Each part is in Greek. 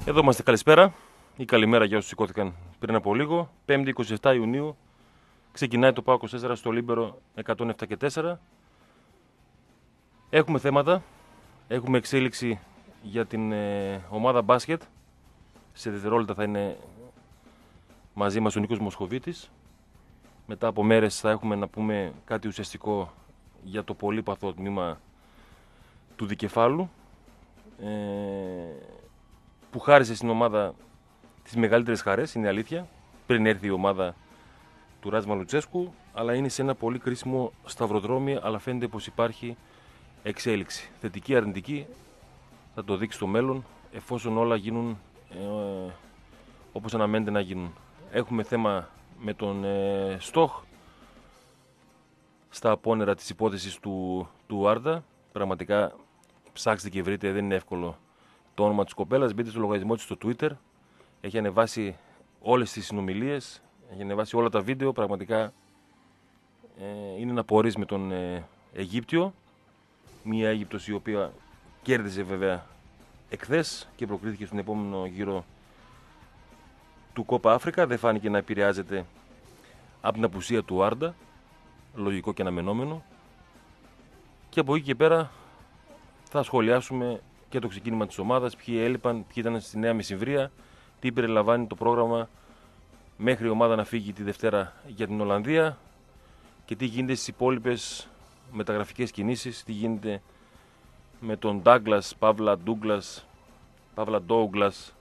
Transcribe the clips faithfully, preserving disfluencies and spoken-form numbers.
Εδώ είμαστε, καλησπέρα ή καλημέρα για όσους σηκώθηκαν πριν από λίγο. Πέμπτη εικοστή εβδόμη Ιουνίου ξεκινάει το ΠΑΟΚ είκοσι τέσσερα στο Λίμπερο εκατόν επτά και τέσσερα. Έχουμε θέματα, έχουμε εξέλιξη για την ε, ομάδα μπάσκετ. Σε δευτερόλεπτα θα είναι μαζί μας ο Νίκος Μοσχοβίτης. Μετά από μέρες θα έχουμε να πούμε κάτι ουσιαστικό για το πολύπαθο τμήμα του δικεφάλου, ε, που χάρισε στην ομάδα τις μεγαλύτερες χαρές, είναι αλήθεια, πριν έρθει η ομάδα του Ράτζμαν Λουτσέσκου, αλλά είναι σε ένα πολύ κρίσιμο σταυροδρόμι, αλλά φαίνεται πως υπάρχει εξέλιξη. Θετική, αρνητική, θα το δείξει το μέλλον, εφόσον όλα γίνουν ε, όπως αναμένεται να γίνουν. Έχουμε θέμα με τον ε, Στοχ στα απόνερα της υπόθεσης του, του Άρντα. Πραγματικά ψάξτε και βρείτε, δεν είναι εύκολο το όνομα της κοπέλας. Μπείτε στο λογαριασμό της στο Twitter. Έχει ανεβάσει όλες τις συνομιλίες, έχει ανεβάσει όλα τα βίντεο. Πραγματικά ε, είναι να πορείς με τον ε, Αιγύπτιο. Μία Αίγυπτος η οποία κέρδισε βέβαια εχθές και προκρίθηκε στον επόμενο γύρο του Κόπα Αφρικα. Δεν φάνηκε να επηρεάζεται από την απουσία του Άρντα. Λογικό και αναμενόμενο. Και από εκεί και πέρα θα σχολιάσουμε και το ξεκίνημα της ομάδας, ποιοι έλειπαν, ποιοι ήταν στη Νέα Μεσημβρία, τι περιλαμβάνει το πρόγραμμα μέχρι η ομάδα να φύγει τη Δευτέρα για την Ολλανδία και τι γίνεται στις υπόλοιπες μεταγραφικές κινήσεις, τι γίνεται με τον Ντάγκλας, Παύλα Ντούγκλας, Παύλα Ντόγκλας.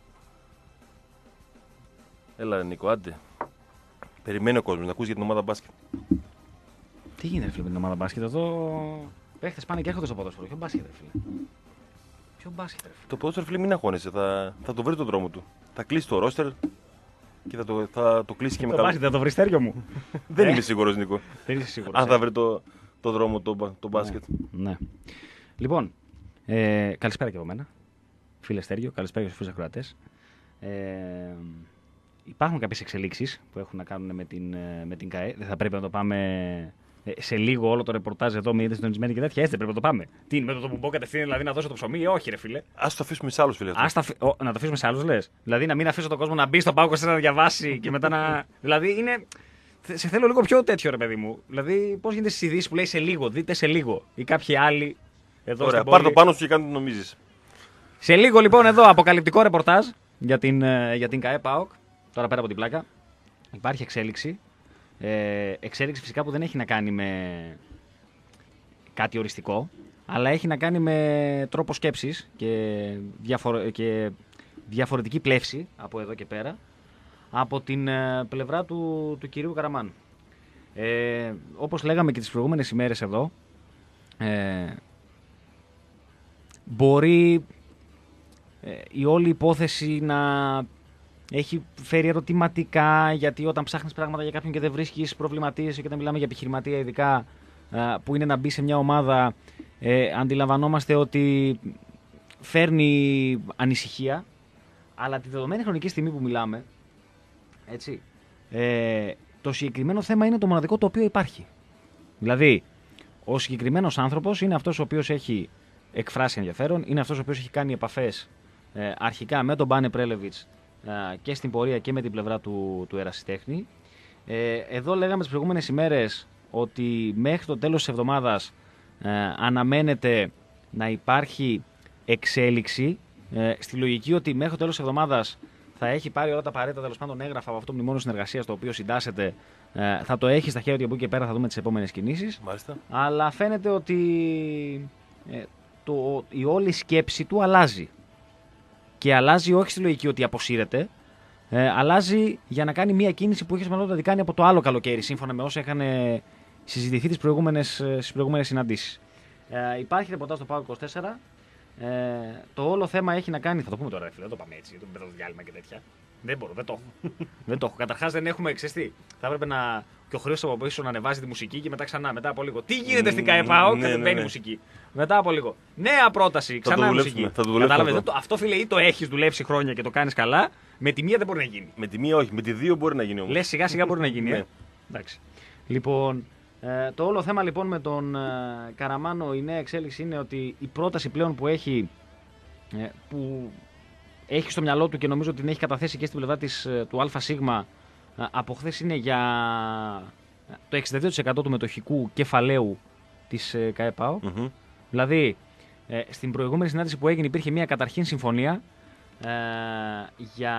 Έλα ρε Νίκο, άντε. Περιμένει ο κόσμος να ακούσει για την ομάδα μπάσκετ. Τι γίνεται φίλε με την ομάδα μπάσκετ εδώ? Παίχτες πάνε και έρχονται στο ποδόσφαιρο. Ποιο μπάσκετ, φίλε? Ποιο μπάσκετ, φίλε? Το ποδόσφαιρο, φίλε, μην αγχώνεσαι. Θα, θα το βρει τον δρόμο του. Θα κλείσει το ρόστερ και θα το, θα το κλείσει και το με καλά. μπάσκετ, θα το βρει στέριο μου. Δεν είμαι σίγουρος, Νίκο. Δεν είσαι σίγουρος. Αν θα βρει το, το δρόμο το, το μπάσκετ. Ναι. ναι. Λοιπόν, ε, καλησπέρα και από μένα. Φίλε Στέριο, καλησπέρα και στους φίλους ακροατές. Ε, υπάρχουν κάποιες εξελίξεις που έχουν να κάνουν με την, με την ΚΑΕ. Δεν θα πρέπει να το πάμε. Σε λίγο όλο το ρεπορτάζ εδώ με είδε συντονισμένη και τέτοια. Έτσι πρέπει να το πάμε. Τι είναι, με το που μπω κατευθείαν δηλαδή να δώσω το ψωμί, όχι, ρε φίλε. Ας το αφήσουμε σε άλλους, φίλε. Ας τα... Ο, να το αφήσουμε σε άλλους, λες. Δηλαδή να μην αφήσω τον κόσμο να μπει στο ΠΑΟΚ να διαβάσει και μετά να. Δηλαδή είναι. Σε θέλω λίγο πιο τέτοιο, ρε παιδί μου. Δηλαδή πώς γίνεται στις ειδήσεις που λέει σε λίγο, δείτε σε λίγο. Ή κάποιοι άλλοι εδώ. Ωραία, πάρ' το πάνω σου και κάνε τι νομίζεις. Σε λίγο λοιπόν εδώ αποκαλυπτικό ρεπορτάζ για την, για την ΚΑΕ ΠΑΟΚ. Τώρα πέρα από την πλάκα. Υπάρχει εξέλιξη. Ε, εξέλιξη φυσικά που δεν έχει να κάνει με κάτι οριστικό, αλλά έχει να κάνει με τρόπο σκέψης και, διαφορε... και διαφορετική πλεύση από εδώ και πέρα από την ε, πλευρά του, του κυρίου Καραμάνου. Ε, όπως λέγαμε και τις προηγούμενες ημέρες εδώ, ε, μπορεί ε, η όλη υπόθεση να έχει φέρει ερωτηματικά, γιατί όταν ψάχνεις πράγματα για κάποιον και δεν βρίσκεις, προβληματίζεσαι, και όταν μιλάμε για επιχειρηματία ειδικά που είναι να μπει σε μια ομάδα, ε, αντιλαμβανόμαστε ότι φέρνει ανησυχία, αλλά τη δεδομένη χρονική στιγμή που μιλάμε, έτσι, ε, το συγκεκριμένο θέμα είναι το μοναδικό το οποίο υπάρχει. Δηλαδή, ο συγκεκριμένος άνθρωπος είναι αυτός ο οποίος έχει εκφράσει ενδιαφέρον, είναι αυτός ο οποίος έχει κάνει επαφές ε, αρχικά με τον Μπάνε Πρέλεβιτς και στην πορεία και με την πλευρά του, του ερασιτέχνη. Ε, εδώ λέγαμε τις προηγούμενες ημέρες ότι μέχρι το τέλος της εβδομάδας ε, αναμένεται να υπάρχει εξέλιξη, ε, στη λογική ότι μέχρι το τέλος της εβδομάδας θα έχει πάρει όλα τα απαραίτητα τέλος πάντων έγγραφα από αυτό το μνημόνιο συνεργασίας το οποίο συντάσσεται, ε, θα το έχει στα χέρια του, από εκεί και πέρα θα δούμε τις επόμενες κινήσεις. Μάλιστα. Αλλά φαίνεται ότι ε, το, η όλη σκέψη του αλλάζει. Και αλλάζει όχι στη λογική ότι αποσύρεται, ε, αλλάζει για να κάνει μια κίνηση που είχε σημαντικότητα να κάνει από το άλλο καλοκαίρι, σύμφωνα με όσα είχαν συζητηθεί τις προηγούμενες, στις προηγούμενες συναντήσεις. Ε, υπάρχει ρεπορτάζ στο ΠΑΟΚ είκοσι τέσσερα. Ε, το όλο θέμα έχει να κάνει. Θα το πούμε τώρα, φίλε, δεν το πάμε έτσι, το το διάλειμμα και τέτοια. Δεν μπορώ, δεν το έχω. δεν το έχω. Καταρχάς δεν έχουμε ξεστεί. Θα έπρεπε να. Και ο Χρήστος από πίσω να ανεβάζει τη μουσική και μετά ξανά, μετά από λίγο. Τι γίνεται στην ΚΑΕ ΠΑΟΚ, και δεν μπαίνει μουσική. Μετά από λίγο. Νέα πρόταση, ξανά θα μουσική. Θα το Κατάλαβες, αυτό. αυτό φίλε ή το έχεις δουλέψει χρόνια και το κάνεις καλά, με τη μία δεν μπορεί να γίνει. Με τη μία όχι, με τη δύο μπορεί να γίνει όμως. Λες σιγά σιγά μπορεί να γίνει. ε. Εντάξει. Λοιπόν, ε, το όλο θέμα λοιπόν με τον ε, Καραμάνο, η νέα εξέλιξη είναι ότι η πρόταση πλέον που έχει, ε, που έχει στο μυαλό του και νομίζω ότι την έχει καταθέσει και στην πλευρά της, του ΑΣ από χθες είναι για το εξήντα δύο τοις εκατό του μετοχικού κεφαλαίου της ΚΑΕΠΑΟ. Mm-hmm. Δηλαδή, ε, στην προηγούμενη συνάντηση που έγινε υπήρχε μια καταρχήν συμφωνία ε, για...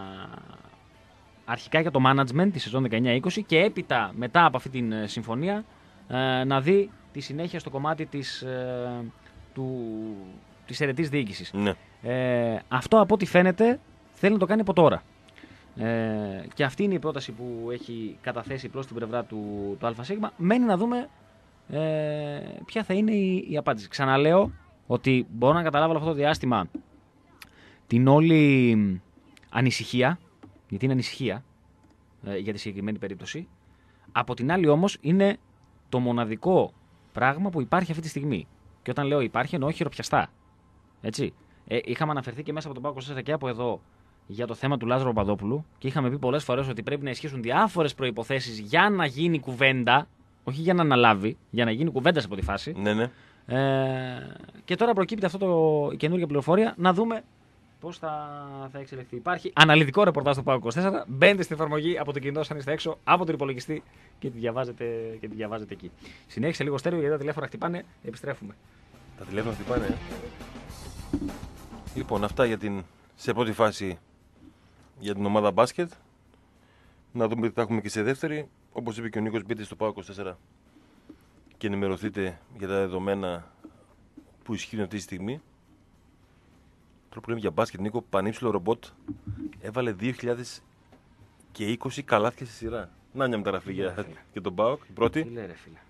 αρχικά για το management τη σεζόν δεκαεννιά είκοσι και έπειτα μετά από αυτή την ε, συμφωνία ε, να δει τη συνέχεια στο κομμάτι της, ε, του, της αιρετής διοίκησης. Ναι. Ε, αυτό από ό,τι φαίνεται θέλει να το κάνει από τώρα. Ε, και αυτή είναι η πρόταση που έχει καταθέσει προς την πλευρά του, του ΑΣ. Μένει να δούμε ε, ποια θα είναι η, η απάντηση. Ξαναλέω ότι μπορώ να καταλάβω αυτό το διάστημα την όλη ανησυχία, γιατί είναι ανησυχία ε, για τη συγκεκριμένη περίπτωση. Από την άλλη όμως είναι το μοναδικό πράγμα που υπάρχει αυτή τη στιγμή. Και όταν λέω υπάρχει εννοώ χειροπιαστά. Έτσι. Ε, είχαμε αναφερθεί και μέσα από τον ΠΑΟΚ είκοσι τέσσερα και από εδώ για το θέμα του Λάζαρου Παπαδόπουλου και είχαμε πει πολλές φορές ότι πρέπει να ισχύσουν διάφορες προϋποθέσεις για να γίνει κουβέντα, όχι για να αναλάβει, για να γίνει κουβέντα σε από τη φάση. Ναι, ναι. Ε, και τώρα προκύπτει αυτό το, η καινούργια πληροφορία, να δούμε πώς θα, θα εξελιχθεί. Υπάρχει αναλυτικό ρεπορτάζ στο ΠΑΟΚ είκοσι τέσσερα. Μπαίνετε στην εφαρμογή από το κινητό σαν είστε έξω, από τον υπολογιστή και τη διαβάζετε, και τη διαβάζετε εκεί. Συνέχισε λίγο στέρεο γιατί τα τηλέφωνα χτυπάνε. Επιστρέφουμε. Τα τηλέφωνα χτυπάνε. Ε. Λοιπόν, αυτά για την, σε πρώτη φάση για την ομάδα μπάσκετ. Να δούμε τι θα έχουμε και σε δεύτερη. Όπως είπε και ο Νίκος, μπείτε στο ΠΑΟΚ είκοσι τέσσερα και ενημερωθείτε για τα δεδομένα που ισχύουν αυτή τη στιγμή. Τώρα που λέμε για μπάσκετ, Νίκο, πανύψηλο ρομπότ έβαλε δύο χιλιάδες είκοσι καλάθια στη σειρά. Να μια μεταγραφή για και τον ΠΑΟΚ, η πρώτη. Τι λέει, ρε φίλε.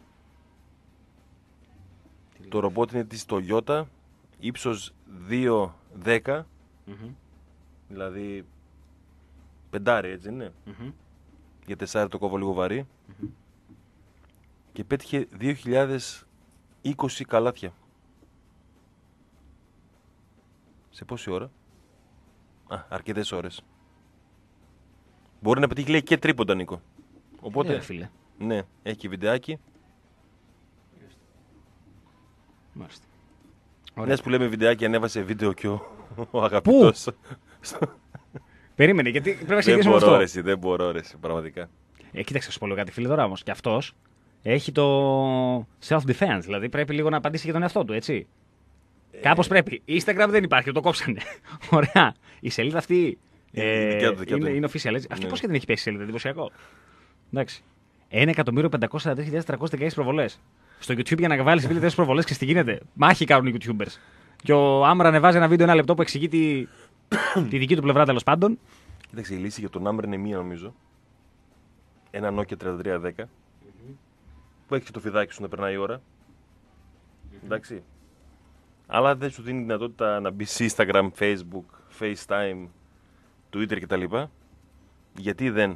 Το ρομπότ είναι της Toyota, ύψος δύο δέκα, Mm-hmm. δηλαδή πεντάρι, έτσι είναι. Mm-hmm. Για τεσσάρι το κόβω λίγο βαρύ. Mm-hmm. Και πέτυχε δύο χιλιάδες είκοσι καλάθια. Σε πόση ώρα? Α, αρκετές ώρες. Μπορεί να πετύχει, λέει, και τρίποντα, Νίκο. Οπότε, ε, φίλε. ναι, έχει και βιντεάκι. Μάλιστα. Μιας που λέμε βιντεάκι, ανέβασε βίντεο και ο, ο αγαπητός. Περίμενε, γιατί πρέπει να Δεν ξεκινήσουμε μπορώ, αυτό. ρε, εσύ, δεν μπορώ, ρε, εσύ, πραγματικά. Ε, κοίταξε, να σου πω λίγο κάτι, φίλε, τώρα όμως. Και αυτός έχει το self-defense, δηλαδή πρέπει λίγο να απαντήσει για τον εαυτό του, έτσι. Ε... Κάπως πρέπει. Instagram δεν υπάρχει, το κόψανε. Ωραία. Η σελίδα αυτή ε, δικιά του, δικιά είναι, του. είναι official, έτσι. Αυτή Ναι. πώς και δεν έχει πέσει η σελίδα, εντυπωσιακό. Εντάξει. ένα εκατομμύριο πεντακόσιες σαράντα τρεις χιλιάδες τριακόσιες δεκαέξι προβολές. Στο YouTube για να βάλει φίλε προβολές και τι γίνεται. Μάχη κάνουν οι YouTubers. Και ο Άμρα ανεβάζει ένα βίντεο ένα λεπτό που εξηγεί τη, τη δική του πλευρά τέλος πάντων. Κοίταξε, η λύση για τον Άμπρ είναι μία, νομίζω. Ένα Nokia τριάντα τρία δέκα. Mm-hmm. Που έχει και το φιδάκι σου να περνάει η ώρα. Mm-hmm. Εντάξει. Αλλά δεν σου δίνει δυνατότητα να μπει σε Instagram, Facebook, FaceTime, Twitter κτλ. Γιατί δεν.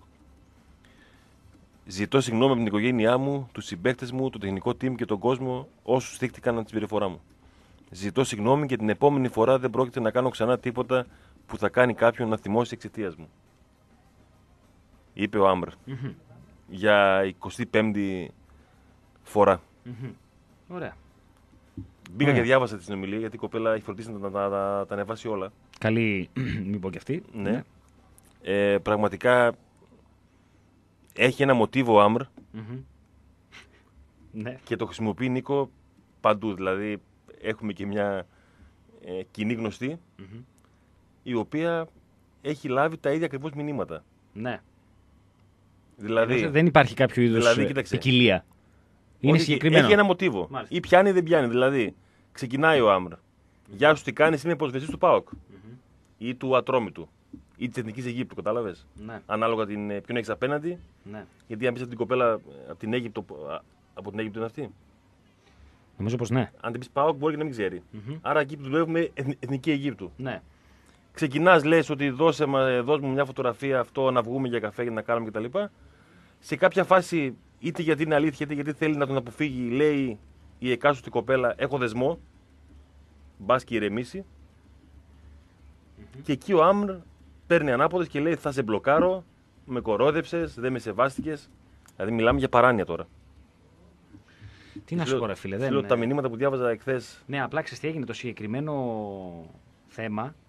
Ζητώ συγγνώμη από την οικογένειά μου, τους συμπαίκτες μου, το τεχνικό team και τον κόσμο όσους θύχτηκαν από τη συμπεριφορά μου. Ζητώ συγγνώμη και την επόμενη φορά δεν πρόκειται να κάνω ξανά τίποτα που θα κάνει κάποιον να θυμώσει εξαιτίας μου. Είπε ο Άμπρ. Mm-hmm. Για εικοστή πέμπτη φορά. Mm-hmm. Ωραία. Μπήκα Yeah. και διάβασα τη συνομιλία γιατί η κοπέλα έχει φροντίσει να τα, τα, τα, τα ανεβάσει όλα. Καλή, μην πω και αυτή. Ναι. Ε, πραγματικά έχει ένα μοτίβο ο Άμπρ Mm-hmm. Ναι. και το χρησιμοποιεί, Νίκο, παντού. Δηλαδή έχουμε και μια ε, κοινή γνωστή Mm-hmm. η οποία έχει λάβει τα ίδια ακριβώς μηνύματα. Ναι. Δηλαδή, Ενώ δεν υπάρχει κάποιο είδους δηλαδή, κοίταξε. ποικιλία. Είναι όχι, συγκεκριμένο. έχει ένα μοτίβο. Μάλιστα. Ή πιάνει ή δεν πιάνει. Δηλαδή, ξεκινάει ο Άμπρ. Mm-hmm. Γεια σου, τι κάνεις, είμαι υποσβεστής του ΠΑΟΚ. Mm-hmm. Ή του Ατρόμητου. Ή της Εθνικής Αιγύπτου, κατάλαβες. Ναι. Ανάλογα την, ποιον έχεις απέναντι. Ναι. Γιατί αν πεις την κοπέλα από την Αίγυπτο, από την Αίγυπτο είναι αυτή. Νομίζω πως ναι. Αν την πεις ΠΑΟΚ, μπορεί και να μην ξέρει. Mm-hmm. Άρα εκεί που δουλεύουμε Εθνική Αιγύπτου. Ναι. Ξεκινάς, λες ότι δώσε, δώσ' μου μια φωτογραφία αυτό, να βγούμε για καφέ και να κάνουμε κτλ. Σε κάποια φάση, είτε γιατί είναι αλήθεια, είτε γιατί θέλει να τον αποφύγει, λέει η εκάστοτε κοπέλα: έχω δεσμό. Μπας και ηρεμήσει. Mm-hmm. Και εκεί ο Άμπρ παίρνει ανάποδες και λέει: θα σε μπλοκάρω, με κορόδεψες, δεν με σεβάστηκες. Δηλαδή, μιλάμε για παράνοια τώρα. Τι να σου πω, ρε φίλε. Λέω τα μηνύματα που διάβαζα εχθές. Ναι, απλά ξέρεις τι έγινε. Το συγκεκριμένο θέμα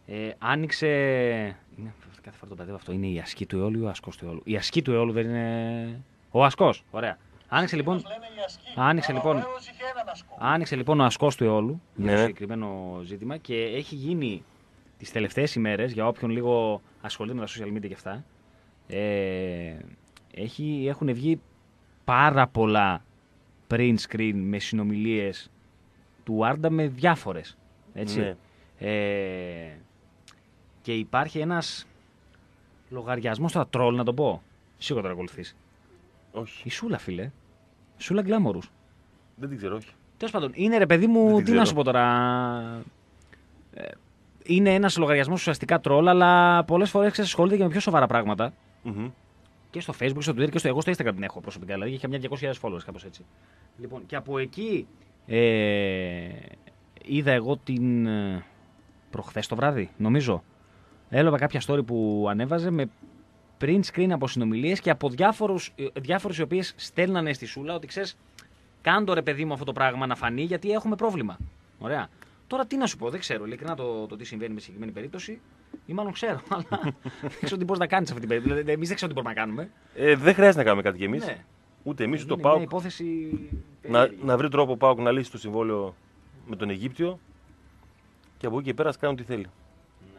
Ε, άνοιξε. Είναι, κάθε φορά το μπερδεύω αυτό. Είναι η ασκή του αιώλου ή ο ασκός του αιώλου? Η ασκή του αιώλου δεν είναι. Ο ασκός. Ωραία. Άνοιξε λοιπόν. Άνοιξε λοιπόν. Άνοιξε λοιπόν ο ασκός του αιώλου για το Ναι. συγκεκριμένο ζήτημα και έχει γίνει τις τελευταίες ημέρες, για όποιον λίγο ασχολείται με τα social media και αυτά, ε, έχει, έχουν βγει πάρα πολλά print screen με συνομιλίες του Άρντα με διάφορες. Έτσι. Ναι. Ε, και υπάρχει ένας λογαριασμός τώρα, τρόλ να το πω. Σίγουρα το ακολουθείς. Όχι. Η Σούλα, φίλε. Σούλα Γκλάμορους. Δεν την ξέρω, όχι. Τέλος πάντων, είναι ρε παιδί Δεν μου, την τι ξέρω. να σου πω τώρα. Ε, είναι ένας λογαριασμός ουσιαστικά τρόλ, αλλά πολλές φορές ξέρεις, ασχολείται και με πιο σοβαρά πράγματα. Μμμ. Και στο Facebook, και στο Twitter και στο εγώ στο Instagram την έχω προσωπικά. Δηλαδή είχε μια διακόσιες χιλιάδες followers, κάπως έτσι. Λοιπόν, και από εκεί ε, είδα εγώ την. ε, προχθές το βράδυ, νομίζω. Έλαβα κάποια story που ανέβαζε με print screen από συνομιλίες και από διάφορους, ε, διάφορους οι οποίες στέλνανε στη Σούλα ότι ξέρεις, κάντο ρε παιδί μου αυτό το πράγμα να φανεί γιατί έχουμε πρόβλημα. Ωραία. Τώρα τι να σου πω, δεν ξέρω ειλικρινά το, το τι συμβαίνει με συγκεκριμένη περίπτωση. Ή μάλλον ξέρω, αλλά δεν ξέρω τι μπορεί να κάνει σε αυτή την περίπτωση. Δηλαδή, εμείς δεν ξέρω τι μπορούμε να κάνουμε. Ε, δεν χρειάζεται να κάνουμε κάτι κι εμεί. Ναι. Ούτε εμεί ούτε Είναι ο μια ΠΑΟΚ. υπόθεση Να, περίεργη. να βρει τρόπο ο ΠΑΟΚ να λύσει το συμβόλαιο με τον Αιγύπτιο και από εκεί και πέρα ας κάνουν τι θέλει. Ναι.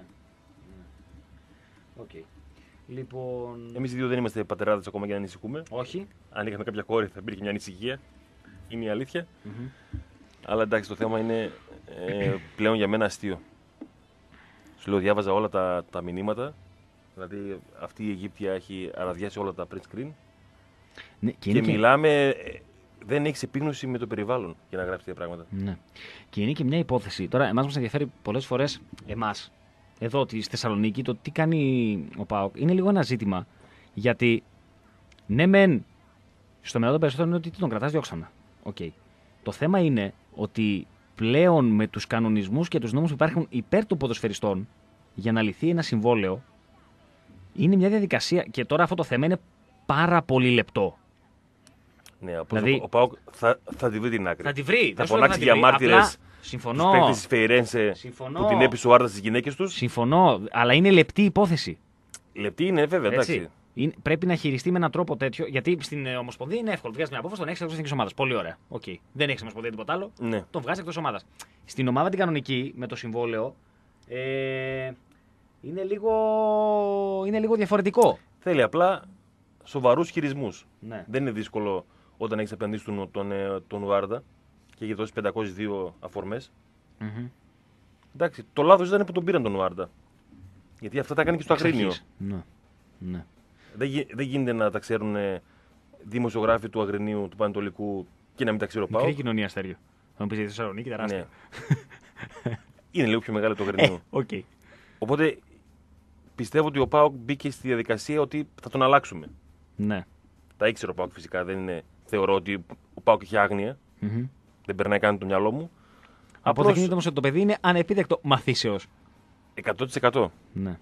Οκ. Λοιπόν. Εμεί οι δύο δεν είμαστε πατεράδες ακόμα για να ανησυχούμε. Όχι. Αν είχαμε κάποια κόρη θα υπήρχε μια ανησυχία. Είναι η αλήθεια. Μμμ. Αλλά εντάξει, το θέμα είναι ε, πλέον για μένα αστείο. Σου λέω, διάβαζα όλα τα, τα μηνύματα. Δηλαδή, αυτή η Αιγύπτια έχει αραδιάσει όλα τα print screen. Ναι, και Και, είναι και... μιλάμε, ε, δεν έχει επίγνωση με το περιβάλλον για να γράψει τέτοια πράγματα. Ναι. Και είναι και μια υπόθεση. Τώρα, εμάς μας ενδιαφέρει πολλές φορές, εμάς, εδώ στη Θεσσαλονίκη, το τι κάνει ο ΠΑΟΚ. Είναι λίγο ένα ζήτημα. Γιατί, ναι, μεν, στο μυαλό των περισσότερων είναι ότι τι τον κρατάς, διώξανα. Okay. Το θέμα είναι ότι πλέον με τους κανονισμούς και τους νόμους που υπάρχουν υπέρ των ποδοσφαιριστών για να λυθεί ένα συμβόλαιο, είναι μια διαδικασία. Και τώρα αυτό το θέμα είναι πάρα πολύ λεπτό. Ναι, όπως Δηλαδή- ο, ο ΠΑΟΚ θα, θα τη βρει την άκρη. Θα τη βρει. Θα δεν σου λέω φωνάξει να τη βρει. για μάρτυρες Απλά, τους συμφωνώ. παίκτες της Φεϊρένσε Συμφωνώ. που την έπεισε ο Άρδας στις γυναίκες τους. Συμφωνώ, αλλά είναι λεπτή υπόθεση. Λεπτή είναι, βέβαια, Έτσι. εντάξει. Είναι, πρέπει να χειριστεί με έναν τρόπο τέτοιο. Γιατί στην ε, Ομοσπονδία είναι εύκολο. Βγάζει μια απόφαση, τον έχει εκτό εθνική ομάδα. Πολύ ωραία. Okay. Δεν έχει Ομοσπονδία τίποτα άλλο. Ναι. Τον βγάζει εκτό ομάδα. Στην ομάδα την κανονική, με το συμβόλαιο, ε, είναι, λίγο, είναι λίγο διαφορετικό. Θέλει απλά σοβαρούς χειρισμούς. Ναι. Δεν είναι δύσκολο όταν έχεις απέναντι τον, τον, ε, τον Ουάρντα και έχει δώσει πεντακόσιες δύο αφορμές. Mm-hmm. Εντάξει, το λάθος ήταν που τον πήραν τον Ουάρντα. Γιατί αυτά τα κάνει και στο Αγρίνιο. Ναι. Ναι. Δεν, γι- δεν γίνεται να τα ξέρουν ε, δημοσιογράφοι του Αγρινίου, του Πανετολικού και να μην τα ξέρει ο Μικρή ΠΑΟΚ. κοινωνία αστέριο. Θα μου πει για τη Θεσσαλονίκη, τεράστια. Ναι. Είναι λίγο πιο μεγάλο το Ε, Αγρινίου. οκ. Οπότε πιστεύω ότι ο ΠΑΟΚ μπήκε στη διαδικασία ότι θα τον αλλάξουμε. Ναι. Τα ήξερε ο ΠΑΟΚ φυσικά. Δεν είναι, θεωρώ ότι ο ΠΑΟΚ είχε άγνοια. Mm-hmm. Δεν περνάει καν το μυαλό μου. Αποδεικνύεται όμως ότι το παιδί είναι ανεπίδεκτο μαθήσεως. εκατό τοις εκατό. Ναι.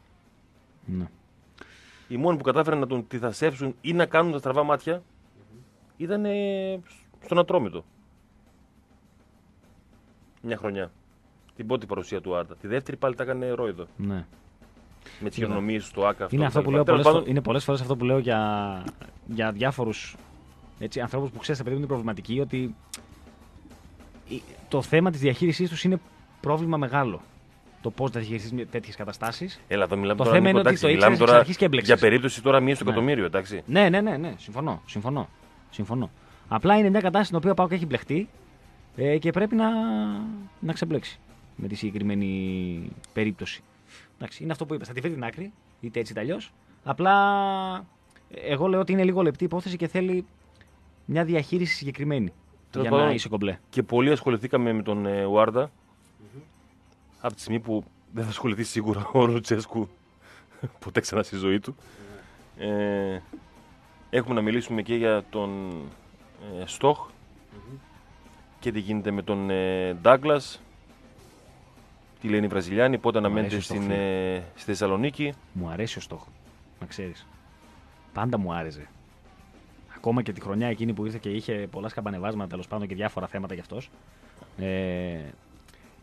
Ναι. Οι μόνοι που κατάφεραν να τον τυθασεύσουν ή να κάνουν τα στραβά μάτια ήταν ε, στον Ατρόμητο. Μια χρονιά. Την πρώτη παρουσία του Άρτα. Τη δεύτερη πάλι τα έκανε ρόιδο. Ναι. Με τι χειρονομίες στο ΆΚΑ. Είναι, αυτό κτλ. που λέω Τέλος πολλές, πάντων, φο- είναι πολλές φορές αυτό που λέω για, για διάφορους έτσι, ανθρώπους που ξέρεις, παιδί μου, είναι προβληματικοί, ότι η- το θέμα της διαχείρισής τους είναι πρόβλημα μεγάλο. Το πώς θα διαχειριστείς τέτοιες καταστάσεις. Έλα, εδώ μιλάμε Το τώρα, θέμα Νίκο, είναι ότι εντάξει, το μιλάμε ήξερες εξ τώρα αρχής και έμπλεξες. για περίπτωση τώρα μία στο Ναι. εκατομμύριο, εντάξει. Ναι, ναι, ναι, ναι. Συμφωνώ. Συμφωνώ. Συμφωνώ. Απλά είναι μια κατάσταση στην οποία ο ΠΑΟΚ έχει μπλεχτεί ε, και πρέπει να, να ξεμπλέξει με τη συγκεκριμένη περίπτωση. Εντάξει, είναι αυτό που είπα. Θα τη βρει την άκρη, είτε έτσι είτε αλλιώς. Απλά ε, εγώ λέω ότι είναι λίγο λεπτή υπόθεση και θέλει μια διαχείριση συγκεκριμένη Τέλος για να πάντων, είσαι κομπλέ. Και πολλοί ασχοληθήκαμε με τον ε, Ουάρντα. Από τη στιγμή που δεν θα ασχοληθεί σίγουρα ο Λουτσέσκου ποτέ ξανά στη ζωή του. Ε, έχουμε να μιλήσουμε και για τον ε, Στοχ και τι γίνεται με τον ε, Ντάγκλας. Τι λένε οι Βραζιλιάνοι, πότε αναμένεται αρέσει ο στην, Στοχ, ε, στη Θεσσαλονίκη. Μου αρέσει ο στόχο. Να ξέρεις. Πάντα μου άρεσε. Ακόμα και τη χρονιά εκείνη που ήρθε και είχε πολλά σκαμπανεβάσματα τέλος πάντων και διάφορα θέματα κι αυτός. Ε,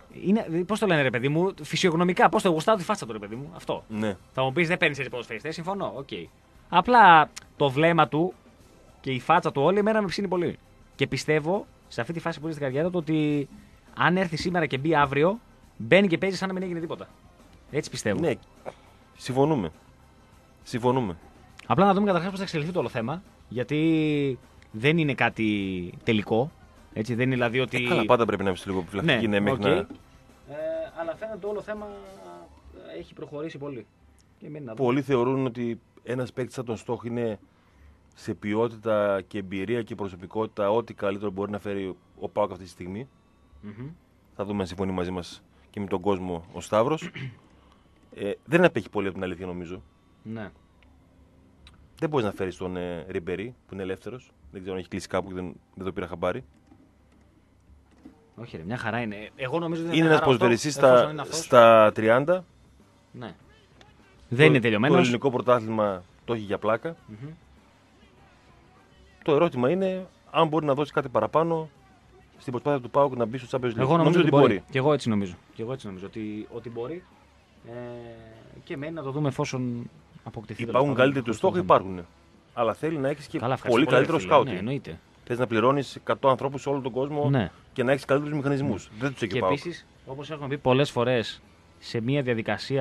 Πώς το λένε, ρε παιδί μου, φυσιογνωμικά, πώς το γουστάω τη φάτσα του, ρε παιδί μου. Αυτό. Ναι. Θα μου πεις δεν παίρνει έτσι ποδοσφαιριστές, συμφωνώ. Okay. Απλά το βλέμμα του και η φάτσα του όλη μέρα με ψήνει πολύ. Και πιστεύω σε αυτή τη φάση που είναι στην καριέρα του ότι αν έρθει σήμερα και μπει αύριο, μπαίνει και παίζει σαν να μην έγινε τίποτα. Έτσι πιστεύω. Ναι, συμφωνούμε. Συμφωνούμε. Απλά να δούμε καταρχάς πώς θα εξελιχθεί το όλο θέμα. Γιατί δεν είναι κάτι τελικό. Έτσι, δεν είναι δηλαδή ότι. Ε, καλά, πάντα πρέπει να είσαι λίγο επιφυλακτική. Ναι, μέχρι okay. να... ε, αλλά φαίνεται το όλο θέμα έχει προχωρήσει πολύ. Και να Πολλοί θεωρούν ότι ένας παίκτης σαν τον Στόχ είναι σε ποιότητα και εμπειρία και προσωπικότητα ό,τι καλύτερο μπορεί να φέρει ο ΠΑΟΚ αυτή τη στιγμή. Mm-hmm. Θα δούμε αν συμφωνεί μαζί μας και με τον κόσμο ο Σταύρος. ε, δεν απέχει πολύ από την αλήθεια, νομίζω. Ναι. Δεν μπορεί να φέρει τον ε, Ριμπερί που είναι ελεύθερος. Δεν ξέρω αν έχει κλείσει κάπου, δεν, δεν το πήρα χαμπάρι. Όχι, ρε, μια χαρά είναι. Εγώ νομίζω ότι είναι ένας ποδοσφαιριστής στα, στα τριάντα. Ναι. Δεν το, είναι τελειωμένος. Το ελληνικό πρωτάθλημα το έχει για πλάκα. Mm-hmm. Το ερώτημα είναι αν μπορεί να δώσει κάτι παραπάνω στην προσπάθεια του ΠΑΟΚ να μπει στο Champions League. Εγώ νομίζω ότι μπορεί. μπορεί. Και εγώ έτσι νομίζω. Και εγώ έτσι νομίζω ότι, ότι μπορεί. Ε, και μένει να το δούμε εφόσον αποκτηθεί. Υπάρχουν καλύτεροι του στόχοι, υπάρχουν. Αλλά θέλει να έχει και καλά, πολύ καλύτερο σκάουτι. Ναι, εννοείται. Θες να πληρώνεις εκατό ανθρώπους σε όλο τον κόσμο ναι. και να έχεις καλύτερους μηχανισμούς. Ναι. Δεν τους έχει Και επίσης, όπως έχουμε πει πολλές φορές, σε μια διαδικασία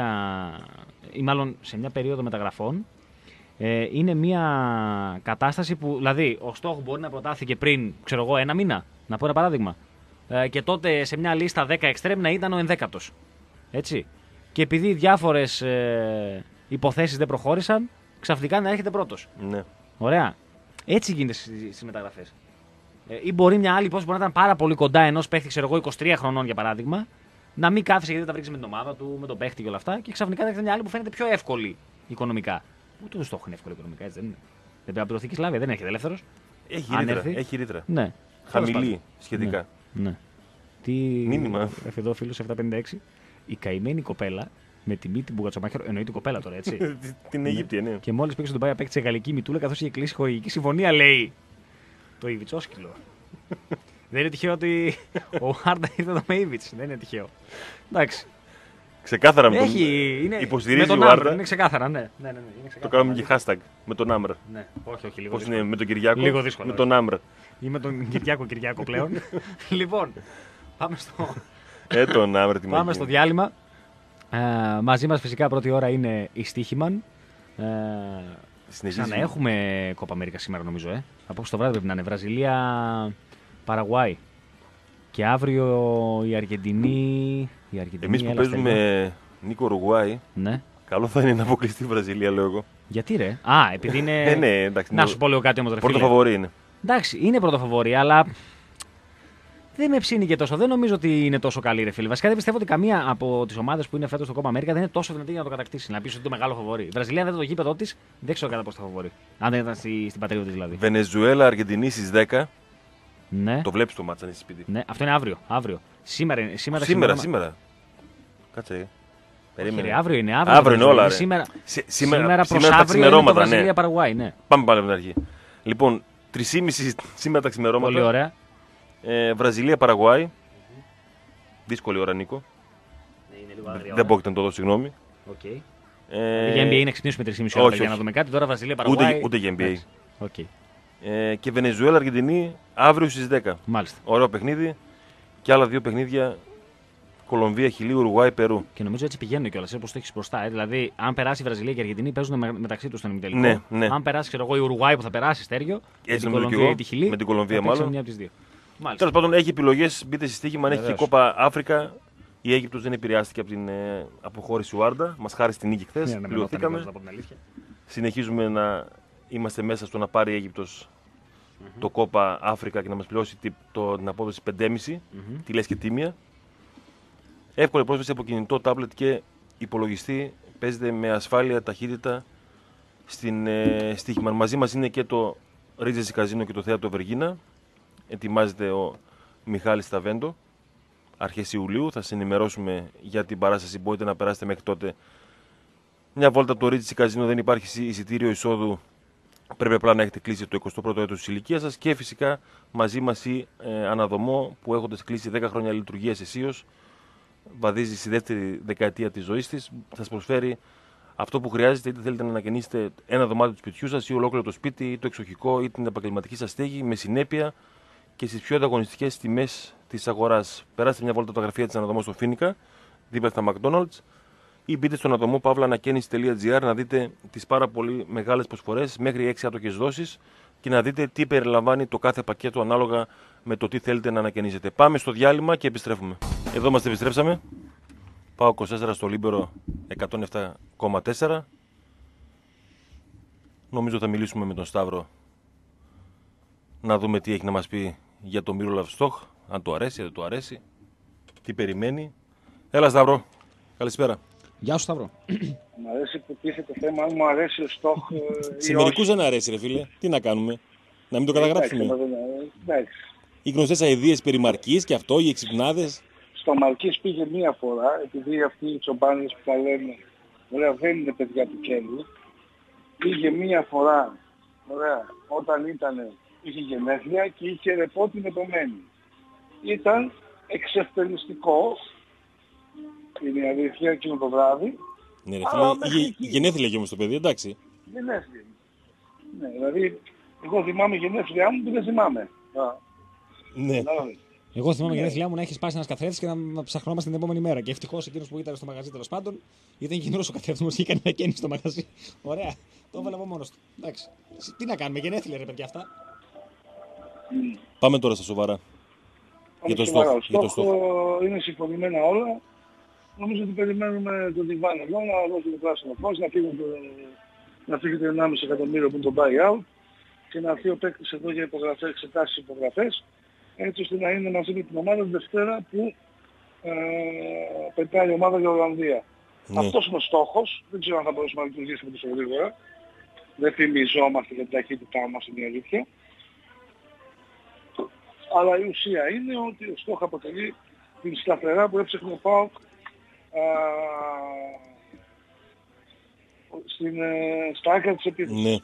ή μάλλον σε μια περίοδο μεταγραφών, ε, είναι μια κατάσταση που, δηλαδή, ο Στόχ μπορεί να προτάθηκε πριν, ξέρω εγώ, ένα μήνα, να πω ένα παράδειγμα. Ε, και τότε σε μια λίστα δέκα εξτρέμ να ήταν ο ενδέκατος. Έτσι. Και επειδή διάφορες ε, υποθέσεις δεν προχώρησαν, ξαφνικά να έρχεται πρώτος. Ναι. Ωραία. Έτσι γίνεται στις μεταγραφές. Ε, ή μπορεί μια άλλη υπόθεση που να ήταν πάρα πολύ κοντά ενός παίχτη, ξέρω εγώ, είκοσι τρία χρονών για παράδειγμα, να μην κάθεσε γιατί δεν τα βρήκε με την ομάδα του, με τον παίχτη και όλα αυτά, και ξαφνικά να έρχεται μια άλλη που φαίνεται πιο εύκολη οικονομικά. Ούτε το Στόχο είναι εύκολη οικονομικά, έτσι δεν είναι. Δεν πρέπει να πληρωθεί και Σλάβια, δεν έρχεται ελεύθερος. Έχει ρήτρα. Έχει ρήτρα. Ναι. Χαμηλή σχετικά. Ναι. ναι. Τι. Μήνυμα. Γράφει εδώ ο φίλος επτακόσια πενήντα έξι. Η καημένη κοπέλα με τη μύτη Μπουγατσομάχερο, εννοεί την κοπέλα τώρα, έτσι. Την Αιγύπτια, ναι. Και μόλις πήγε στον Πάη απέκτησε γαλλική μητούλα καθώς είχε κλείσει χορηγική συμφωνία, λέει. Το Ιβιτσόσκυλο. Δεν είναι τυχαίο ότι ο Άρντα ήρθε εδώ με Ιβιτς. Δεν είναι τυχαίο. Εντάξει. Ξεκάθαρα με τον. Έχει, είναι... Υποστηρίζει με τον ο Άρντα. Είναι ξεκάθαρα, ναι. ναι, ναι, ναι είναι ξεκάθαρα. Το κάνουμε και hashtag με τον Άμρ. Ναι, όχι, όχι, λίγο Πώς δύσκολο. είναι με τον Κυριάκο. Λίγο δύσκολο. Με τον Άμρ. Ή με τον Κυριάκο Κυριάκο πλέον. Λοιπόν, πάμε στο. Ε, τον Άμρ, τι Πάμε στο διάλειμμα. Ε, μαζί μας φυσικά πρώτη ώρα είναι η Στίχημαν. Ε, Σαν να έχουμε Κόπα Αμέρικα σήμερα νομίζω. Ε. Απόψε το βράδυ πρέπει να είναι Βραζιλία, Παραγουάη. Και αύριο η Αργεντινή. Η Αργεντινή εμείς που παίζουμε Νίκο Ουρουγουάη, ναι. καλό θα είναι να αποκλειστεί η Βραζιλία, λέω εγώ. Γιατί ρε. Α, επειδή είναι. ε, ναι, εντάξει, να σου πω λίγο κάτι όμως. Πρώτο φαβορί είναι. Εντάξει, είναι πρώτο φαβορί, αλλά. Δεν με ψήνει και τόσο. Δεν νομίζω ότι είναι τόσο καλή, ρε φίλε. Βασικά δεν πιστεύω ότι καμία από τις ομάδες που είναι φέτος στο Κόπα Αμέρικα δεν είναι τόσο δυνατή για να το κατακτήσει. Να πει ότι είναι το μεγάλο φαβορί. Η Βραζιλία δεν το γήπεδο τη, δεν ξέρω κατά πόσο το φαβορί. Αν δεν ήταν στη, στην πατρίδα τη δηλαδή. Βενεζουέλα, Αργεντινή στις δέκα. Ναι. Το βλέπει το μάτσα αν είσαι σπίτι. Ναι, αυτό είναι αύριο. αύριο. Σήμερα, σήμερα, σήμερα, σήμερα. Κάτσε. Περίμενε. Όχι, αύριο είναι. Αύριο, αύριο είναι όλα. Ρε. Σήμερα, Σ, σήμερα, σήμερα προς σήμερα αύριο είναι το Βραζιλία Παραγουάη. Ναι. Πάμε πάλι από την αρχή. Λοιπόν, τρία και μισή σήμερα τα ξημερώματα. Πολύ ωραία. Ε, Βραζιλία Παραγουάη. Mm-hmm. Δύσκολη ώρα, Νίκο. Ναι, είναι λίγο αγριά. Δεν πρόκειται να το δω, συγγνώμη. Okay. Ε, για N B A είναι ξυπνήσουμε τρία και μισή ώρα για να δούμε κάτι. Τώρα Βραζιλία Παραγουάη. Ούτε, ούτε για N B A. Okay. Ε, και Βενεζουέλα Αργεντινή αύριο στις δέκα. Μάλιστα. Ωραίο παιχνίδι. Και άλλα δύο παιχνίδια. Κολομβία, Χιλή, Ουρουγουάη, Περού. Και νομίζω έτσι πηγαίνουν κιόλας, όπως το έχεις μπροστά. Ε. Δηλαδή, αν περάσει η Βραζιλία και η Αργεντινή, παίζουν με, μεταξύ τους στον ημιτελικό. Ναι, ναι. Αν περάσει ξέρω εγώ, η Ουρουγουάη που θα περάσει στέριο. Έτσι με την Κολομβία ή τη Χιλή. Με την Κολομβία, μάλλον. Μια από τις δύο. Τέλος πάντων, έχει επιλογές. Μπείτε στη στοίχημα. Αν έχει και Κόπα Αφρικα. Η Αίγυπτος δεν επηρεάστηκε από την ε, αποχώρηση του Άρντα. Μας χάρισε την νίκη χθες. Ναι, Πληρωθήκαμε. Συνεχίζουμε να είμαστε μέσα στο να πάρει η Αίγυπτος mm-hmm. το Κόπα Αφρικα και να μας πληρώσει το, την απόδοση πέντε κόμμα πέντε. Mm-hmm. Τι λες και τίμια. Εύκολη πρόσβαση από κινητό, τάμπλετ και υπολογιστή. Παίζεται με ασφάλεια, ταχύτητα στην ε, στοίχημα. Μαζί μας είναι και το Regency Casino και το θέατρο Βεργίνα. Ετοιμάζεται ο Μιχάλης Σταβέντο. Αρχές Ιουλίου θα σας ενημερώσουμε για την παράσταση. Μπορείτε να περάσετε μέχρι τότε μια βόλτα από το Regency Casino. Δεν υπάρχει εισιτήριο εισόδου. Πρέπει απλά να έχετε κλείσει το εικοστό πρώτο έτος της ηλικίας σας. Και φυσικά μαζί μας η ε, Αναδομό που έχοντας κλείσει δέκα χρόνια λειτουργίας αισίως βαδίζει στη δεύτερη δεκαετία της ζωής της, θα σας προσφέρει αυτό που χρειάζεται, είτε θέλετε να ανακαινήσετε ένα δωμάτιο του σπιτιού σας ή ολόκληρο το σπίτι ή το εξοχικό ή την επαγγελματική σας στέγη με συνέπεια και στις πιο ανταγωνιστικές τιμές της αγοράς. Περάστε μια βόλτα από τα γραφεία της Αναδομός στο Φοίνικα, δίπλα στα McDonald's, ή μπείτε στον Αναδομό παύλα ανακαίνιση τελεία τζι άρ να δείτε τις πάρα πολύ μεγάλες προσφορές μέχρι έξι άτοκες δόσεις και να δείτε τι περιλαμβάνει το κάθε πακέτο ανάλογα με το τι θέλετε να ανακαινήσετε. Πάμε στο διάλειμμα και επιστρέφουμε. Εδώ μας επιστρέψαμε. Πάω είκοσι τέσσερα στο Λίμπερο εκατόν επτά κόμμα τέσσερα. Νομίζω θα μιλήσουμε με τον Σταύρο να δούμε τι έχει να μας πει για το Mirrorlove Stock, αν του αρέσει, δεν του αρέσει, τι περιμένει. Έλα Σταύρο, καλησπέρα. Γεια σου Σταύρο. Μ' αρέσει που τίθεται το θέμα, αν μου αρέσει ο Stock ή Σε μερικούς δεν αρέσει ρε φίλε, τι να κάνουμε, να μην το καταγράψουμε. Εντάξει. Οι γνωστές αηδίες περί Μαρκής και αυτό, οι εξυπνάδες. Στο Μαρκής πήγε μία φορά, επειδή αυτοί οι τσομπάνες που τα λένε, ωραία, δεν είναι παιδιά του Κέλλη. Πήγε μία φορά, ωραία, όταν ήταν, είχε γενέθλια και είχε ρεπό την επομένη. Ήταν εξευτελιστικό, είναι η αλήθεια, εκείνο το βράδυ. Ναι ρε φίλε, είχε γενέθλια και όμως το παιδί, εντάξει. Γενέθλια. Ναι, δηλαδή, εγώ θυμάμαι γενέθλιά μου που δεν θυμάμαι. Ναι. Εγώ θυμάμαι yeah. γενέθλιά μου να έχει σπάσει ένα καθρέφτη και να ψαχνόμαστε την επόμενη μέρα. Και ευτυχώς εκείνος που ήταν στο μαγαζί τέλος πάντων ήταν κοινός ο καθρέφτης μας και έκανε μια καίνιση στο μαγαζί. Ωραία. Το έβαλε από μόνος του. Εντάξει. Τι να κάνουμε, γενέθλια ρε παιδιά αυτά. Mm. Πάμε τώρα στα σοβαρά. Για το στόχο. Το στόχο είναι συμφωνημένα όλα. Νομίζω ότι περιμένουμε τον Διβάν εδώ να δώσει το πράσινο φως, να φύγει το, να φύγει το ενάμιση εκατομμύριο που είναι το buyout και να έρθει ο παίκτης εδώ για υπογραφές, εξετάσεις υπογραφές, έτσι ώστε να είναι μαζί με την ομάδα την Δευτέρα που ε, πετάει η ομάδα για Ολλανδία. Ναι. Αυτός είναι ο στόχος. Δεν ξέρω αν θα μπορέσουμε να λειτουργήσουμε τόσο γρήγορα. Δεν θυμιζόμαστε για την ταχύτητά μας, είναι η αλήθεια. Αλλά η ουσία είναι ότι ο στόχος αποτελεί την σταθερά που έψαχνε ο ΠΑΟΚ στην, στα άκρα της επίθεσης. Ναι.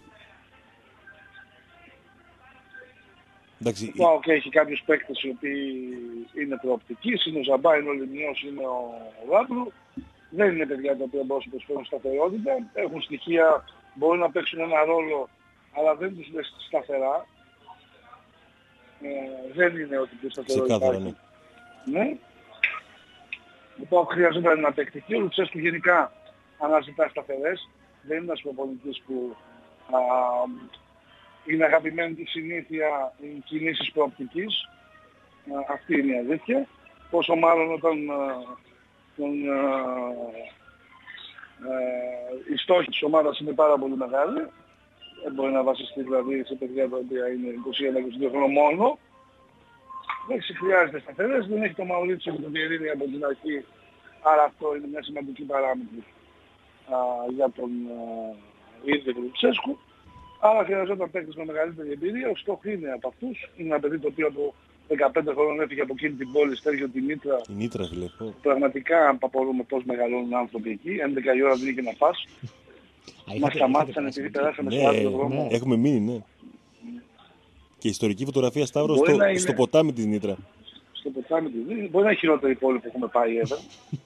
Εντάξει. Ο ΠΑΟΚ έχει κάποιους παίκτες οι οποίοι είναι προοπτικείς, είναι ο Ζαμπά, είναι ο Λιμιός, είναι ο Λάμπρου. Δεν είναι παιδιά τα οποία μπορούν να προσφέρουν σταθερότητα. Έχουν στοιχεία, μπορούν να παίξουν ένα ρόλο, αλλά δεν τους λες σταθερά. Ε, δεν είναι ότι τους σταθερότητα υπάρχει. Ναι. Ναι. Ο ΠΑΟΚ χρειαζόταν ένα παικτική. Ο Λουτσέσκου γενικά αναζητά σταθερές. Δεν είναι ένας προπονητής που α, είναι αγαπημένη τη συνήθεια οι κινήσεις προοπτικής. Α, αυτή είναι η αλήθεια. Πόσο μάλλον όταν α, τον, α, α, οι στόχοι της ομάδας είναι πάρα πολύ μεγάλοι. Δεν μπορεί να βασιστεί δηλαδή σε παιδιά τα οποία είναι είκοσι ένα είκοσι δύο χρόνων μόνο. Δεν χρειάζεται σταθερές, δεν έχει το Μαουρίτσιο και το Βιερίνη από την αρχή. Άρα αυτό είναι μια σημαντική παράμετρη για τον ίδιο του Λουτσέσκου. Άρα χρειαζόταν παίκτες με μεγαλύτερη εμπειρία. Ο στόχος είναι από αυτούς. Είναι ένα παιδί το οποίο από δεκαπέντε χρόνων έφυγε από εκείνη την πόλη, στέργιο τη Νήτρα. Η Νήτρα φίλε. Πραγματικά απορούμε πώς μεγαλώνουν άνθρωποι εκεί. έντεκα η ώρα δεν είχε να πας. Μας σταμάτησαν επειδή περάσαμε στο άλλο δρόμο. Έχουμε μείνει, ναι. Και ιστορική φωτογραφία Σταύρο στο, είναι... στο ποτάμι της Νήτρα. Στο ποτάμι της Νήτρα. Μπορεί να είναι χειρότερη πόλη που έχουμε πάει εδώ.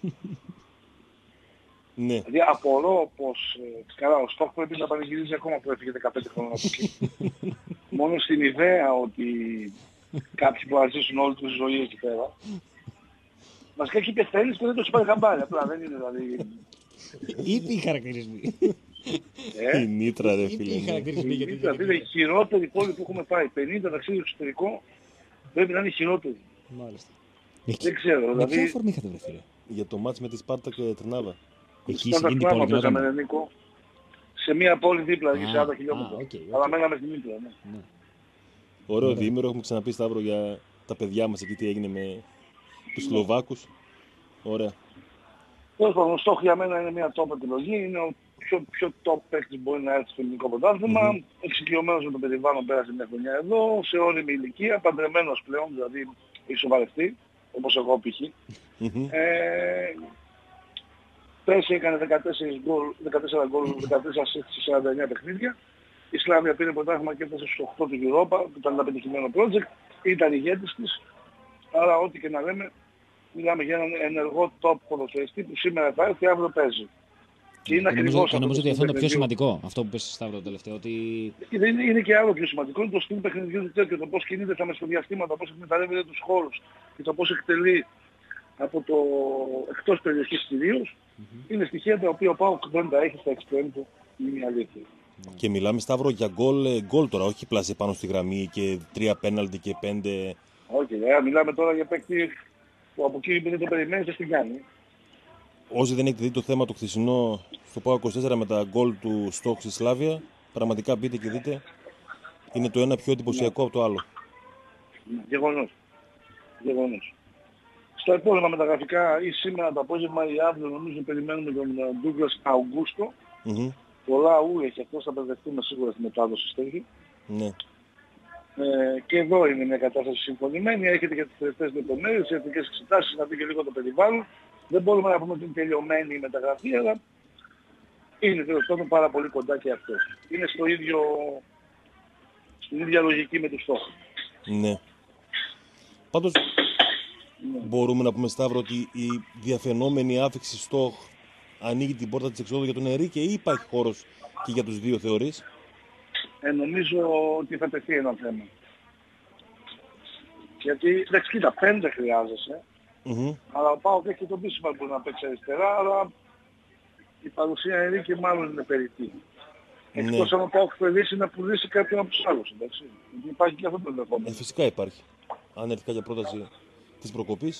Ναι. Δηλαδή απορώ πως ε, καλά, ο στόχος πρέπει να πανηγυρίζει ακόμα που έφυγε δεκαπέντε χρόνια από εκεί. Μόνο στην ιδέα ότι κάποιοι που ζήσουν όλη τους ζωή εκεί πέρα. Βασικά εκεί πεθαίνεις και δεν το σου πάρει χαμπάρι. Απλά δεν είναι δηλαδή... Ήπιοι οι χαρακτηρισμοί. Ε? Η Νήτρα ρε φίλε. Οι χαρακτηρισμοί η Νήτρα είναι η χειρότερη πόλη που έχουμε πάει. πενήντα ταξίδια εξωτερικό πρέπει να είναι η χειρότερη. Μάλιστα. Δεν ξέρω. Με δηλαδή... ποια αφορμή είχατε βρεθεί ρε? Για το μάτς με τη Σπάρτα και Τρνάβα. Εκεί Σπάρτα συγκίνη Τρνάβα πόλη παίζαμε Νίκο. Σε μια πόλη δίπλα, εκεί Α, σαράντα α, χιλιόμετρα. οκ, οκ. Αλλά μέναμε στην Νήτρα. Ναι. Ναι. Ωραίο Ωραία. διήμερο, έχουμε ξαναπεί Σταύρο για τα παιδιά μας εκεί τι έγινε με τους Σλοβάκους. Ωραία. Τέλος πάντων, ο στόχος για μένα είναι μια top επιλογή. Είναι ο πιο, πιο top παίκτης μπορεί να έρθει στο ελληνικό πρωτάθλημα. Mm-hmm. Εξοικειωμένος με το περιβάλλον, πέρασε μια χρονιά εδώ, σε όριμη ηλικία, παντρεμένος πλέον, δηλαδή έχει σοβαρευτεί, όπως εγώ π.χ. Mm-hmm. Ε, πέρσι έκανε δεκατέσσερα γκολ, δεκατέσσερα γκολ, δεκατέσσερα σε σαράντα εννέα παιχνίδια. Η Σλάβια πήρε πρωτάθλημα και έφτασε στους οκτώ του Europa, που ήταν ένα πετυχημένο project, ήταν ηγέτης της. Άρα ό,τι και να λέμε, μιλάμε για έναν ενεργό top ποδοσφαιριστή που σήμερα θα έρθει, αύριο παίζει. Και είναι και ακριβώς νομίζω, αυτό. και νομίζω ότι αυτό είναι το πιο παιχνιδιού. σημαντικό, αυτό που πες Σταύρο το τελευταίο, ότι... Και δεν είναι, είναι και άλλο πιο σημαντικό, είναι το στυλ παιχνιδιού του τέτοιο, το πώς κινείται τα μεσοδιαστήματα, πώς εκμεταλλεύεται τους χώρους και το πώς εκτελεί από το εκτός περιοχής κυρίως. Mm-hmm. Είναι στοιχεία τα οποία ο ΠΑΟΚ δεν τα έχει στα εξτρέμ του, είναι η αλήθεια. Και μιλάμε, Σταύρο, για γκολ, γκολ τώρα, όχι πλάσει πάνω στη γραμμή και τρία πέναλτι και πέντε... Όχι, okay, μιλάμε τώρα για παίκτη που από εκεί δεν το περιμένεις και την κάνει. Όσοι δεν έχετε δει το θέμα το χθεσινό στο ΠΑΟΚ είκοσι τέσσερα με τα γκολ του Στόχ στη Σλάβια, πραγματικά μπείτε και δείτε. Είναι το ένα πιο εντυπωσιακό από το άλλο. Γεγονός. Γεγονός. Στα επόμενα μεταγραφικά ή σήμερα το απόγευμα ή αύριο νομίζω περιμένουμε τον Ντούγκλας Αουγκούστο. Mm-hmm. Πολλά ου έχει αυτός, θα μπερδευτούμε σίγουρα στη μετάδοση στέγη. Ναι. Ε, και εδώ είναι μια κατάσταση συμφωνημένη, έχετε και τις τελευταίες λεπτομέρειες, οι εθνικές εξετάσεις, να δει και λίγο το περιβάλλον. Δεν μπορούμε να πούμε ότι είναι τελειωμένη η μεταγραφή, αλλά είναι τέλος πάντων πάρα πολύ κοντά και αυτός. Είναι στο ίδιο, στην ίδια λογική με τους στόχους. Ναι. Πάντως ναι. Μπορούμε να πούμε, Σταύρο, ότι η διαφαινόμενη άφηξη Στόχ ανοίγει την πόρτα της εξόδου για τον Ενρίκε ή υπάρχει χώρος και για τους δύο, θεωρείς? Ε, νομίζω ότι θα τεθεί ένα θέμα. Γιατί, εντάξει, κοίτα, πέντε χρειάζεσαι. Mm-hmm. Αλλά ο ΠΑΟΚ έχει τον πίσμα που να παίξει αριστερά, αλλά η παρουσία Ενρίκε μάλλον είναι περιττή. Ναι. Εκτός αν ο ΠΑΟΚ θελήσει να πουλήσει κάποιον από τους άλλους, εντάξει. Γιατί υπάρχει και αυτό το ενδεχόμενο. Ε, φυσικά υπάρχει. Αν έρθει κάποια πρόταση της προκοπής.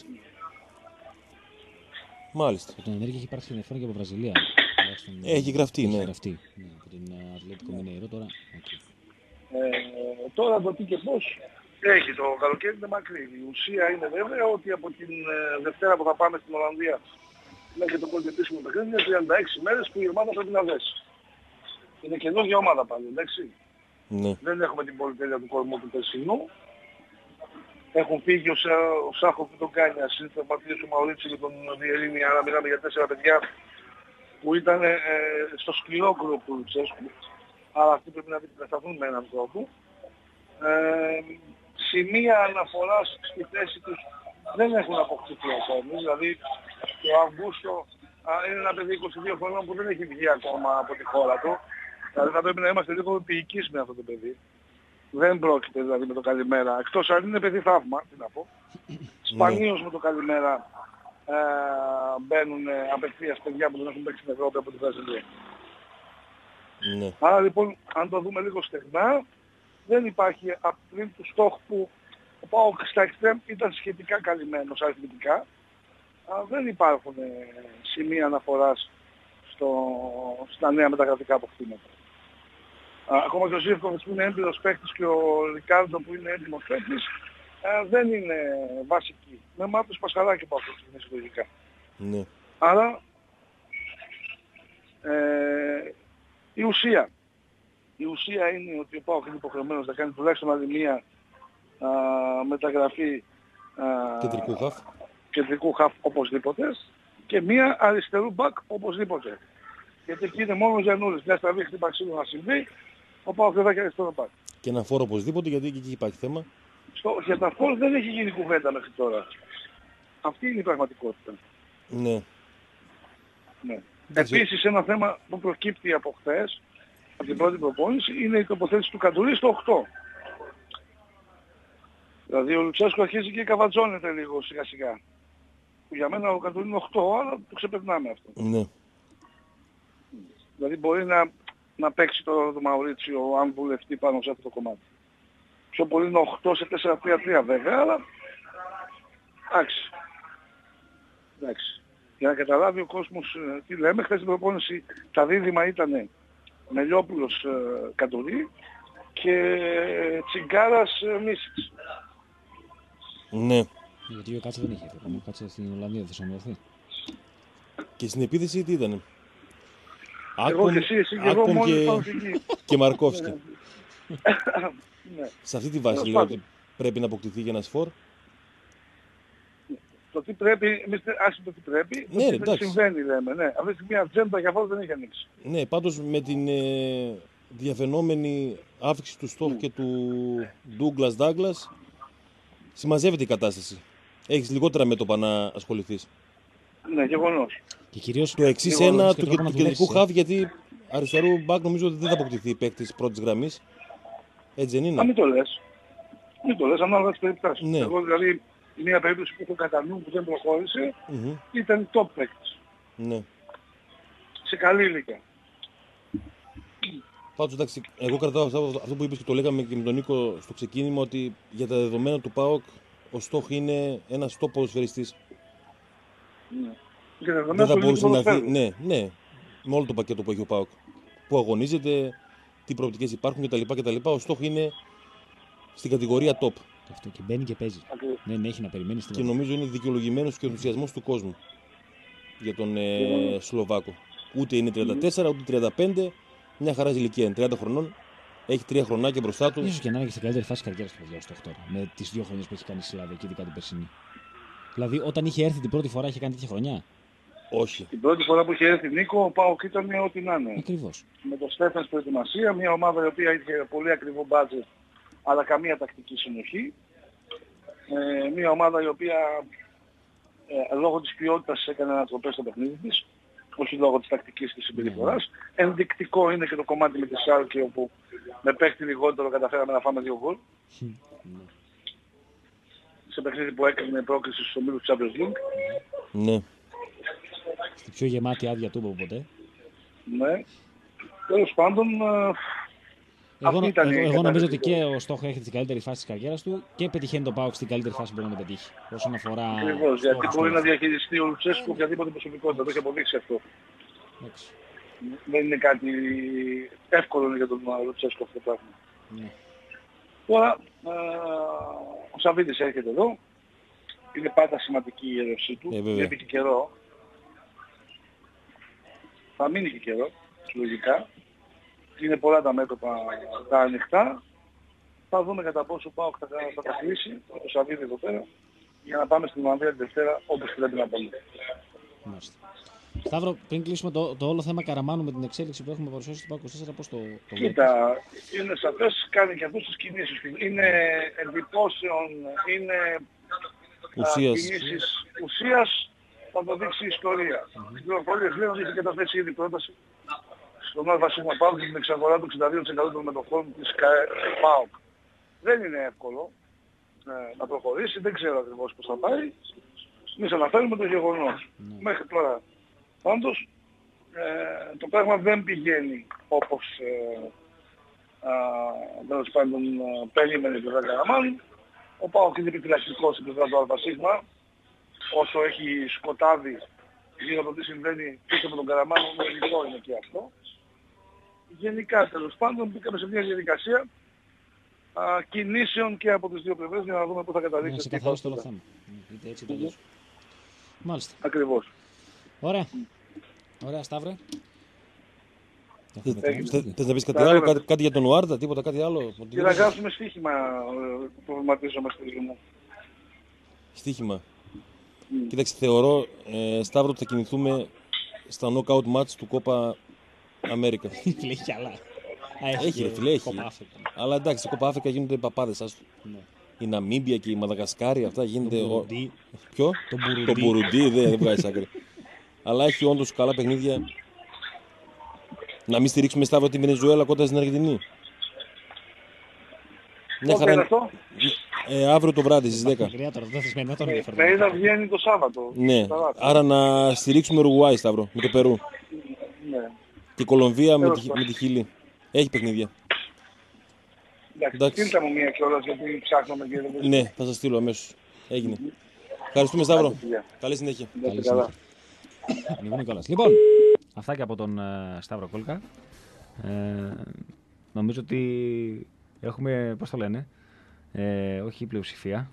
Μάλιστα. Από τον Ενρίκε έχει υπάρξει ενδιαφέρον και από Βραζιλία. Ε, έχει γραφτεί, έχει ναι. γραφτεί, ναι. Από την Ατλέτικο Μινέιρο τώρα. Okay. Ε, τώρα το τι και πώς έχει, το καλοκαίρι είναι μακρύ. Η ουσία είναι βέβαια ότι από την ε, Δευτέρα που θα πάμε στην Ολλανδία μέχρι το πρώτο επίσημο παιχνίδι είναι τριάντα έξι μέρες που η ομάδα πρέπει να δέσει. Είναι καινούργια ομάδα πάλι, εντάξει. Ναι. Δεν έχουμε την πολυτέλεια του κορμού του περσινού. Έχουν φύγει ο, Σα, ο Σάχο και τον Κάνιας, ήρθε ο Ματίας ο Μαουρίτσι και τον Διερήνη, άρα μιλάμε για τέσσερα παιδιά που ήταν ε, στο σκληρό γκρουπ του Λουτσέσκου. Άρα αυτοί πρέπει να αντικατασταθούν με έναν τρόπο. Ε, σημεία αναφοράς στη θέση τους δεν έχουν αποκτηθεί ακόμη. Δηλαδή το Αυγούστο είναι ένα παιδί είκοσι δύο χρονών που δεν έχει βγει ακόμα από τη χώρα του. Δηλαδή θα πρέπει να είμαστε λίγο επίοικείς με αυτό το παιδί. Δεν πρόκειται δηλαδή με το καλημέρα. Εκτός αν είναι παιδί θαύμα, τι να πω. Σπανίως με το καλημέρα ε, μπαίνουν απευθείας παιδιά που δεν έχουν παίξει στην Ευρώπη από τη Βραζιλία. Ναι. Άρα λοιπόν, αν το δούμε λίγο στεγνά, δεν υπάρχει πριν του στόχου που ο ΠΑΟΚ στα εξτρέμ ήταν σχετικά καλυμμένος αριθμητικά. Δεν υπάρχουν ε, σημεία αναφοράς στο, στα νέα μεταγραφικά αποκτήματα. Ακόμα και ο Ζίβκοβιτς που είναι έμπειρος παίκτης και ο Ρικάρντο που είναι έντιμος παίκτης δεν είναι βασικοί. Με μάτους Πασχαλάκη που αυτό είναι συλλογικά. Ναι. Άρα ε, η ουσία. Η ουσία είναι ότι ο ΠΑΟΚ είναι υποχρεωμένος να κάνει τουλάχιστον άλλη μία α, μεταγραφή α, κεντρικού χαφ. κεντρικού χαφ οπωσδήποτε και μία αριστερού μπακ οπωσδήποτε. Γιατί εκεί είναι μόνο Γιαννούλης. Μια στραβή χτύπα ξύλου να συμβεί, ο ΠΑΟΚ δεν θα έχει αριστερό μπακ. Και ένα φόρο οπωσδήποτε, γιατί εκεί υπάρχει θέμα. Στο, για τα φόρ δεν έχει γίνει κουβέντα μέχρι τώρα. Αυτή είναι η πραγματικότητα. Ναι. Ναι. Επίσης ένα θέμα που προκύπτει από χθες, από την πρώτη προπόνηση, είναι η τοποθέτηση του Καντουρί στο οκτώ. Δηλαδή ο Λουτσέσκο αρχίζει και καβατζώνεται λίγο σιγά σιγά. Που για μένα ο Καντουρί είναι οκτώ, αλλά το ξεπερνάμε αυτό. Ναι. Δηλαδή μπορεί να, να παίξει το, το Μαουρίτσιο αν βουλευτεί πάνω σε αυτό το κομμάτι. Πιο πολύ είναι οκτώ σε τέσσερα τρία τρία βέβαια, αλλά εντάξει. Εντάξει. Για να καταλάβει ο κόσμος ε, τι λέμε, χθες την προπόνηση τα δίδυμα ήταν Μελιόπουλος ε, Καντουρί και ε, Τσιγκάρας ε, Μίσιτς. Ναι. Γιατί ο Κάτσε δεν είχε ακόμα, Κάτσε στην Ολλανδία δεν σωμιωθεί. Και στην επίθεση τι ήταν? Εγώ και εσύ, εσύ και εγώ μόνοι πάνω εκεί. Και Μαρκόφσκι. Ναι. Σε αυτή τη βάση λέω ότι πρέπει να αποκτηθεί για ένα σφόρ. Το τι πρέπει, εμείς άσχετο το τι πρέπει, ναι, το τι συμβαίνει λέμε. Ναι. Αυτή τη στιγμή ατζέντα για αυτό δεν έχει ανοίξει. Ναι, πάντως με την ε, διαφαινόμενη άφηξη του Στόχ mm. και του Ντούγκλας Ντάγκλας συμμαζεύεται η κατάσταση. έχεις λιγότερα μέτωπα να ασχοληθείς. Ναι, γεγονός. Και κυρίως το εξής ένα του, του κεντρικού χαβ, γιατί αριστερού μπακ νομίζω ότι δεν θα αποκτηθεί παίκτης πρώτης γραμμής. Έτσι δεν είναι? Α, μην το λες. Μην το λες, ανάλογα τις περιπτώσεις. Ναι. Εγώ δηλαδή, μια περίπτωση που έχω κατά νου που δεν προχώρησε, Mm-hmm. ήταν top παίκτης. Ναι. Σε καλή ηλικία. Πάντως εντάξει, εγώ κρατάω αυτό, αυτό που είπες και το λέγαμε και με τον Νίκο στο ξεκίνημα, ότι για τα δεδομένα του ΠΑΟΚ ο στόχος είναι ένας top ποδοσφαιριστής. Ναι. Και δεν θα μπορούσε να δει, ναι, ναι, με όλο το πακέτο που έχει ο ΠΑΟΚ. Που αγωνίζεται, τι προοπτικές υπάρχουν κτλ. κτλ. Ο στόχος είναι στην κατηγορία top. Αυτό και μπαίνει και παίζει. Okay. Ναι, ναι, έχει να περιμένει στην Και νομίζω είναι δικαιολογημένος και ο ενθουσιασμός του κόσμου για τον ε, mm. Σλοβάκο. Ούτε είναι τριάντα τέσσερα, mm. ούτε τριάντα πέντε. Μια χαρά ηλικία είναι, τριάντα χρονών. Έχει τρία χρονάκια μπροστά του. Ίσως και να είναι και στην καλύτερη φάση καριέρας του παιδιά τώρα. Με τις δύο χρονιές που έχει κάνει στη Σλάβια και ειδικά την περσινή. Δηλαδή, όταν είχε έρθει την πρώτη φορά, είχε κάνει τέτοια χρονιά. Όχι. Την πρώτη φορά που είχε έρθει Νίκο, ο ΠΑΟΚ ήταν ό,τι να είναι. Ακριβώς. Με το Στέφαν προετοιμασία, μια ομάδα η οποία είχε πολύ ακριβό μπάτζετ, αλλά καμία τακτική συνοχή. Ε, μια ομάδα η οποία ε, λόγω της ποιότητας έκανε ανατροπές στο παιχνίδι της, όχι λόγω της τακτικής της συμπεριφοράς. Mm. Ενδεικτικό είναι και το κομμάτι με τη Σάλκη, όπου με παίχτη λιγότερο καταφέραμε να φάμε δύο γκολ. Mm. Σε παιχνίδι που έκανε πρόκληση στους ομίλους του Champions League. Ναι. Στη πιο γεμάτη άδεια του από ποτέ. Ναι. Τέλος πάντων, εγώ, εγώ, εγώ νομίζω ότι και ο Στόχο έχει την καλύτερη φάση της καριέρας του και πετυχαίνει τον ΠΑΟΚ στην καλύτερη φάση που μπορεί να το πετύχει. Όσον αφορά. Ακριβώς, γιατί μπορεί να διαχειριστεί ο Λουτσέσκου οποιαδήποτε προσωπικότητα. Το έχει αποδείξει αυτό. Έξι. Δεν είναι κάτι εύκολο για τον Λουτσέσκου αυτό το πράγμα. Ναι. Τώρα, ε, ο Σαββίδης έρχεται εδώ. Είναι πάντα σημαντική η έλευσή του. Ε, Βλέπει και καιρό. Θα μείνει και καιρό, λογικά. Είναι πολλά τα μέτωπα τα ανοιχτά. Θα δούμε κατά πόσο πάω θα, θα τα κλείσει με το Σαββίδη εδώ πέρα για να πάμε στην Ολλανδία την Δευτέρα όπως πρέπει να πάμε. Σταύρο, πριν κλείσουμε το, το όλο θέμα Καραμάνου με την εξέλιξη που έχουμε παρουσιάσει στο ΠΑΟΚ είκοσι τέσσερα, πώς το, το Κοίτα, είναι σαφές, κάνει και αυτές τις κινήσεις. Είναι εντυπώσεων, είναι ουσίας. Α, κινήσεις ουσίας, θα το δείξει η ιστορία. Οι πληροφορίες λένε ότι έχει καταθέσει ήδη πρόταση στον ΑΒ ΠΑΟΚ για την εξαγορά του εξήντα δύο τοις εκατό των μετοχών της ΠΑΟΚ. Δεν είναι εύκολο ε, να προχωρήσει, δεν ξέρω ακριβώς πώς θα πάει. Εμείς αναφέρουμε το γεγονός. Mm. Μέχρι τώρα πάντως ε, το πράγμα δεν πηγαίνει όπως ε, τέλος πάντων περίμενε το Καραμάνου. Ο ΠΑΟΚ είναι επιφυλακτικός στην πλευρά του ΑΒ. Όσο έχει σκοτάδι γύρω από τι συμβαίνει πίσω με τον Καραμάνο, λογικό είναι και αυτό. Γενικά τέλος πάντων μπήκαμε σε μια διαδικασία α, κινήσεων και από τις δύο πλευρές για να δούμε πού θα καταλήξει. Να ξεκαθαρίσει το όλο θέμα. Είτε έτσι είτε αλλιώς. Μάλιστα. Ακριβώς. Ωραία. Ωραία, Σταύρε. Θες να πεις κάτι άλλο, κάτι, κάτι για τον Ουάρντα, τίποτα, κάτι άλλο? Και να γράψουμε στοίχημα, προβληματίζομαι στη ζωή μου. Στοίχημα. Mm. Κοίταξε, θεωρώ, ε, Σταύρο, ότι θα κινηθούμε στα knockout match του Κόπα Αμέρικα. Φίλε, έχει άλλα. Έχει, ρε φίλε, έχει. Αλλά εντάξει, στην Κόπα Αφρικα γίνονται παπάδες, άστο. Ναι. Η Ναμίμπια και η Μαδαγασκάρη, αυτά γίνεται... Το Μπουρουντί. Ποιο? Το Μπουρουντί, δεν βγάζει άκρη. Αλλά έχει όντως καλά παιχνίδια. Να μην στηρίξουμε, Σταύρο, τη Βενεζουέλα κοντά στην Αργεντινή. Μια χαρά είναι. Ε, αύριο το βράδυ στις δέκα. Με είδα βγαίνει το Σάββατο. Ναι, άρα να στηρίξουμε Ουρουγουάη, Σταύρο, με το Περού. Ναι. Και Κολομβία με τη, με τη Χιλή. Έχει παιχνίδια. Εντάξει, στείλτε μου μία κιόλας γιατί ψάχνουμε και δεν. Ναι, θα σας στείλω αμέσως. Έγινε. Mm-hmm. Ευχαριστούμε, Σταύρο. Καλή συνέχεια. Καλή συνέχεια. Λοιπόν, αυτά και από τον uh, Σταύρο Κόλκα. Ε, νομίζω ότι έχουμε, πώς το λένε, ε, όχι η πλειοψηφία.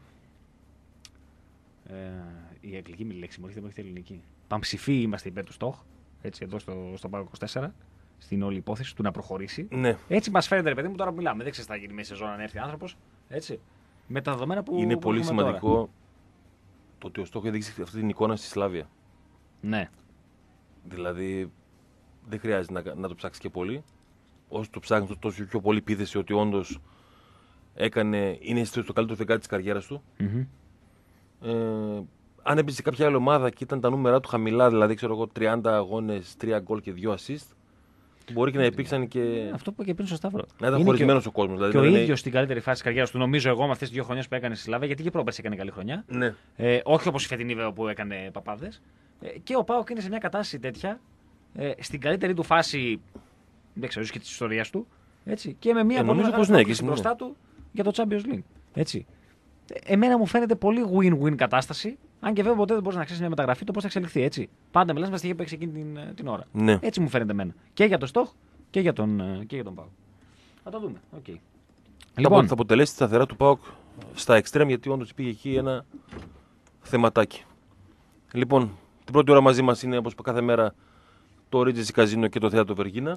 Ε, η αγγλική μη λέξη μου, όχι, δεν μου έχετε ελληνική. Πανψηφοί είμαστε υπέρ του Στόχ, έτσι εδώ στο, στο ΠΑΟΚ είκοσι τέσσερα, στην όλη υπόθεση του να προχωρήσει. Ναι. Έτσι μας φαίνεται, ρε παιδί μου, τώρα που μιλάμε. Δεν ξέρεις τι θα γίνει μέσα σε σεζόν αν έρθει άνθρωπος. Έτσι. Με τα δεδομένα που. Είναι που πολύ σημαντικό τώρα. Το ότι ο Στόχ έδειξε αυτή την εικόνα στη Σλάβια. Ναι. Δηλαδή δεν χρειάζεται να, να το ψάξεις και πολύ. Όσο το ψάχνεις, τόσο πιο πολύ πείθεσαι ότι όντως έκανε, είναι στο καλύτερο δεκάτι της καριέρας του. Mm-hmm. Ε, αν έπαιζε κάποια άλλη ομάδα και ήταν τα νούμερα του χαμηλά, δηλαδή ξέρω εγώ τριάντα αγώνες, τρία γκολ και δύο assist, μπορεί και να υπήρξαν και. Αυτό που είπε και πριν στο Σταύρο. Να ήταν χωρισμένος ο κόσμος. Δηλαδή και ο είναι... ίδιος στην καλύτερη φάση της καριέρας του, νομίζω εγώ, με αυτές τις δύο χρονιές που έκανε στη Σλάβια, γιατί και πρόπερση έκανε καλή χρονιά. Ναι. Ε, όχι όπως η φετινή βέβαια που έκανε παπάδες. Ε, και ο ΠΑΟΚ είναι σε μια κατάσταση τέτοια, ε, στην καλύτερη του φάση, δεν ξέρω, και της ιστορίας του. Έτσι, και με μια ε, πολύ μεγάλη ναι, πρόκληση μπροστά του για το Champions League. Έτσι. Εμένα μου φαίνεται πολύ win-win κατάσταση, αν και βέβαια ποτέ δεν μπορεί να ξέρει μια μεταγραφή το πώς θα εξελιχθεί. Έτσι. Πάντα μιλάς με τα στοιχεία που έχει εκείνη την, την ώρα. Ναι. Έτσι μου φαίνεται εμένα. Και για το Στοχ και για τον, και για τον ΠΑΟΚ. Θα το δούμε. Okay. Λοιπόν, θα αποτελέσει τη σταθερά του ΠΑΟΚ στα εξτρέμ, γιατί όντως υπήρχε εκεί ένα θεματάκι. Λοιπόν, την πρώτη ώρα μαζί μας είναι όπως κάθε μέρα το Regency Casino και το Θέατρο Βεργίνα.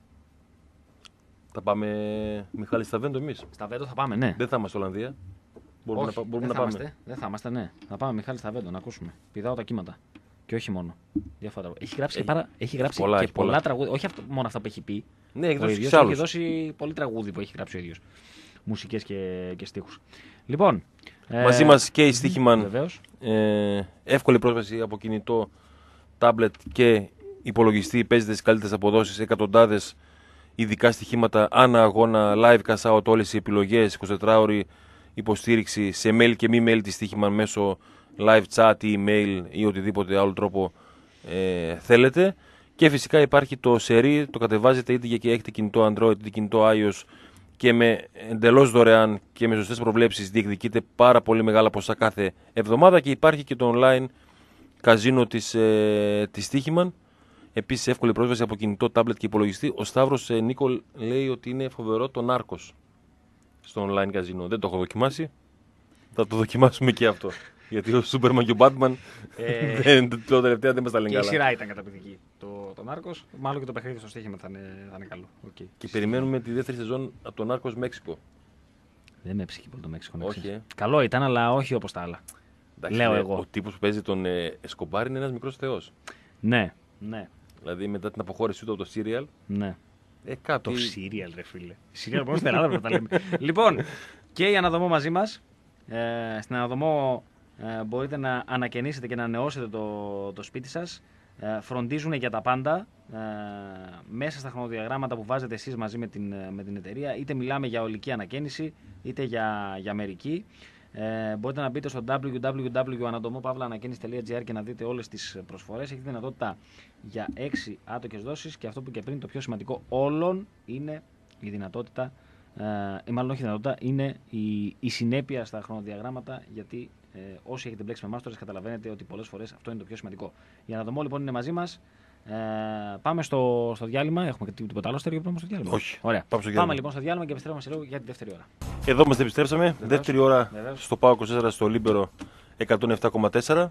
Θα πάμε Μιχάλη Σταβέντο εμείς. Σταβέντο θα πάμε, ναι. Δεν θα είμαστε Ολλανδία. Μπορούμε όχι, να, μπορούμε δεν να θα πάμε. Είμαστε, δεν θα είμαστε, ναι. Θα πάμε Μιχάλη Σταβέντο να ακούσουμε. Πηδάω τα κύματα. Και όχι μόνο. Διάφορα. Έχει γράψει, έχει, και, παρα... έχει γράψει πολλά, και πολλά, πολλά τραγούδια. Όχι αυτό, μόνο αυτά που έχει πει. Ναι, έχει δώσει, έχει δώσει πολύ τραγούδι που έχει γράψει ο ίδιος. Μουσικές και, και στίχους. Λοιπόν. Μαζί ε... μας και η Στοίχημαν. Ε, εύκολη πρόσβαση από κινητό, τάμπλετ και υπολογιστή. Παίζετε στις καλύτερες αποδόσεις. Εκατοντάδες ειδικά στοιχήματα ανά αγώνα. Live cash out, όλες οι επιλογές. εικοσιτετράωρη υποστήριξη σε mail και μη mail τη Στοίχημαν μέσω live chat ή email ή οτιδήποτε άλλο τρόπο ε, θέλετε. Και φυσικά υπάρχει το σερί, το κατεβάζετε είτε και έχετε κινητό Android είτε κινητό iOS και με εντελώς δωρεάν και με σωστές προβλέψεις διεκδικείτε πάρα πολύ μεγάλα ποσά κάθε εβδομάδα. Και υπάρχει και το online καζίνο της, ε, της Στοίχημαν. Επίσης εύκολη πρόσβαση από κινητό, τάμπλετ και υπολογιστή. Ο Σταύρος ε, Νίκολ λέει ότι είναι φοβερό το Νάρκος στο online καζίνο. Δεν το έχω δοκιμάσει. Θα το δοκιμάσουμε και αυτό. Γιατί ο Σούπερμαν και ο Μπάτμαν ε, δεν, το τελευταία δεν μας τα λένε καλά. Και η σειρά ήταν καταπληκτική. Το, το Νάρκος, μάλλον και το παιχνίδι στο Στοίχημα θα είναι, θα είναι καλό. Okay. Και περιμένουμε τη δεύτερη σεζόν από το Νάρκος Μέξικο. Δεν με έψυχε πολύ το Μέξικο. Όχι, ε. Καλό ήταν, αλλά όχι όπως τα άλλα. Εντάξει, λέω ναι, εγώ. Ο τύπος που παίζει τον ε, Εσκομπάρ είναι ένας μικρός θεός. Ναι, ναι. Δηλαδή μετά την αποχώρησή του από το Serial. Ναι. Ε, κάποιοι... Το Serial, ρε φίλε. Serial μόνο στην Ελλάδα πρέπει να τα λέμε. Λοιπόν, και η Αναδομό μαζί μας. Ε, στην Αναδομό ε, μπορείτε να ανακαινήσετε και να ανανεώσετε το, το σπίτι σας. Ε, φροντίζουν για τα πάντα ε, μέσα στα χρονοδιαγράμματα που βάζετε εσείς μαζί με την, με την εταιρεία. Είτε μιλάμε για ολική ανακαίνιση είτε για, για μερική. Ε, μπορείτε να μπείτε στο double-u double-u double-u τελεία αναδομό παύλα ανακαίνιση τελεία τζι άρ και να δείτε όλες τις προσφορές. Έχετε δυνατότητα για έξι άτοκες δόσεις και αυτό που και πριν το πιο σημαντικό όλων είναι η δυνατότητα, ε, ή μάλλον όχι η δυνατότητα, είναι η, η συνέπεια στα χρονοδιαγράμματα, γιατί ε, όσοι έχετε μπλέξει με μάστορες καταλαβαίνετε ότι πολλές φορές αυτό είναι το πιο σημαντικό. Η Αναδομό λοιπόν είναι μαζί μας. Ε, πάμε στο, στο διάλειμμα. Έχουμε και τίποτα άλλο στερεό στο διάλειμμα. Όχι. Ωραία. Πάμε, στο πάμε λοιπόν στο διάλειμμα και επιστρέφουμε σε λίγο για τη δεύτερη ώρα. Εδώ μας επιστρέψαμε. Βεβαίως. Δεύτερη ώρα Βεβαίως. Στο ΠΑΟΚ είκοσι τέσσερα στο Λίμπερο εκατόν επτά κόμμα τέσσερα.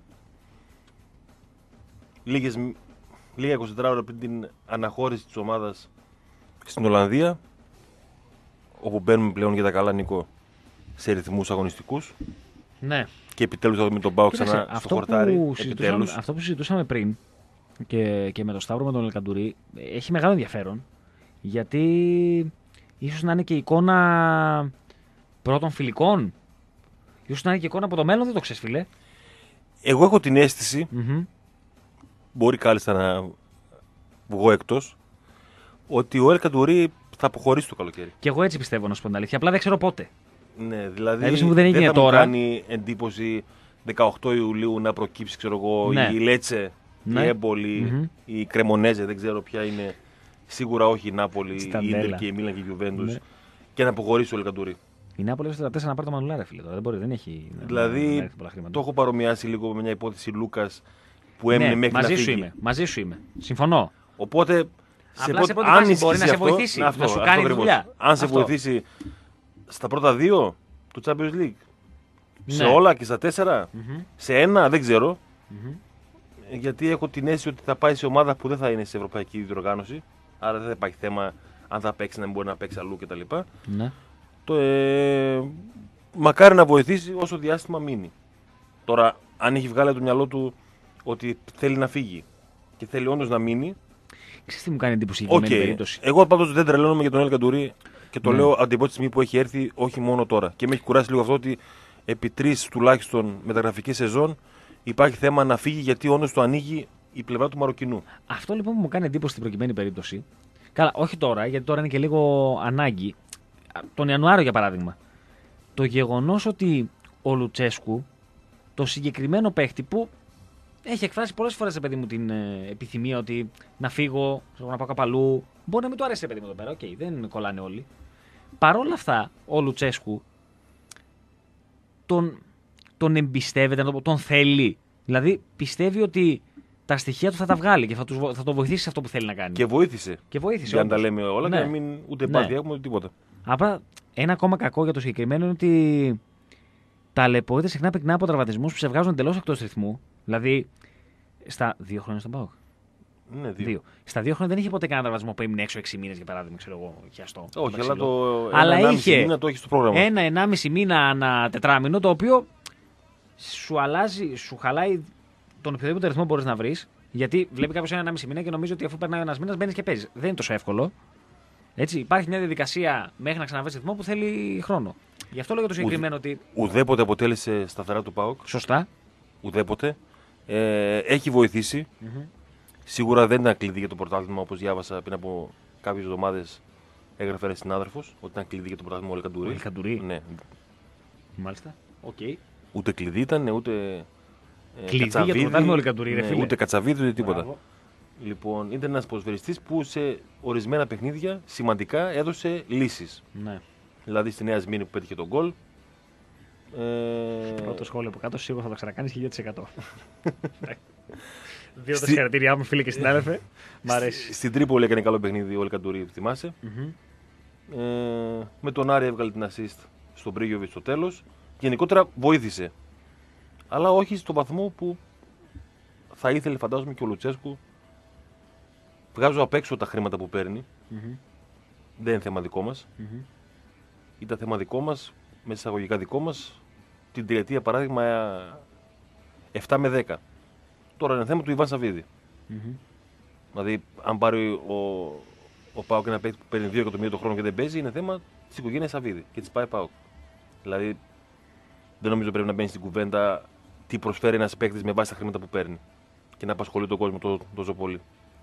Λίγες, λίγα είκοσι τέσσερις ώρα πριν την αναχώρηση της ομάδας στην Ολλανδία, όπου μπαίνουμε πλέον για τα καλά, Νίκο, σε ρυθμούς αγωνιστικούς. Ναι. Και επιτέλους θα δούμε τον ΠΑΟΚ ξανά αυτό στο χορτάρι. Που αυτό που συζητούσαμε πριν και, και με τον Σταύρο με τον Ελκαντουρί έχει μεγάλο ενδιαφέρον, γιατί ίσως να είναι και εικόνα πρώτων φιλικών. Ίσως να είναι και εικόνα από το μέλλον, δεν το ξέρεις, φίλε. Εγώ έχω την αίσθηση, mm-hmm. μπορεί κάλλιστα να βγω εκτός, ότι ο Ελκαντουρί θα αποχωρήσει το καλοκαίρι. Και εγώ έτσι πιστεύω, να σου πω την αλήθεια. Απλά δεν ξέρω πότε. Ναι, δηλαδή δεν, δεν θα τώρα. μου κάνει εντύπωση δεκαοκτώ Ιουλίου να προκύψει, ξέρω εγώ, ναι. η Λέτσε, ναι. η Έμπολη, mm-hmm. η Κρεμονέζε, δεν ξέρω ποια είναι. Σίγουρα όχι η Νάπολη, η Ίντερ και η Μίλαν και η Γιουβέντους, ναι. και να αποχωρήσει ο Ελκαντουρί. Η Νάπολη έχει τέσσερα να πάρει το Μανουλάρε, φίλε. Δεν μπορεί, δεν έχει. Δηλαδή, να πολλά χρήματα. Το έχω παρομοιάσει λίγο με μια υπόθεση Λούκας που έμεινε ναι, μέχρι μαζί να σου φύγει. Είμαι, μαζί σου είμαι. Συμφωνώ. Οπότε, απλά σε, σε πρώτη αν μπορεί να σε αυτό, βοηθήσει, αυτό, να σου αυτό, κάνει αυτό δουλειά. Αν αυτό. σε βοηθήσει στα πρώτα δύο του Champions League, ναι. σε όλα και στα τέσσερα, mm-hmm. σε ένα, δεν ξέρω. Mm-hmm. Γιατί έχω την αίσθηση ότι θα πάει σε ομάδα που δεν θα είναι σε ευρωπαϊκή διοργάνωση. Άρα δεν θα υπάρχει θέμα αν θα παίξει να μην μπορεί να παίξει αλλού κτλ. Ναι. Το, ε, μακάρι να βοηθήσει όσο διάστημα μείνει. Τώρα, αν έχει βγάλει από το μυαλό του ότι θέλει να φύγει και θέλει όντως να μείνει. Ξέρεις τι μου κάνει εντύπωση η συγκεκριμένη okay. περίπτωση. Εγώ πάντως δεν τρελαίνομαι για τον Ελκαντουρί και το ναι. λέω από την πρώτη στιγμή που έχει έρθει, όχι μόνο τώρα. Και με έχει κουράσει λίγο αυτό ότι επί τρεις τουλάχιστον μεταγραφικές σεζόν υπάρχει θέμα να φύγει, γιατί όντως το ανοίγει η πλευρά του Μαροκινού. Αυτό λοιπόν που μου κάνει εντύπωση στην προκειμένη περίπτωση. Καλά, όχι τώρα, γιατί τώρα είναι και λίγο ανάγκη. Τον Ιανουάριο, για παράδειγμα. Το γεγονός ότι ο Λουτσέσκου, το συγκεκριμένο παίχτη που έχει εκφράσει πολλές φορές, παιδί μου, την ε, επιθυμία ότι να φύγω, να πάω κάπου αλλού. Μπορεί να μην του αρέσει, παιδί μου, εδώ πέρα. Οκ, okay, δεν κολλάνε όλοι. Παρ' όλα αυτά, ο Λουτσέσκου τον, τον εμπιστεύεται, τον θέλει. Δηλαδή, πιστεύει ότι τα στοιχεία του θα τα βγάλει και θα, τους, θα το βοηθήσει σε αυτό που θέλει να κάνει. Και βοήθησε. Και βοήθησε. Για να τα λέμε όλα, ναι. Και να μην ούτε ναι. πάθη έχουμε ούτε τίποτα. Απλά ένα ακόμα κακό για το συγκεκριμένο είναι ότι ταλαιπωρείται συχνά πυκνά από τραυματισμούς που σε βγάζουν εντελώς εκτός ρυθμού. Δηλαδή, στα δύο χρόνια στον ΠΑΟΚ. Ναι, δύο. δύο. Στα δύο χρόνια δεν είχε ποτέ κανένα τραυματισμό που έμεινε έξω έξι μήνες, για παράδειγμα, ξέρω εγώ, χιαστό. Όχι, αλλά το αλλά ένα, είχε μήνα το έχει στο πρόγραμμα. Ένα ενάμιση μήνα ανά τετράμινο, το οποίο σου αλλάζει, σου χαλάει τον οποιοδήποτε ρυθμό μπορείς να βρεις. Γιατί βλέπει κάποιος ένα ενάμιση μήνα και νομίζει ότι αφού περνάει ένας μήνας μπαίνεις και παίζεις. Δεν είναι τόσο εύκολο. Έτσι, υπάρχει μια διαδικασία μέχρι να ξαναβρεις ρυθμό που θέλει χρόνο. Γι' αυτό λέω για το συγκεκριμένο ότι. Ουδέποτε αποτέλεσε σταθερά του ΠΑΟΚ. Σωστά. Ουδέποτε. Ε, έχει βοηθήσει. Mm-hmm. Σίγουρα δεν ήταν κλειδί για το πρωτάθλημα, όπως διάβασα πριν από κάποιες εβδομάδες. Έγραφε ένα συνάδελφος ότι ήταν κλειδί για το πρωτάθλημα ο Ελκαντουρί. Ο Ελκαντουρί. Ναι. Μάλιστα. Okay. Ούτε κλειδί ήταν, ούτε. Ε, κλειδί για το πρωτάθλημα ο Ελκαντουρί, ρε φίλε. Ούτε κατσαβίδι, ούτε τίποτα. Μπράβο. Λοιπόν, ήταν ένας ποδοσφαιριστής που σε ορισμένα παιχνίδια σημαντικά έδωσε λύσεις. Ναι. Δηλαδή στη Νέα Σμύρνη που πέτυχε τον γκολ. Ε... Πρώτο σχόλιο από κάτω, σίγουρα θα το ξανακάνεις χίλια τοις εκατό. Δύο τα συγχαρητήριά μου, φίλε και συνάδελφε. Μ' αρέσει. Στην Τρίπολη έκανε καλό παιχνίδι ο Ελκαντουρί, θυμάσαι. Mm-hmm. Ε, με τον Άρη έβγαλε την assist στον Πρίγιοβιτ στο τέλος. Γενικότερα βοήθησε. Αλλά όχι στον βαθμό που θα ήθελε, φαντάζομαι, και ο Λουτσέσκου. Βγάζω απ' έξω τα χρήματα που παίρνει. Mm-hmm. Δεν είναι θέμα δικό μας. Mm-hmm. Ήταν θέμα δικό μας, με εισαγωγικά δικό μας, την τριετία παράδειγμα επτά με δέκα. Τώρα είναι θέμα του Ιβάν Σαββίδη. Mm-hmm. Δηλαδή, αν πάρει ο, ο ΠΑΟΚ ένα παίκτη που παίρνει δύο εκατομμύρια το χρόνο και δεν παίζει, είναι θέμα της οικογένειας Σαββίδη και της ΠΑΕ ΠΑΟΚ. Δηλαδή, δεν νομίζω πρέπει να μπαίνει στην κουβέντα τι προσφέρει ένας παίκτης με βάση τα χρήματα που παίρνει και να απασχολεί τον κόσμο τόσο, τόσο πολύ.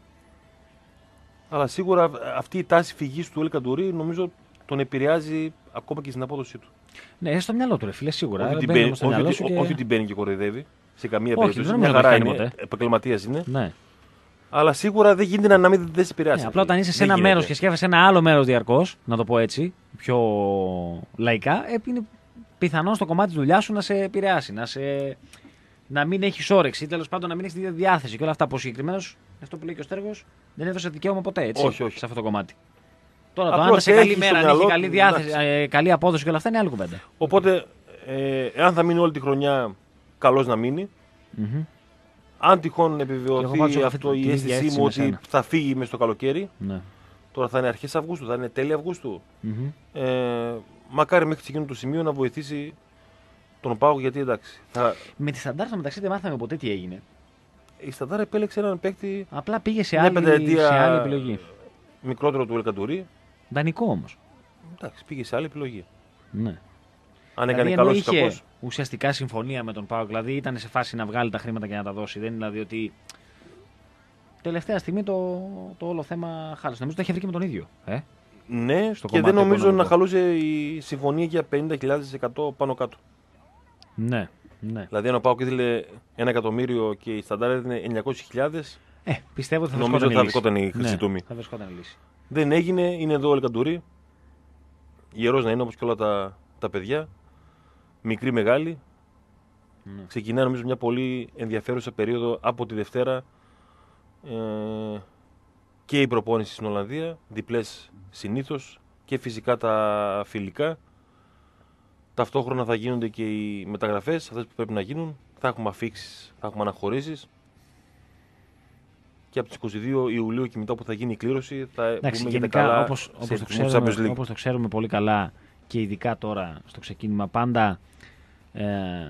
Αλλά σίγουρα αυτή η τάση φυγής του Ελκαντουρί νομίζω τον επηρεάζει ακόμα και στην απόδοσή του. Ναι, είναι στο μυαλό του, ρε φίλε, σίγουρα. Όχι, μπαίνει, όχι, όχι, και... όχι ότι μπαίνει και κοροϊδεύει σε καμία όχι, περίπτωση. Δεν μια χαρά είναι, επαγγελματίας είναι. Ναι. Αλλά σίγουρα δεν γίνεται να μην δεν σε επηρεάσει. Ναι, απλά όταν είσαι σε ένα μέρος και σκέφτεσαι ένα άλλο μέρος διαρκώς, να το πω έτσι, πιο λαϊκά, είναι πιθανό στο κομμάτι της δουλειάς σου να σε επηρεάσει, να, σε... να μην έχεις όρεξη, τέλος πάντων να μην έχεις τη διάθεση και όλα αυτά. Που συγκεκριμένως, αυτό που λέει και ο Στέργος, δεν έδωσε δικαίωμα ποτέ έτσι, όχι, όχι. σε αυτό το κομμάτι. Τώρα το αν σε καλή μέρα, αν έχει καλή διάθεση, ε, καλή απόδοση και όλα αυτά είναι άλλη κουβέντα. Οπότε, ε, εάν θα μείνει όλη τη χρονιά, καλώς να μείνει. Mm-hmm. Αν τυχόν επιβεβαιωθεί αυτό η αίσθησή μου ότι θα φύγει μες στο καλοκαίρι, ναι. Τώρα θα είναι αρχές Αυγούστου, θα είναι τέλη Αυγούστου. Mm-hmm. Ε, μακάρι μέχρι εκείνο το σημείο να βοηθήσει τον ΠΑΟΚ, γιατί εντάξει. Θα... Με τη Σταντάρ στο μεταξύ δεν μάθαμε ποτέ τι έγινε. Η Σταντάρ επέλεξε έναν παίκτη. Απλά πήγε σε άλλη, σε άλλη επιλογή. Μικρότερο του Ελκαντουρί. Δανεικό όμως. Εντάξει, πήγε σε άλλη επιλογή. Ναι. Αν έκανε δηλαδή, καλός ή κακός. Ουσιαστικά συμφωνία με τον ΠΑΟΚ, δηλαδή ήταν σε φάση να βγάλει τα χρήματα και να τα δώσει. Δεν είναι δηλαδή ότι. Τελευταία στιγμή το, το όλο θέμα χάλασε. Νομίζω το είχε βρει και με τον ίδιο. Ε? Ναι, στο και δεν νομίζω να χαλούσε η συμφωνία για πενήντα χιλιάδες εκατό πάνω κάτω. Ναι, ναι. Δηλαδή, αν ο ΠΑΟΚ ήθελε ένα εκατομμύριο και η Σταντάρ έδινε εννιακόσιες χιλιάδες. Ε, πιστεύω ότι θα νομίζω ότι θα βρισκόταν η χρυσή ναι, τομή. Θα βρισκόταν η λύση. Δεν έγινε, είναι εδώ ο Ελκαντουρί. Ιερός να είναι όπως και όλα τα, τα παιδιά. Μικρή, μεγάλη. Ναι. Ξεκινάει νομίζω μια πολύ ενδιαφέρουσα περίοδο από τη Δευτέρα. Ε, και η προπόνηση στην Ολλανδία, διπλές συνήθως και φυσικά τα φιλικά. Ταυτόχρονα θα γίνονται και οι μεταγραφές, αυτές που πρέπει να γίνουν. Θα έχουμε αφίξεις, θα έχουμε αναχωρήσεις. Και από τις είκοσι δύο Ιουλίου και μετά που θα γίνει η κλήρωση θα Εντάξει, πούμε καλά όπως, όπως, το ξέρουμε, όπως το ξέρουμε πολύ καλά και ειδικά τώρα στο ξεκίνημα πάντα ε,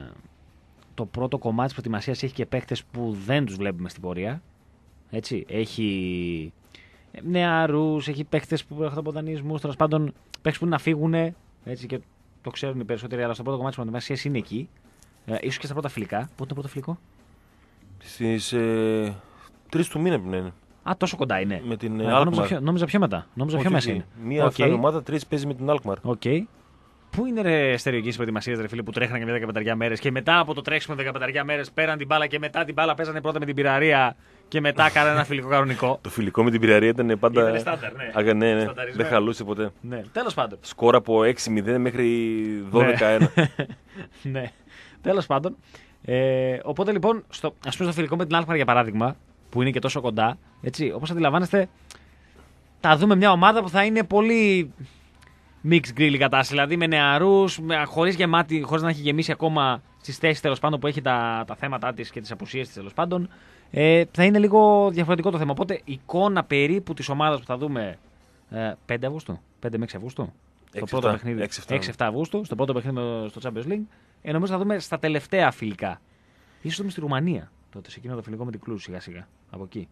το πρώτο κομμάτι της προετοιμασίας έχει και παίκτες που δεν τους βλέπουμε στην πορεία. Έτσι, έχει νεαρούς, έχει παίκτες που έχουν από δανεισμούς, τέλος πάντων παίκτες που να φύγουν έτσι, και το ξέρουν οι περισσότεροι, αλλά στο πρώτο κομμάτι της προετοιμασίας είναι εκεί. Ε, ίσως και στα πρώτα φιλικά. Πότε είναι το πρώτο φιλικό? Στις ε, τρεις του μήνα πρέπει να είναι. Α, τόσο κοντά είναι. Με την ε, Alkmaar. Νόμιζα πιο, νόμιζα πιο μετά. Νόμιζα όχι, πιο μέσα όχι. είναι. Μία Okay. αυτή η ομάδα, τρεις παίζει με την Alkmaar. Okay. Πού είναι ρε στερεογγύη προετοιμασία, ρε φίλε, που τρέχανε και με δεκαπέντε μέρες και μετά από το τρέξιμο δεκαπέντε μέρες πέραν την μπάλα και μετά την μπάλα παίζανε πρώτα με την Πυραρία και μετά κάνανε ένα φιλικό κανονικό. Το φιλικό με την Πυραρία ήταν πάντα. Ήταν στάνταρ, ναι. Α, ναι, ναι. Δεν χαλούσε ποτέ. Ναι. Τέλος πάντων. Σκόρα από έξι μηδέν μέχρι δώδεκα ένα. Ναι. Τέλος πάντων. Ε, οπότε λοιπόν, στο, ας πούμε στο φιλικό με την Alkmaar για παράδειγμα, που είναι και τόσο κοντά, έτσι, όπως αντιλαμβάνεστε, θα δούμε μια ομάδα που θα είναι πολύ mixed grill η κατάσταση. Δηλαδή με νεαρούς, χωρίς, γεμάτη, χωρίς να έχει γεμίσει ακόμα στις θέσεις τέλος πάντων που έχει τα, τα θέματα της και τις απουσίες της τέλος πάντων. Ε, θα είναι λίγο διαφορετικό το θέμα. Οπότε εικόνα περίπου της ομάδας που θα δούμε ε, πέντε Αυγούστου, πέντε με έξι Αυγούστου, στο πρώτο παιχνίδι, έξι επτά Αυγούστου, στο πρώτο παιχνίδι στο Champions League, ε, νομίζω θα δούμε στα τελευταία φιλικά. Ίσως δούμε στη Ρουμανία τότε, σε εκείνο το φιλικό με την Κλούζ σιγά σιγά, από εκεί.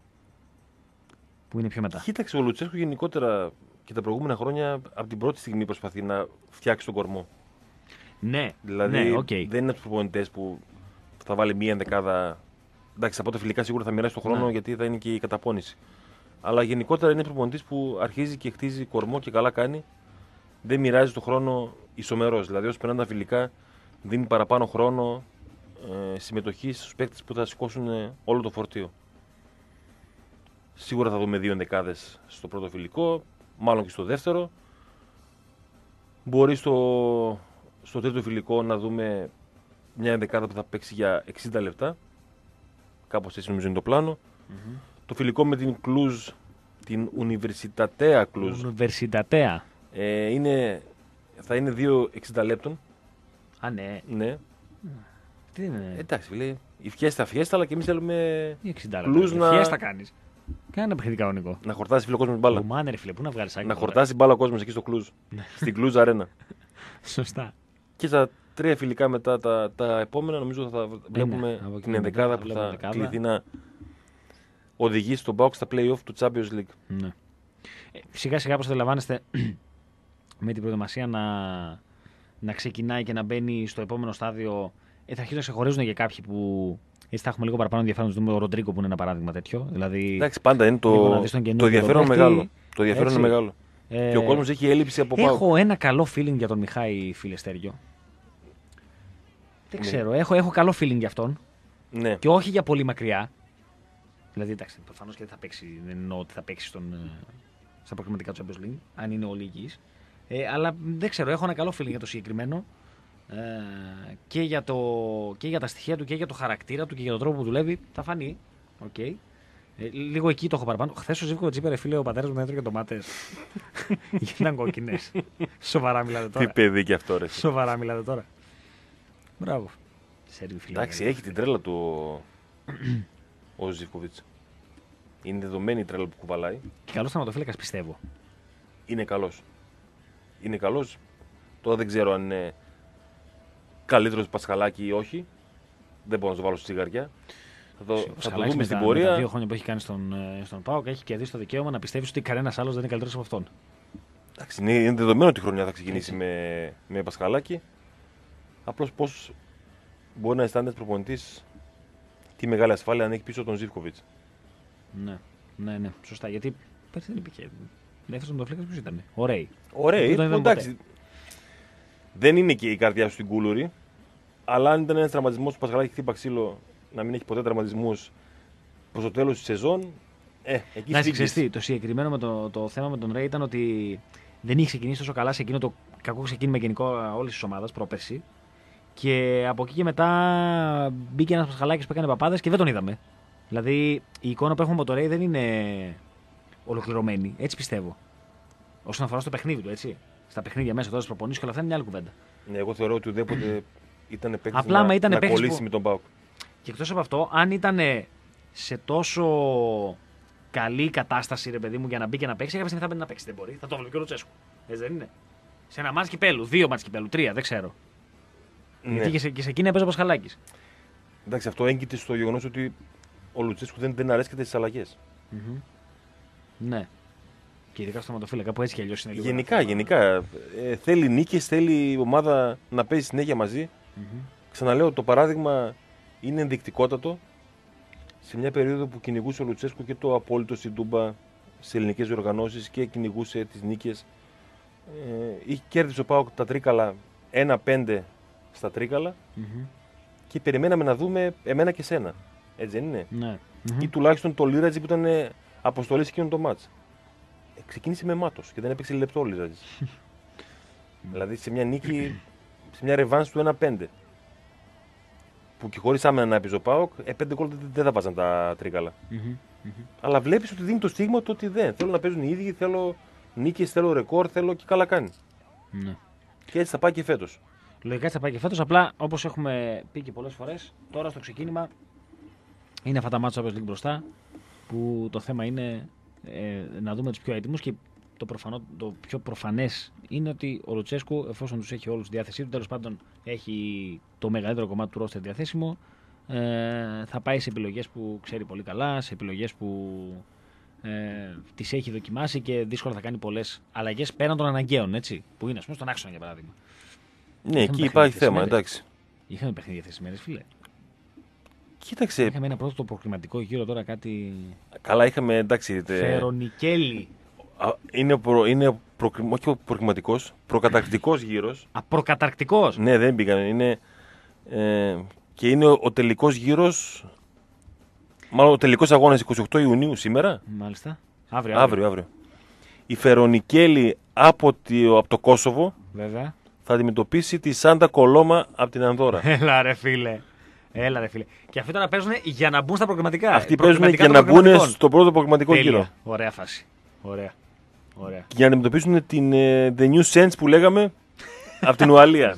Που είναι πιο μετά. Κοίταξε, ο Λουτσέσκου γενικότερα και τα προηγούμενα χρόνια από την πρώτη στιγμή προσπαθεί να φτιάξει τον κορμό. Ναι, δηλαδή ναι, okay. δεν είναι από του προπονητές που θα βάλει μία ενδεκάδα. Εντάξει, από τα φιλικά σίγουρα θα μοιράσει τον χρόνο ναι. γιατί θα είναι και η καταπώνηση. Αλλά γενικότερα είναι προπονητής που αρχίζει και χτίζει κορμό και καλά κάνει. Δεν μοιράζει τον χρόνο ισομερός. Δηλαδή, όσο περνάνε τα φιλικά, δίνει παραπάνω χρόνο ε, συμμετοχή στους παίκτες που θα σηκώσουν ε, όλο το φορτίο. Σίγουρα θα δούμε δύο ενδεκάδες στο πρώτο φιλικό, μάλλον και στο δεύτερο. Μπορεί στο, στο τρίτο φιλικό να δούμε μια ενδεκάδα που θα παίξει για εξήντα λεπτά. Κάπως έτσι νομίζω είναι το πλάνο. Mm-hmm. Το φιλικό με την Κλούζ, την Universitatea Κλούζ. Universitatea. Ε, είναι, θα είναι δύο εξήντα λεπτών. Α, ναι. Ναι. Τι είναι. Εντάξει, φίλε. Η φιέστα φιέστα, αλλά και εμείς θέλουμε. εξήντα Κλούζ λεπτά. να. Φιέστα κάνεις. Κάνε ένα παιχνίδι κανονικό. Να χορτάσει φίλο κόσμο μπάλα. Μάνε, ρε φίλε, πού να βγάλεις άκρη. Να χορτάσει μπάλα ο κόσμο εκεί στο Κλούζ. Στην Κλούζ Αρένα. Σωστά. Και στα τρία φιλικά μετά τα, τα επόμενα, νομίζω θα βλέπουμε ναι, την ενδεκάδα που θα κληθεί να οδηγήσει στον ΠΑΟΚ στα play-off του Champions League. Ναι. Ε, σιγά σιγά, όπως αντιλαμβάνεστε, με την προετοιμασία να, να ξεκινάει και να μπαίνει στο επόμενο στάδιο, ε, θα αρχίσουν να ξεχωρίζουν για κάποιοι που έτσι θα έχουμε λίγο παραπάνω ενδιαφέρον. Δούμε ο Ροντρίγκο που είναι ένα παράδειγμα τέτοιο. Δηλαδή, εντάξει, πάντα είναι το, το ενδιαφέρον μεγάλο. Το ενδιαφέρον είναι μεγάλο. Ε, και ο κόσμος έχει έλλειψη από ΠΑΟΚ. Έχω ένα καλό feeling για τον Μιχάη Φιλεστέριο. Δεν ξέρω, ναι. έχω, έχω καλό feeling για αυτόν. Ναι. Και όχι για πολύ μακριά. Δηλαδή, εντάξει, προφανώς και δεν θα παίξει, δεν εννοώ ότι θα παίξει στον, στα προκριματικά του Champions League, αν είναι όλοι υγιείς. Ε, αλλά δεν ξέρω, έχω ένα καλό feeling για το συγκεκριμένο. Ε, και, για το, και για τα στοιχεία του και για το χαρακτήρα του και για τον τρόπο που δουλεύει. Θα φανεί. Okay. Ε, λίγο εκεί το έχω παραπάνω. Χθες ο Ζίβκο Τσίπερ, φίλε, ο πατέρας μου δεν έτρωγε ντομάτες. Γιατί ήταν κόκκινες. Σοβαρά μιλάτε τώρα. Τι παιδί και αυτό, ρε. Σοβαρά μιλάτε τώρα. Μπράβο. Εντάξει, έχει την τρέλα του ο, ο Ζίβκοβιτς. Είναι δεδομένη η τρέλα που κουβαλάει. Και καλός θερματοφύλακας, πιστεύω. Είναι καλός. Είναι καλός. Τώρα δεν ξέρω αν είναι καλύτερος Πασχαλάκη ή όχι. Δεν μπορώ να το βάλω στη ζυγαριά. Θα το, θα το δούμε στην τα, πορεία. Με τα δύο χρόνια που έχει κάνει στον, στον ΠΑΟΚ έχει κερδίσει το δικαίωμα να πιστεύει ότι κανένας άλλος δεν είναι καλύτερος από αυτόν. Εντάξει, είναι, είναι δεδομένο ότι η χρονιά θα ξεκινήσει με, με Πασχαλάκη. Απλώς πώς μπορεί να αισθάνεται προπονητής τι μεγάλη ασφάλεια αν έχει πίσω τον Ζίβκοβιτς. Ναι, ναι, ναι, σωστά. Γιατί πέρσι δεν υπήρχε. Δεύτερος μοντοφύλακας ποιος ήταν. Ωραίοι. Ωραίοι, εντάξει. Δεν είναι και η καρδιά σου στην κούλουρη. Αλλά αν ήταν ένας τραυματισμός που Πασχαλάκη χτύπα ξύλο να μην έχει ποτέ τραυματισμούς προς το τέλος της σεζόν. Ε, εκεί να ξέρεις, το συγκεκριμένο με το, το θέμα με τον Ρέι ήταν ότι δεν είχε ξεκινήσει τόσο καλά σε εκείνο το κακό ξεκίνημα γενικό όλης της ομάδας πρόπερση. Και από εκεί και μετά μπήκε ένας Πασχαλάκης που έκανε παπάδες και δεν τον είδαμε. Δηλαδή η εικόνα που έχουμε από τον Ρέι δεν είναι ολοκληρωμένη. Έτσι πιστεύω. Όσον αφορά στο παιχνίδι του, έτσι. Στα παιχνίδια μέσα τώρα, στις προπονήσεις και όλα αυτά είναι μια άλλη κουβέντα. Ναι, εγώ θεωρώ ότι ουδέποτε ήταν παίκτης Απλά να, ήταν να κολλήσει που... με τον ΠΑΟΚ. Και εκτός από αυτό, αν ήταν σε τόσο καλή κατάσταση, ρε παιδί μου, για να μπει και να παίξει, κάποια στιγμή θα μπαίνει να παίξει. Δεν μπορεί. Θα το βλέπει και ο Λουτσέσκου. Έτσι δεν είναι. Σε ένα μάτς κυπέλου, δύο μάτς κυπέλου, τρία, δεν ξέρω. Ναι. Γιατί και σε, και σε εκείνη έπαιζε ο Πασχαλάκης. Εντάξει, αυτό έγκυται στο γεγονός ότι ο Λουτσέσκου δεν, δεν αρέσκεται στις αλλαγές. Mm-hmm. Ναι. Και ειδικά στο ματοφύλακα που έτσι κι αλλιώς είναι λίγο. Γενικά, ένα... γενικά. Ε, θέλει νίκες, θέλει η ομάδα να παίζει συνέχεια μαζί. Mm-hmm. Ξαναλέω, το παράδειγμα είναι ενδεικτικότατο. Σε μια περίοδο που κυνηγούσε ο Λουτσέσκου και το απόλυτο στην Τούμπα σε ελληνικές διοργανώσεις και κυνηγούσε τις νίκες. Ε, κέρδισε ο ΠΑΟΚ τα τρίκαλα ένα πέντε στα τρίκαλα mm-hmm. και περιμέναμε να δούμε εμένα και σένα. Έτσι δεν είναι? Ναι. Ή τουλάχιστον το Λίρατζι που ήταν αποστολή σε εκείνο το μάτς. Ε, ξεκίνησε με μάτος και δεν έπαιξε λεπτό ο Λίρατζι. Δηλαδή σε μια νίκη, σε μια ρεβάνς του ένα πέντε. Που και χωρίς άμυνα να έπαιζε ο ΠΑΟΚ, ε, πέντε γκολ δεν θα βάζαν τα τρίκαλα. Mm-hmm. Mm-hmm. Αλλά βλέπεις ότι δίνει το στίγμα το ότι δεν. Θέλω να παίζουν οι ίδιοι, θέλω νίκες, θέλω ρεκόρ, θέλω και καλά κάνει. Ναι. Και έτσι θα πάει και φέτος. Λογικά έτσι θα πάει και φέτος. Απλά όπως έχουμε πει και πολλές φορές, τώρα στο ξεκίνημα είναι αυτά τα μάτσα που μπροστά. Που το θέμα είναι ε, να δούμε τους πιο έτοιμους και το, προφανό, το πιο προφανές είναι ότι ο Λουτσέσκου, εφόσον τους έχει όλους στη διάθεσή του, τέλος πάντων έχει το μεγαλύτερο κομμάτι του ρόστερ διαθέσιμο, ε, θα πάει σε επιλογές που ξέρει πολύ καλά, σε επιλογές που ε, τις έχει δοκιμάσει και δύσκολα θα κάνει πολλές αλλαγές πέραν των αναγκαίων, έτσι, που είναι ας πούμε στον άξονα για παράδειγμα. Ναι, εκεί υπάρχει θέμα, εντάξει. Είχαμε παιχνίδια αυτές τις μέρες, φίλε. Κοίταξε. Είχαμε ένα πρώτο το προκριματικό γύρο τώρα κάτι. Καλά, είχαμε εντάξει. Φερονικέλη. Είναι, προ, είναι προ, όχι προκριματικός, προκαταρκτικός γύρος. Α, προκαταρκτικός. Ναι, δεν πήγαμε. Είναι, ε, και είναι ο, ο τελικός γύρος. Μάλλον ο τελικός αγώνας εικοστή ογδόη Ιουνίου σήμερα. Μάλιστα. Αύριο. Αύριο, αύριο. αύριο. Η Φερονικέλη από, από το Κόσοβο. Βέβαια. Θα αντιμετωπίσει τη Σάντα Κολόμα από την Ανδώρα. Έλα ρε φίλε. Έλα ρε φίλε. Και αυτοί τώρα παίζουν για να μπουν στα προκριματικά. Αυτοί παίζουν για να μπουν στο πρώτο προκριματικό Τέλεια. γύρο. Ωραία φάση. Ωραία. Ωραία. Για να αντιμετωπίσουν την uh, The New Sense που λέγαμε από την Ουαλία.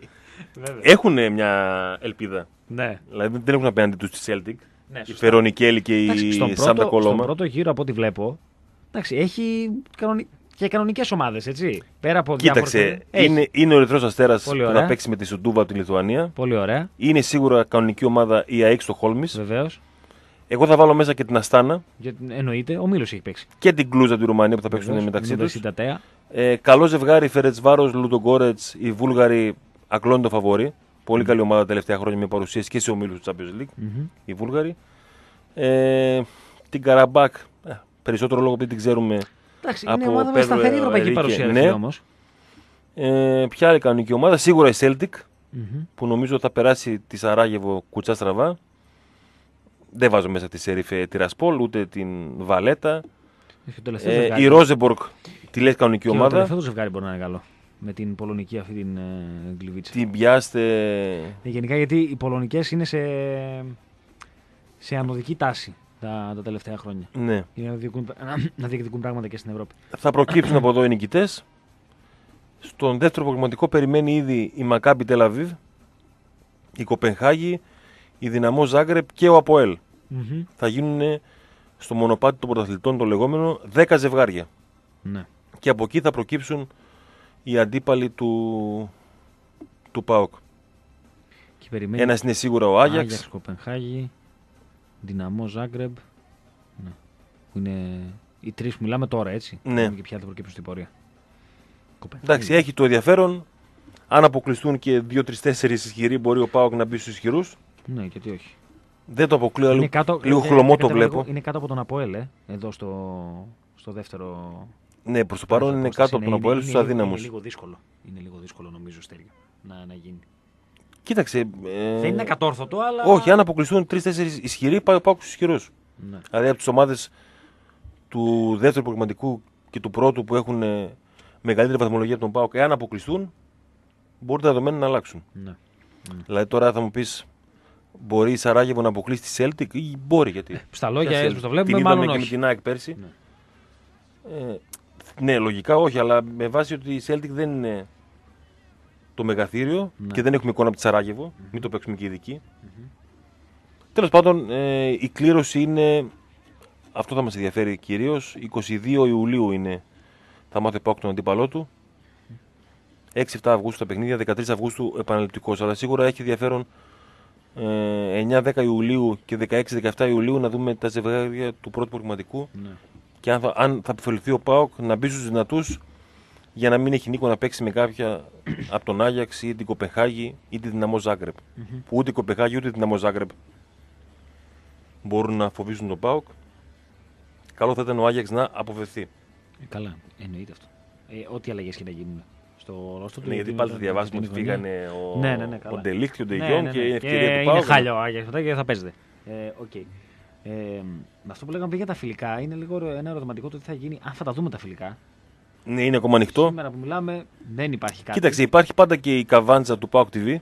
Έχουν μια ελπίδα. Ναι. Δηλαδή δεν έχουν απέναντι τους τη Celtic. Ναι, η Φερονικέλη και η Σάντα Κολόμα. Στον πρώτο γύρο από ό,τι βλέπω, εντάξει, έχει κανονι... και κανονικές ομάδες, έτσι. Πέρα από Κοίταξε, είναι, είναι ο Ερυθρός Αστέρας που θα παίξει με τη Σουντούβα από τη Λιθουανία. Πολύ ωραία. Είναι σίγουρα κανονική ομάδα η ΑΕΚ στο Χόλμις. Βεβαίως. Εγώ θα βάλω μέσα και την Αστάνα. Για, εννοείται, ο Μήλος έχει παίξει. Και την Κλούζα από τη Ρουμανία που θα παίξουν Βεβαίως, μεταξύ τους. Ε, καλό ζευγάρι Φερετσβάρος, Λουντογκόρετς, οι Βούλγαροι ακλώνουν το φαβόρι. Πολύ mm. καλή ομάδα τα τελευταία χρόνια με παρουσίαση και σε ομίλους του Champions League. Mm-hmm. Οι Βούλγαροι. Ε, την Καραμπάκ, ε, περισσότερο λόγο που την ξέρουμε. Εντάξει, είναι ομάδα με σταθερή ευρωπαϊκή παρουσία. Ναι. Όμως. Ε, ποια άλλη κανονική ομάδα, σίγουρα η Celtic, mm-hmm. που νομίζω θα περάσει τη Σαράγεβο κουτσά στραβά. Δεν βάζω μέσα τη Σερίφε Τιρασπόλ, ούτε την Βαλέτα. Ε, η Ρόζεμπορκ, τη λέει κανονική και ομάδα. Το τελευταίο ζευγάρι μπορεί να είναι καλό. Με την πολωνική αυτή την ε, Γκλιβίτσα. Την πιάστε. Ε, γενικά γιατί οι πολωνικές είναι σε, σε ανωδική τάση τα, τα τελευταία χρόνια. Ναι. Για να διεκδικούν, να διεκδικούν πράγματα και στην Ευρώπη. Θα προκύψουν από εδώ οι νικητές. Στον δεύτερο προγραμματικό περιμένει ήδη η Μακάμπι Τελαβίβ, η Κοπενχάγη, η Δυναμό Ζάγκρεπ και ο Αποέλ. Mm-hmm. Θα γίνουν στο μονοπάτι των πρωταθλητών το λεγόμενο δέκα ζευγάρια. Ναι. Και από εκεί θα προκύψουν οι αντίπαλοι του, του ΠΑΟΚ. Και περιμένει... Ένας είναι σίγουρα ο Άγιαξ. Άγιαξ, Κοπενχάγη, Δυναμό Ζάγκρεπ. Ναι. Που είναι οι τρεις που μιλάμε τώρα, έτσι. Ναι. Και ποια θα προκύψουν στην πορεία. Εντάξει, έχει το ενδιαφέρον. Αν αποκλειστούν και δύο τρεις τέσσερις ισχυροί, μπορεί ο ΠΑΟΚ να μπει στους ισχυρούς. Ναι, γιατί όχι. Δεν το αποκλείω, λίγο, κάτω, λίγο ε, χλωμό ε, το βλέπω. Είναι κάτω από τον Αποέλ, ε, εδώ στο, στο δεύτερο. Ναι, προς το παρόν είναι κάτω από τον Αποέλ στους αδύναμους. Είναι λίγο δύσκολο, είναι λίγο δύσκολο νομίζω, Στέργιο, να, να γίνει. Κοίταξε. Ε... Δεν είναι ακατόρθωτο, αλλά. Όχι, αν αποκλειστούν τρεις τέσσερις ισχυροί, πάει ο ΠΑΟΚ στους ισχυρούς. Ναι. Δηλαδή από τις ομάδες του δεύτερου προγραμματικού και του πρώτου που έχουν μεγαλύτερη βαθμολογία από τον ΠΑΟΚ, εάν αποκλειστούν, μπορεί τα δεδομένα να αλλάξουν. Ναι. Δηλαδή τώρα θα μου πεις, μπορεί η Σαράγεβο να αποκλείσει τη Celtic ή μπορεί, γιατί. Ε, στα λόγια έτσι που το βλέπουμε, την μάλλον είδαμε όχι. και με την ΑΕΚ πέρσι. Ναι. Ε, ναι, λογικά όχι, αλλά με βάση ότι η Celtic δεν είναι το μεγαθύριο ναι. και δεν έχουμε εικόνα από τη Σαράγεβο, mm-hmm. μην το παίξουμε και ειδικοί. Mm-hmm. Τέλος πάντων, ε, η κλήρωση είναι, αυτό θα μας ενδιαφέρει κυρίως, εικοστή δεύτερη Ιουλίου είναι, θα μάθει πάω τον αντίπαλό του. έξι επτά Αυγούστου τα παιχνίδια, δεκατρείς Αυγούστου επαναληπτικός, αλλά σίγουρα έχει ενδιαφέρον ε, εννιά δέκα Ιουλίου και δεκαέξι δεκαεπτά Ιουλίου να δούμε τα ζευγάρια του πρώτου προγραμματικού ναι. και αν θα, αν θα επιφεληθεί ο ΠΑΟΚ να μπει στους δυνατούς για να μην έχει Νίκο να παίξει με κάποια από τον Άγιαξ ή την Κοπεχάγη ή τη Δυναμό Ζάγκρεπ. Mm-hmm. Που ούτε η Κοπεχάγη ούτε η Δυναμό Ζάγκρεπ μπορούν να φοβήσουν τον ΠΑΟΚ. Καλό θα ήταν ο Άγιαξ να αποφευθεί. Ε, καλά, εννοείται αυτό. Ε, ό,τι αλλαγές και να γίνουν στο ρόστο του. Ναι, γιατί πάλι θα διαβάσουμε ότι φύγανε ο, ναι, ναι, ναι, ο Ντελίχ και ο Ντεγιόν ναι, ναι, ναι. και είναι ευκαιρία και του ΠΑΟΚ. Είναι χάλιο ο Άγιαξ μετά και θα παίζετε. Ε, okay. ε, με αυτό που λέγαμε για τα φιλικά, είναι λίγο ένα ερωτηματικό το τι θα γίνει αν θα τα δούμε τα φιλικά. Ναι, είναι ακόμα ανοιχτό. Σήμερα που μιλάμε δεν υπάρχει κάτι. Κοίταξε, υπάρχει πάντα και η καβάντζα του ΠΑΟΚ τι βι.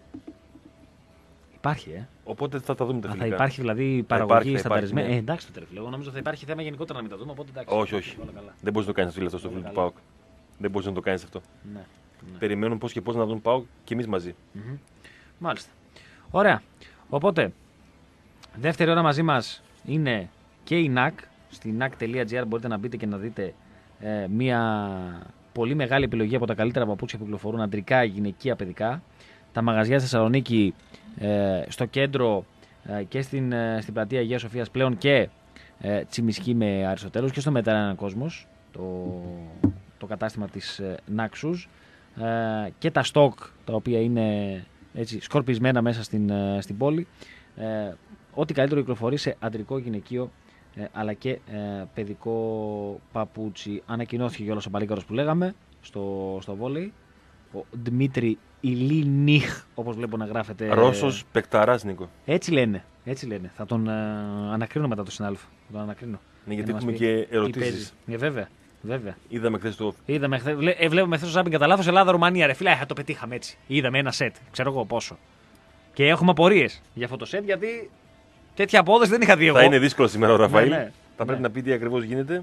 Υπάρχει, ε. Οπότε θα τα δούμε τα Α, φιλικά. θα υπάρχει δηλαδή παραγωγή στανταρισμένα. Ναι. Ε, εντάξει το τελευταίο. Εγώ νομίζω θα υπάρχει θέμα γενικότερα να μην τα δούμε. Οπότε εντάξει. Όχι, όχι. Δεν μπορεί να το κάνει αυτό στο φίλο του ΠΑΟΚ. Δεν μπορεί να το κάνει αυτό. Ναι, ναι. Περιμένουν πώ και πώ να δουν ΠΑΟΚ και εμεί μαζί. Mm-hmm. Μάλιστα. Ωραία. Οπότε, δεύτερη ώρα μαζί μα είναι και η νακ. Στη νακ τελεία τζι άρ μπορείτε να μπείτε και να δείτε ε, μια πολύ μεγάλη επιλογή από τα καλύτερα παπούτσια που κυκλοφορούν αντρικά, γυναικεία, παιδικά. Τα μαγαζιά στη Θεσσαλονίκη, ε, στο κέντρο ε, και στην, ε, στην πλατεία Αγίας Σοφίας πλέον και ε, Τσιμισκή με Αριστοτέλους και στο Μετέρα Κόσμος, το, το κατάστημα της ε, Νάξους ε, και τα στόκ τα οποία είναι έτσι, σκορπισμένα μέσα στην, ε, στην πόλη. Ε, ό,τι καλύτερο κυκλοφορεί σε αντρικό, γυναικείο ε, αλλά και ε, παιδικό παπούτσι. Ανακοινώθηκε κιόλας ο παλίκαρος που λέγαμε στο, στο βόλεϊ, ο Δημήτρη Ηλίνιχ, όπως βλέπω να γράφεται. Ρώσος παικταράς, Νίκο. Έτσι λένε. Έτσι λένε. Θα τον ε, ανακρίνω μετά το συνάδελφο. Θα τον ανακρίνω. Ναι, γιατί έχουμε και ερωτήσεις. Ε, βέβαια. Βέβαια. Είδαμε χθες το. Είδαμε χθες, βλέ, ε, βλέπουμε χθες το ζάμπινγκ κατά λάθος Ελλάδα-Ρουμανία. Ρε φίλε, θα το πετύχαμε έτσι. Είδαμε ένα σετ. Ξέρω εγώ πόσο. Και έχουμε απορίες για αυτό το σετ γιατί τέτοια απόδοση δεν είχα δει εγώ. Θα είναι δύσκολο σήμερα ο Ραφαήλ. Ναι, ναι. Θα ναι. πρέπει να πει τι ακριβώς γίνεται.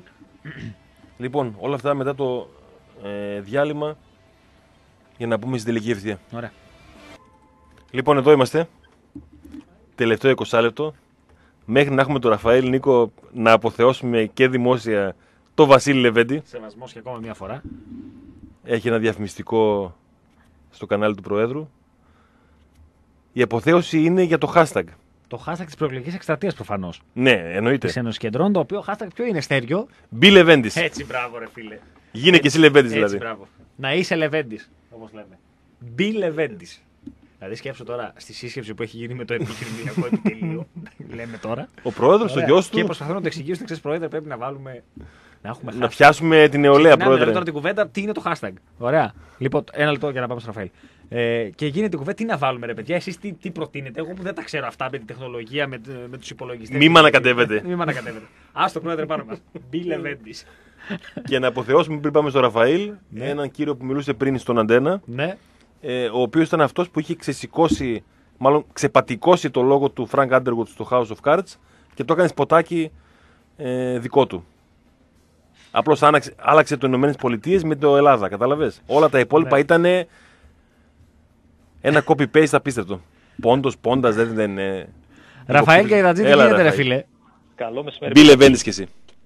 Λοιπόν, όλα αυτά μετά το ε, διάλειμμα για να πούμε στην τελική ευθεία. Ωραία. Λοιπόν, εδώ είμαστε. Τελευταίο είκοσι λεπτό. Μέχρι να έχουμε τον Ραφαήλ, Νίκο, να αποθεώσουμε και δημόσια το Βασίλη Λεβέντη. Σεβασμός και ακόμα μια φορά. Έχει ένα διαφημιστικό στο κανάλι του Προέδρου. Η αποθέωση είναι για το hashtag. Το hashtag της προεκλογικής εκστρατείας προφανώς. Ναι, εννοείται. Της Ένωσης Κεντρών, το οποίο hashtag ποιο είναι, Στέριο. Μπι Λεβέντης. Έτσι, μπράβο, ρε φίλε. Γίνε και εσύ Λεβέντης δηλαδή. Έτσι, μπράβο. Να είσαι Λεβέντης, όπως λέμε. Μπι Λεβέντης. Δηλαδή σκέψου τώρα στη σύσκεψη που έχει γίνει με το επιχειρηματικό επιτελείο. Λέμε τώρα. Ο πρόεδρος, ο γιος του. Και προσπαθούν να το εξηγήσουν, ξέρεις, πρόεδρε, πρέπει να βάλουμε. Να, έχουμε να πιάσουμε την νεολαία, πρόεδρε. Τώρα την κουβέντα, τι είναι το hashtag. Ωραία. Λοιπόν, ένα λεπτό για να πάμε στο Ραφαήλ. Ε, και γίνεται την κουβέντα, τι να βάλουμε, ρε παιδιά, εσείς τι, τι προτείνετε. Εγώ που δεν τα ξέρω αυτά με την τεχνολογία, με, με τους υπολογιστές. Μη μ' ανακατεύετε. Μη μ' ανακατεύετε. Άστο, πρόεδρε, πάνω μας. Μπι Λεβέντης. Και να αποθεώσουμε πριν πάμε στο Ραφαήλ, ναι. έναν κύριο που μιλούσε πριν στον Αντένα. Ναι. Ε, ο οποίος ήταν αυτός που είχε ξεσηκώσει, μάλλον ξεπατικώσει το λόγο του Frank Underwood στο House of Cards και το έκανε σποτάκι ε, δικό του. Απλώς άλλαξε, άλλαξε το Ηνωμένες Πολιτείες με το Ελλάδα, καταλαβες. Όλα τα υπόλοιπα ναι. ήταν ένα copy-paste απίστευτο. Πόντος, πόντας, δεν είναι... Ραφαήλ και η Ρατζή, τι γίνεται, ρε φίλε. Καλό μεσημέρι. Μπι Λεβέντης κι εσύ.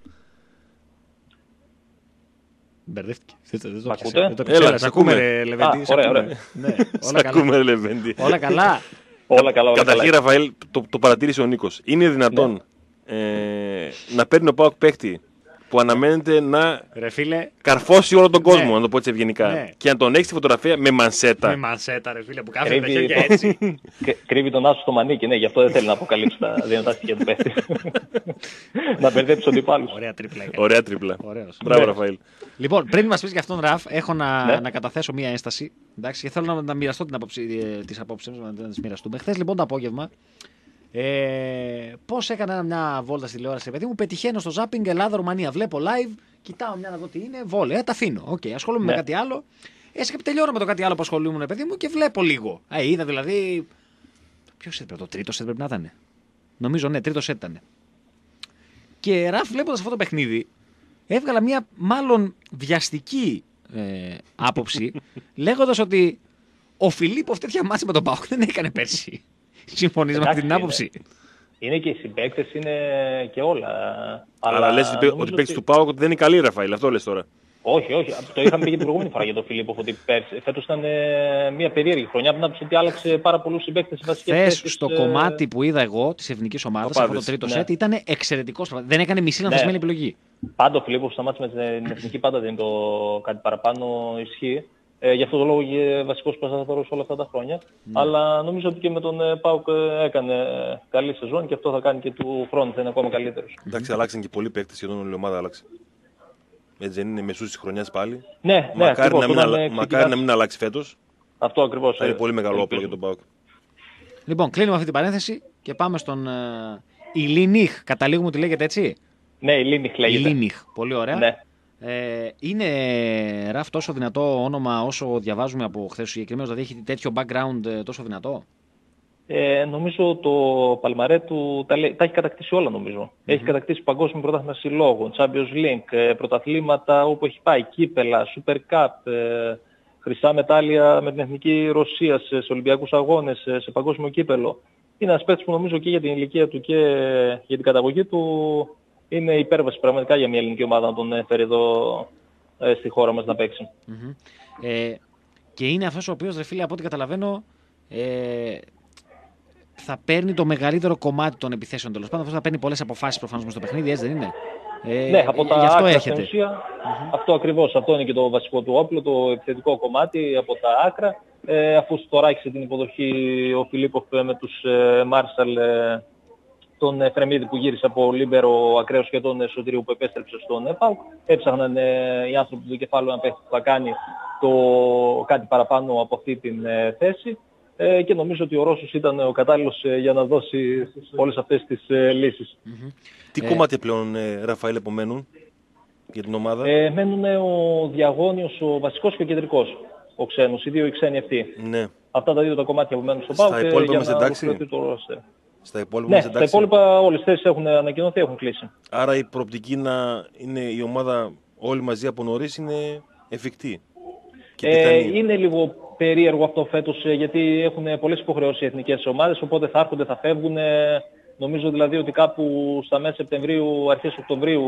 Μπερδεύτηκε. Μ' ακούτε? Έλα, σ' ακούμε. Λεβέντη. Ωραία, ωραία. Σ' ακούμε, Λεβέντη. Όλα καλά. Όλα καλά. Καταρχήν, Ραφαήλ, το, το παρατήρησε ο Νίκος. Είναι δυνατόν ναι. ε, να παίρνει ο ΠΑΟΚ παίχτη που αναμένεται να ρε φίλε, καρφώσει όλο τον κόσμο, ναι. να το πω έτσι ευγενικά. Ναι. Και να τον έχει στη φωτογραφία με μανσέτα. Με μανσέτα, ρε φίλε, που κάθεται τα χέρια έτσι. Κρύβει τον άσο στο μανίκι, ναι, γι' αυτό δεν θέλει να αποκαλύψει τα δυνατά στοιχεία του παίχτη. Να μπερδέψει τον αντιπάλου. Ωραία τρίπλα. Ωραία τρίπλα. Ωραίος. Μπράβο, Ραφαήλ. Λοιπόν, πριν μα πει για αυτόν, Ραφ, έχω να, ναι. να καταθέσω μία ένσταση. Εντάξει, και θέλω να, να μοιραστώ την άποψη, τις απόψεις μου, να τις μοιραστούμε. Χθες λοιπόν το απόγευμα, ε, πώς έκανα μια βόλτα στη τηλεόραση, παιδί μου, πετυχαίνω στο ζάπινγκ Ελλάδα-Ρουμανία. Βλέπω live, κοιτάω μια να δω τι είναι, βόλε, τα αφήνω. Οκ, okay, ασχολούμαι ναι. με κάτι άλλο. Έτσι και τελειώνω με το κάτι άλλο που ασχολούμαι, παιδί μου, και βλέπω λίγο. Ε, είδα δηλαδή. Ποιο σετ πρέπει, το τρίτο σετ πρέπει να ήταν. Νομίζω, ναι, τρίτο σετ ήταν. Και Ραφ, βλέποντας αυτό το παιχνίδι, έβγαλα μια μάλλον βιαστική ε, άποψη, λέγοντας ότι ο Φιλίπποφ τέτοια μάτσα με τον ΠΑΟΚ δεν έκανε πέρσι. Συμφωνείς με αυτή την άποψη? Είναι και οι συμπαίκτες, είναι και όλα. Αλλά, Αλλά λες ότι, ότι παίκτης του ΠΑΟΚ δεν είναι καλή, Ραφαήλ, αυτό λες τώρα. Όχι, όχι. Το είχαμε πει και την προηγούμενη φορά για τον Φιλίπποφ ότι πέρσι. Φέτος ήταν ε, μια περίεργη χρονιά. Πριν από ότι άλλαξε πάρα πολλούς συμπαίκτες σε βασικές θέσεις. Θες στο ε... κομμάτι που είδα εγώ της εθνικής ομάδας, αυτό το τρίτο ναι. σετ ήταν εξαιρετικός. Δεν έκανε μισή λανθασμένη ναι. επιλογή. Πάντα ο Φιλίππος σταμάτησε με την εθνική, πάντα δεν είναι το κάτι παραπάνω ισχύει. Ε, γι' αυτό το λόγο και βασικός πασαθαρός όλα αυτά τα χρόνια. Mm. Αλλά νομίζω ότι και με τον ε, ΠΑΟΚ ε, έκανε καλή σεζόν και αυτό θα κάνει και του χρόνου, θα είναι ακόμα καλύτερος. Εντάξει, αλλάξαν και πολλοί παίκτες, σχεδόν όλη η ομάδα άλλαξε. Έτσι δεν είναι μεσούς της χρονιάς πάλι. Ναι, μακάρι, ναι, ακριβώς, να, μην αλα... ξεκινάς... μακάρι να μην αλλάξει φέτος. Αυτό ακριβώς. Θα είναι πολύ μεγάλο όπλο για τον ΠΑΟΚ. Λοιπόν, κλείνουμε αυτή την παρένθεση και πάμε στον uh, Ηλίνιχ. Καταλήγουμε ότι λέγεται έτσι. Ναι, Ηλίνιχ λέγεται. Ηλίνιχ, πολύ ωραία. Ναι. Ε, είναι Ραφ τόσο δυνατό όνομα όσο διαβάζουμε από χθες συγκεκριμένως, δηλαδή έχει τέτοιο background τόσο δυνατό? Ε, νομίζω το Παλμαρέ του τα, τα έχει κατακτήσει όλα νομίζω. Mm-hmm. Έχει κατακτήσει παγκόσμιο πρωτάθλημα συλλόγων, Champions League, πρωταθλήματα όπου έχει πάει, κύπελα, Super Cup, ε, χρυσά μετάλλια με την εθνική Ρωσία σε, σε Ολυμπιακούς αγώνες, σε, σε παγκόσμιο κύπελο. Είναι ένας παίκτης που νομίζω και για την ηλικία του και για την καταγωγή του είναι υπέρβαση πραγματικά για μια ελληνική ομάδα να τον φέρει εδώ ε, στη χώρα μας να παίξει. Mm-hmm. Ε, και είναι αυτός ο οποίος, ρε φίλε, από ό,τι καταλαβαίνω, ε, θα παίρνει το μεγαλύτερο κομμάτι των επιθέσεων τέλος πάντων. Αυτό θα παίρνει πολλές αποφάσεις προφανώς μες στο παιχνίδι, έτσι δεν είναι? Ε, ναι, από τα αυτό άκρα στην ουσία, mm-hmm. αυτό ακριβώς, αυτό είναι και το βασικό του όπλο, το επιθετικό κομμάτι από τα άκρα. Ε, αφού τώρα άρχισε την υποδοχή ο Φιλίπποφ με τους ε, Μάρσαλ, ε, τον ε, Φρεμίδη που γύρισε από Λίμπερο ακραίος και τον ε, Σωτηρίου που επέστρεψε στον ε, ΠΑΟΚ. Έψαχναν ε, οι άνθρωποι του κεφάλου να παίχτη που θα κάνει το κάτι παραπάνω από αυτή την ε, θέση. Ε, και νομίζω ότι ο Ρώσος ήταν ο κατάλληλος ε, για να δώσει όλες αυτές τις ε, λύσεις. Mm-hmm. Τι ε... κομμάτια πλέον, ε, Ραφαήλ, απομένουν για την ομάδα? Ε, μένουν ο Διαγώνιος, ο βασικός και ο κεντρικός, ο ξένος, οι δύο οι ξένοι αυτοί. Ναι. Αυτά τα δύο τα κομμάτια που μένουν στο ΠΑΟΚ. Στα υπόλοιπα είμαστε εντάξει. Στα υπόλοιπα, ναι, εντάξει. Στα υπόλοιπα όλες τις θέσεις έχουν ανακοινωθεί, έχουν κλείσει. Άρα η προοπτική να είναι η ομάδα όλοι μαζί από νωρίς είναι εφικτή. Και ε, είναι λίγο περίεργο αυτό φέτος, γιατί έχουν πολλές υποχρεώσεις οι εθνικές ομάδες, οπότε θα έρχονται, θα φεύγουν. Νομίζω δηλαδή ότι κάπου στα μέσα Σεπτεμβρίου, αρχές Οκτωβρίου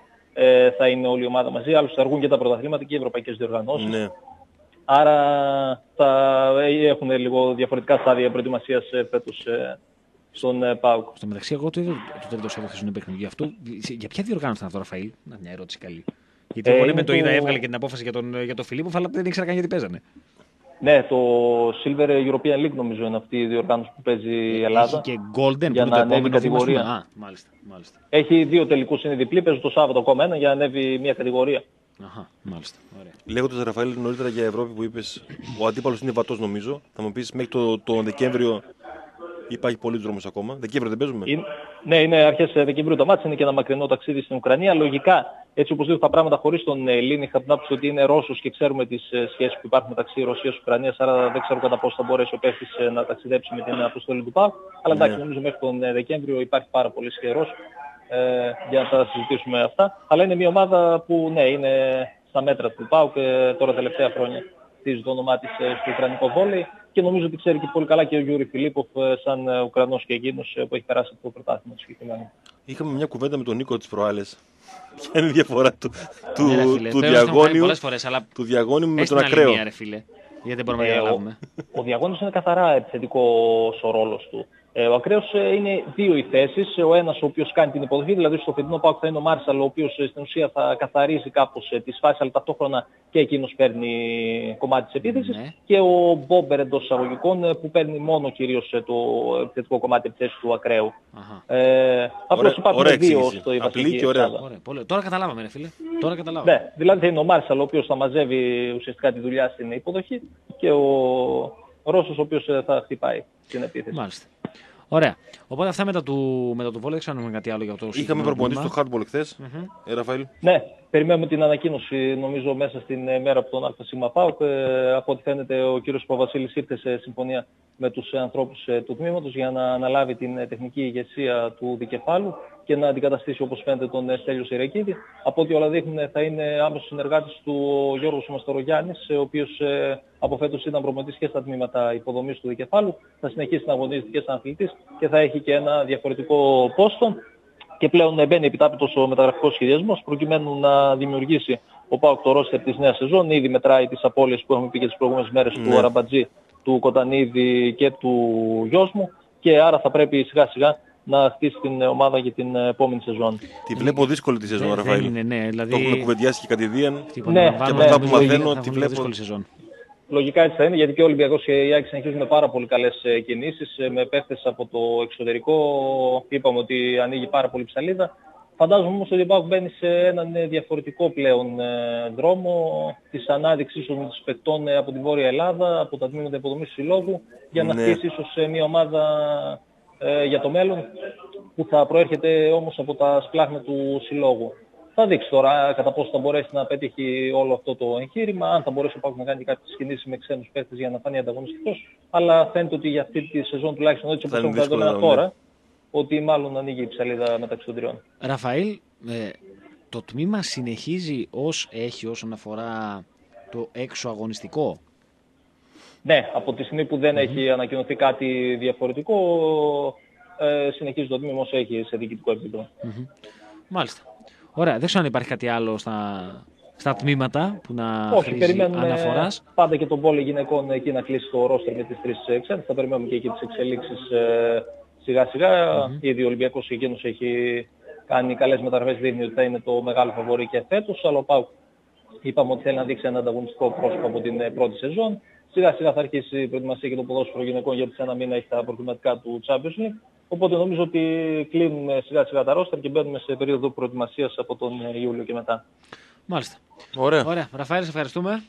ε, θα είναι όλη η ομάδα μαζί, άλλως θα αργούν και τα πρωταθλήματα και οι ευρωπαϊκές διοργανώσεις. Ναι. Άρα θα έχουν λίγο διαφορετικά στάδια προετοιμασίας φέτος ε, στον ε, ΠΑΟΚ. Στο μεταξύ, εγώ το είδα το τρίτο Σάββατο στον παιχνίδι. Αυτό, για ποια διοργάνωση ήταν αυτό, Ραφαήλ? Να, μια ερώτηση καλή. Γιατί εγώ ε, με το είδα, έβγαλε και την απόφαση για τον, για τον Φιλίππο, αλλά δεν ήξερα καν γιατί παίζανε. Ναι, το Silver European League νομίζω είναι αυτή η διοργάνωση που παίζει η Ελλάδα. Έχει και Golden για που να το ανέβει κατηγορία. Α, μάλιστα, μάλιστα. Έχει δύο τελικούς, είναι διπλή, παίζει το Σάββατο ακόμα ένα για να ανέβει μια κατηγορία. Αχα, μάλιστα. Ωραία. Λέγοντας, Ραφαήλ, νωρίτερα για Ευρώπη που είπες, ο αντίπαλος είναι βατός νομίζω. Θα μου πεις μέχρι το, το Δεκέμβριο υπάρχει πολλής δρόμος ακόμα. Δεκέμβριο δεν παίζουμε? Είναι, ναι, είναι αρχές Δεκεμβρίου το μάτς, είναι και ένα μακρινό ταξίδι στην Ουκρανία. Λογικά, έτσι όπως δείχνουν τα πράγματα χωρίς τον Ηλίνιχ, από την άποψη ότι είναι Ρώσος και ξέρουμε τις σχέσεις που υπάρχουν μεταξύ Ρωσίας και Ουκρανίας, άρα δεν ξέρω κατά πόσο θα μπορέσει ο παίχτης να ταξιδέψει με την αποστολή του ΠΑΟΚ. Αλλά εντάξει, ναι. Νομίζω μέχρι τον Δεκέμβριο υπάρχει πάρα πολύ καιρός ε, για να τα συζητήσουμε αυτά. Αλλά είναι μια ομάδα που ναι, είναι στα μέτρα του ΠΑΟΚ ε, τώρα τελευταία χρόνια. Χτίζει το όνομά της ε, στο ουκρανικό βόλεϊ και νομίζω ότι ξέρει και πολύ καλά και ο Γιούρι Φιλίπποφ ε, σαν ε, Ουκρανός και εκείνος ε, που έχει περάσει από το πρωτάθλημα του συγκεκριμένου. Είχαμε μια κουβέντα με τον Νίκο τις προάλλες. Ποια είναι η διαφορά του, του, ναι, φίλε, του διαγώνιου, φορές, αλλά του διαγώνιου με τον ακραίο? Μία, ρε, φίλε, γιατί δεν μπορούμε ε, να καταλάβουμε. Ο, ο διαγώνιος είναι καθαρά επιθετικός ο ρόλος του. Ε, ο ακραίος ε, είναι δύο οι θέσεις. Ο ένας ο οποίος κάνει την υποδοχή, δηλαδή στο φετινό ΠΑΟΚ θα είναι ο Μάρσαλ, ο οποίος ε, στην ουσία θα καθαρίζει κάπως ε, τις φάσεις, αλλά ταυτόχρονα και εκείνος παίρνει κομμάτι της επίθεσης. Ναι. Και ο Μπόμπερ εντός εισαγωγικών ε, που παίρνει μόνο κυρίως ε, το επιθετικό κομμάτι της θέσης του ακραίου. Ε, απλώς υπάρχουν ωραία δύο στο Ιβασική Ελλάδα. Τώρα καταλάβαμε, ρε φίλε. Τώρα καταλάβαμε. Ναι, δηλαδή θα είναι ο Μάρσαλ ο οποίος θα μαζεύει ουσιαστικά τη δουλειά στην υποδοχή και ο Ρώσος ο οποίος ε, θα χτυπάει την επίθεση. Μάλιστα. Ωραία. Οπότε αυτά μετά του, μετά του βόλεϊ, δεν ξέρουμε κάτι άλλο για αυτό. Είχαμε προπονητή στο hardball χθες, mm-hmm. ε, Ραφαήλ. Ναι, περιμένουμε την ανακοίνωση νομίζω μέσα στην μέρα από τον ΑΣ ΠΑΟΚ. Ε, από ό,τι φαίνεται ο κύριος Παπαβασίλης ήρθε σε συμφωνία με τους ανθρώπους ε, του τμήματος για να αναλάβει την ε, τεχνική ηγεσία του δικεφάλου και να αντικαταστήσει όπως φαίνεται τον ε, Στέλιο Σιρακίδη. Από ό,τι όλα δείχνουν θα είναι άμεσος συνεργάτης του ο Γιώργος Μαστορογιάννης, ο οποίος ε, από φέτος ήταν προπονητής και στα τμήματα υποδομής του δικεφάλου. Θα συνεχίσει να αγωνίζεται και σαν αθλητής και θα έχει και ένα διαφορετικό πόστο. Και πλέον μπαίνει επιτάπητος ο μεταγραφικός σχεδιασμός προκειμένου να δημιουργήσει ο ΠΑΟΚ το ρόστερ της νέας σεζόν. Ήδη μετράει τις απώλειες που έχουμε πει και τις προηγούμενες μέρες ναι. του Αραμπατζή, του Κοτανίδη και του Γιόσμου και άρα θα πρέπει σιγά σιγά να χτίσει την ομάδα για την επόμενη σεζόν. Τη βλέπω δύσκολη τη σεζόν, Ραφαήλ. Είναι, ναι, δηλαδή... Το έχουμε κουβεντιάσει και κατηδίαν. Ναι, και από αυτά που μαθαίνω, τη βλέπω δύσκολη σεζόν. Λογικά έτσι θα είναι, γιατί και ο Ολυμπιακός και η Άκη συνεχίζουν με πάρα πολύ καλές κινήσεις, με παίχτες από το εξωτερικό. Είπαμε ότι ανοίγει πάρα πολύ ψαλίδα. Φαντάζομαι όμως ότι ο ΠΑΟΚ μπαίνει σε έναν διαφορετικό πλέον ε, δρόμο της ανάδειξης των παιχτών από την Βόρεια Ελλάδα, από τα τμήματα υποδομής του συλλόγου, για να ναι. χτίσει ίσως ε, μια ομάδα ε, για το μέλλον, που θα προέρχεται όμως από τα σπλάχνα του συλλόγου. Θα δείξει τώρα κατά πόσο θα μπορέσει να πετύχει όλο αυτό το εγχείρημα, αν θα μπορέσει ο ΠΑΟΚ να κάνει κάποιες κινήσεις με ξένους παίχτες για να φανεί ανταγωνιστικός, αλλά φαίνεται ότι για αυτή τη σεζόν τουλάχιστον έτσι όπως έχουμε δεδομένα τώρα, ότι μάλλον ανοίγει η ψαλίδα μεταξύ των τριών. Ραφαήλ, ε, το τμήμα συνεχίζει ως έχει όσον αφορά το έξω αγωνιστικό. Ναι, από τη στιγμή που δεν mm-hmm. έχει ανακοινωθεί κάτι διαφορετικό, ε, συνεχίζει το τμήμα όσο έχει σε διοικητικό επίπεδο. Mm-hmm. Μάλιστα. Ωραία, δεν ξέρω αν υπάρχει κάτι άλλο στα, στα τμήματα που να Όχι, χρήζει αναφοράς. Πάντα και τον πόλο γυναικών εκεί να κλείσει το ρόστερ με τις τρεις ξένες. Θα περιμένουμε και εκεί τις εξελίξεις ε, σιγά σιγά. Mm-hmm. Ήδη ο Ολυμπιακός εκείνος έχει κάνει καλές μεταγραφές, δείχνει ότι θα είναι το μεγάλο φαβορί και φέτος. Αλλά ο ΠΑΟΚ είπαμε ότι θέλει να δείξει ένα ανταγωνιστικό πρόσωπο από την πρώτη σεζόν. Σιγά σιγά θα αρχίσει η προετοιμασία και το ποδόσφαιρο γυναικών, γιατί σε ένα μήνα έχει τα προκριματικά του Champions League. Οπότε νομίζω ότι κλείνουμε σιγά σιγά τα ρόστερ και μπαίνουμε σε περίοδο προετοιμασίας από τον Ιούλιο και μετά. Μάλιστα. Ωραία. Ωραία. Ραφαήλ, σε ευχαριστούμε.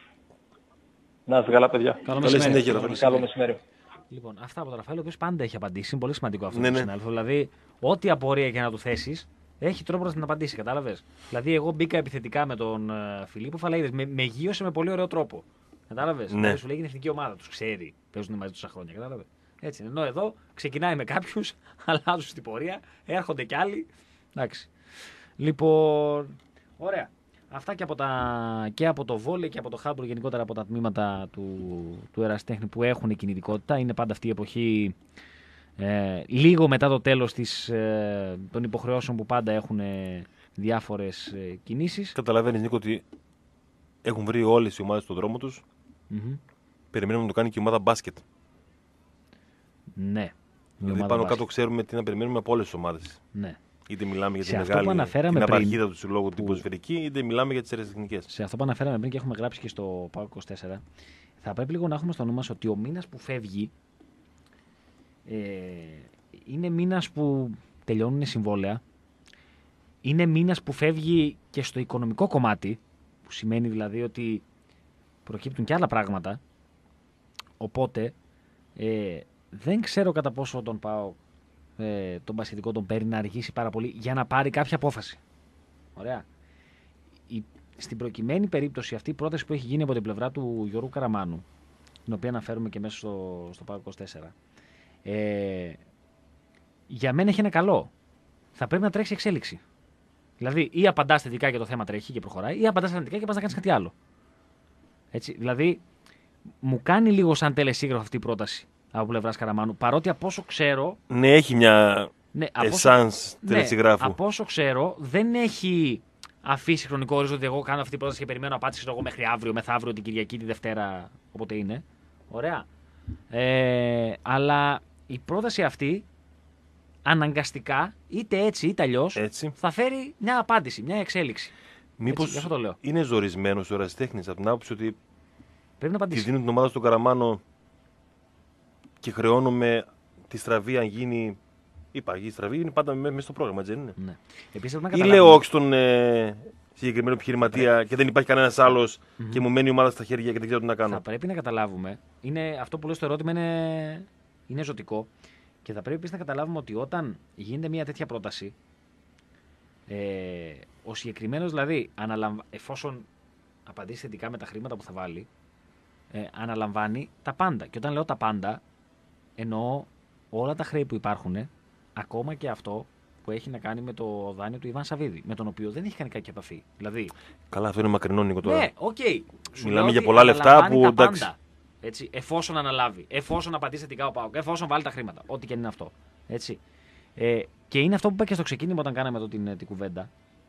Να είστε καλά, παιδιά. Καλό μεσημέρι. Συνέχεια, Καλό, Καλό μεσημέρι. Λοιπόν, αυτά από τον Ραφαήλ, ο οποίος πάντα έχει απαντήσει. Είναι πολύ σημαντικό αυτό. Ναι, ναι. Δηλαδή, ό,τι απορία και να του θέσεις, έχει τρόπο να την απαντήσει. Κατάλαβες. Δηλαδή, εγώ μπήκα επιθετικά με τον uh, Φιλίππο, αλλά είδες, με, με γύρωσε με πολύ ωραίο τρόπο. Κατάλαβες. Ναι. Δηλαδή, σου λέει είναι εθνική ομάδα, τους ξέρει. Παίζουν μαζί τόσα χρόνια. Κατάλαβες. Έτσι είναι. Ενώ εδώ ξεκινάει με κάποιους, αλλάζουν στην πορεία, έρχονται κι άλλοι. Εντάξει. Λοιπόν, ωραία. Αυτά και από, τα, και από το βόλεϊ και από το χάντμπαλ, γενικότερα από τα τμήματα του, του ερασιτέχνη που έχουν κινητικότητα. Είναι πάντα αυτή η εποχή ε, λίγο μετά το τέλος της, ε, των υποχρεώσεων που πάντα έχουν ε, διάφορες ε, κινήσεις. Καταλαβαίνεις, Νίκο, ότι έχουν βρει όλες οι ομάδες στον δρόμο τους. Mm-hmm. Περιμένουμε να το κάνει και η ομάδα μπάσκετ. Ναι. Δηλαδή πάνω μπάσκετ. Κάτω ξέρουμε τι να περιμένουμε από όλες τις ομάδες. Ναι. Είτε μιλάμε για σε τη αυτό μεγάλη την απαρχίδα του συλλόγου, που... την ποδοσφαιρική, είτε μιλάμε για τις ερασιτεχνικές. Σε αυτό που αναφέραμε πριν και έχουμε γράψει και στο ΠΑΟΚ είκοσι τέσσερα, θα πρέπει λίγο να έχουμε στο νου μας ότι ο μήνας που φεύγει ε, είναι μήνας που τελειώνουν συμβόλαια, είναι μήνας που φεύγει και στο οικονομικό κομμάτι, που σημαίνει δηλαδή ότι προκύπτουν και άλλα πράγματα, οπότε ε, δεν ξέρω κατά πόσο τον ΠΑΟΚ Ε, τον μπασκετικό τον παίρνει να αργήσει πάρα πολύ για να πάρει κάποια απόφαση. Ωραία. Η, στην προκειμένη περίπτωση αυτή η πρόταση που έχει γίνει από την πλευρά του Γιώργου Καραμάνου, την οποία αναφέρουμε και μέσα στο, στο ΠΑΟΚ είκοσι τέσσερα, ε, για μένα έχει ένα καλό. Θα πρέπει να τρέξει εξέλιξη. Δηλαδή ή απαντάς θετικά και το θέμα τρέχει και προχωράει, ή απαντάς αρνητικά και πας να κάνεις κάτι άλλο. Έτσι, δηλαδή μου κάνει λίγο σαν τελεσίγραφο αυτή η πρόταση από πλευράς Καραμάνου, παρότι από όσο ξέρω. Ναι, έχει μια ναι, εσάνς τελεσιγράφου. Ναι, από όσο ξέρω, δεν έχει αφήσει χρονικό ορίζοντα ότι εγώ κάνω αυτή την πρόταση και περιμένω απάντηση εγώ μέχρι αύριο, μεθαύριο, την Κυριακή, τη Δευτέρα, όποτε είναι. Ωραία. Ε, αλλά η πρόταση αυτή αναγκαστικά, είτε έτσι είτε αλλιώς, θα φέρει μια απάντηση, μια εξέλιξη. Μήπως έτσι, το λέω. Είναι ζορισμένος ο ερασιτέχνης από την άποψη ότι πρέπει να απαντήσει. Τη δίνουν την ομάδα στον Καραμάνο και χρεώνουμε τη στραβή αν γίνει. Είπα, η στραβή είναι πάντα μέσα στο πρόγραμμα, έτσι δεν είναι. Ναι. Επίσης, ή λέω όχι στον ε, συγκεκριμένο επιχειρηματία και δεν υπάρχει κανένας άλλος mm-hmm. και μου μένει η ομάδα στα χέρια και δεν ξέρω τι να κάνω. Θα πρέπει να καταλάβουμε. Είναι, αυτό που λέω στο ερώτημα είναι, είναι ζωτικό. Και θα πρέπει επίσης να καταλάβουμε ότι όταν γίνεται μια τέτοια πρόταση, ε, ο συγκεκριμένος δηλαδή, αναλαμβα... εφόσον απαντήσει θετικά με τα χρήματα που θα βάλει, ε, αναλαμβάνει τα πάντα. Και όταν λέω τα πάντα, εννοώ όλα τα χρέη που υπάρχουν, ακόμα και αυτό που έχει να κάνει με το δάνειο του Ιβάν Σαββίδη, με τον οποίο δεν έχει κάνει κάποια επαφή. Δηλαδή... Καλά, αυτό είναι μακρινό, Νίκο, τώρα. Ναι, οκ. Okay. Μιλάμε για πολλά λεφτά που εντάξει. Πάντα, έτσι, εφόσον αναλάβει, εφόσον απαντήσει θετικά ο ΠΑΟΚ, εφόσον βάλει τα χρήματα, ό,τι και είναι αυτό. Έτσι. Ε, και είναι αυτό που είπα και στο ξεκίνημα όταν κάναμε εδώ την, την κουβέντα.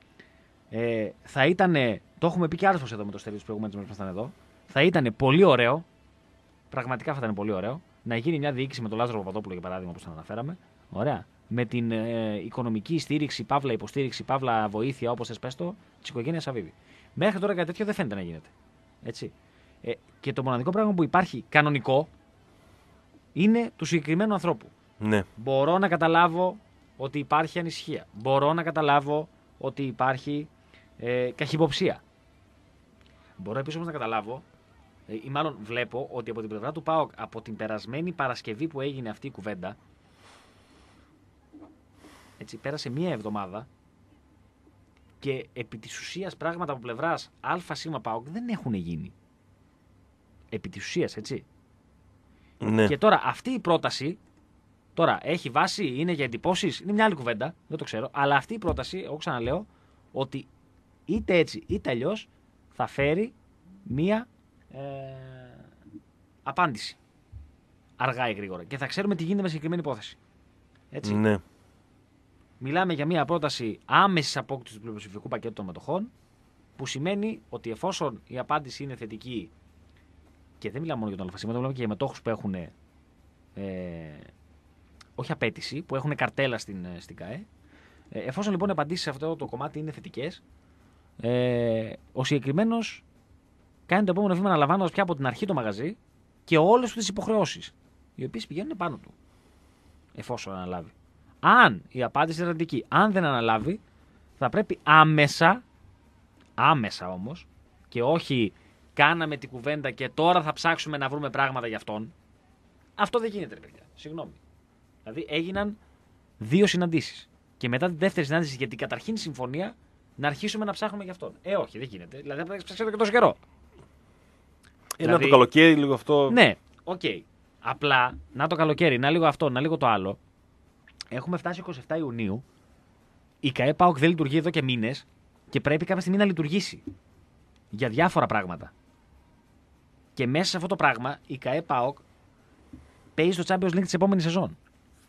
Ε, θα ήταν, το έχουμε πει και άλλες φορές εδώ με το Στέλιο, τους προηγούμενους μέρες που ήμασταν εδώ, θα ήταν πολύ ωραίο, πραγματικά θα ήταν πολύ ωραίο, να γίνει μια διοίκηση με τον Λάζαρο Παπαδόπουλο για παράδειγμα, όπως τον αναφέραμε. Ωραία. με την ε, οικονομική στήριξη, παύλα υποστήριξη, παύλα βοήθεια, όπως θες πες το, της οικογένειας Αβίβη. Μέχρι τώρα κάτι τέτοιο δεν φαίνεται να γίνεται. Έτσι. Ε, και το μοναδικό πράγμα που υπάρχει κανονικό είναι του συγκεκριμένου ανθρώπου. Ναι. Μπορώ να καταλάβω ότι υπάρχει ανησυχία. Μπορώ να καταλάβω ότι υπάρχει ε, καχυποψία. Μπορώ επίσης όμως να καταλάβω, ε, ή μάλλον βλέπω, ότι από την πλευρά του ΠΑΟΚ, από την περασμένη Παρασκευή που έγινε αυτή η κουβέντα, έτσι, πέρασε μία εβδομάδα και επί της ουσίας πράγματα από πλευράς ΑΣ ΠΑΟΚ δεν έχουν γίνει. Επί της ουσίας, έτσι. Ναι. Και τώρα αυτή η πρόταση, τώρα έχει βάση, είναι για εντυπώσεις, είναι μια άλλη κουβέντα, δεν το ξέρω, αλλά αυτή η πρόταση, εγώ ξαναλέω, ότι είτε έτσι είτε αλλιώς θα φέρει μία ε, απάντηση. Αργά ή γρήγορα. Και θα ξέρουμε τι γίνεται με συγκεκριμένη υπόθεση. Έτσι. Ναι. Μιλάμε για μία πρόταση άμεσης απόκτησης του πλειοψηφικού πακέτου των μετοχών, που σημαίνει ότι εφόσον η απάντηση είναι θετική, και δεν μιλάμε μόνο για τον ΑΣ, μιλάμε και για μετόχους που έχουν ε, όχι απέτηση, που έχουν καρτέλα στην, στην ΚΑΕ. Ε, εφόσον λοιπόν οι απαντήσεις σε αυτό το κομμάτι είναι θετικές, ε, ο συγκεκριμένος κάνει το επόμενο βήμα αναλαμβάνοντας πια από την αρχή το μαγαζί και όλες τις υποχρεώσεις, οι οποίες πηγαίνουν πάνω του, εφόσον αναλάβει. Αν η απάντηση είναι αρνητική, αν δεν αναλάβει, θα πρέπει άμεσα, άμεσα όμως, και όχι κάναμε την κουβέντα και τώρα θα ψάξουμε να βρούμε πράγματα για αυτόν. Αυτό δεν γίνεται, ρε παιδιά. Συγγνώμη. Δηλαδή έγιναν δύο συναντήσεις. Και μετά τη δεύτερη συνάντηση για την καταρχήν συμφωνία να αρχίσουμε να ψάχνουμε για αυτόν. Ε, όχι, δεν γίνεται. Δηλαδή θα ψάξετε και τόσο καιρό. Είναι δηλαδή, το καλοκαίρι λίγο αυτό. Ναι, οκ. Okay. Απλά να το καλοκαίρι, να λίγο αυτό, να λίγο το άλλο. Έχουμε φτάσει εικοστή εβδόμη Ιουνίου. Η ΚΑΕ ΠΑΟΚ δεν λειτουργεί εδώ και μήνες και πρέπει κάποια στιγμή να λειτουργήσει. Για διάφορα πράγματα. Και μέσα σε αυτό το πράγμα η ΚΑΕ ΠΑΟΚ παίζει στο Champions League της επόμενης σεζόν.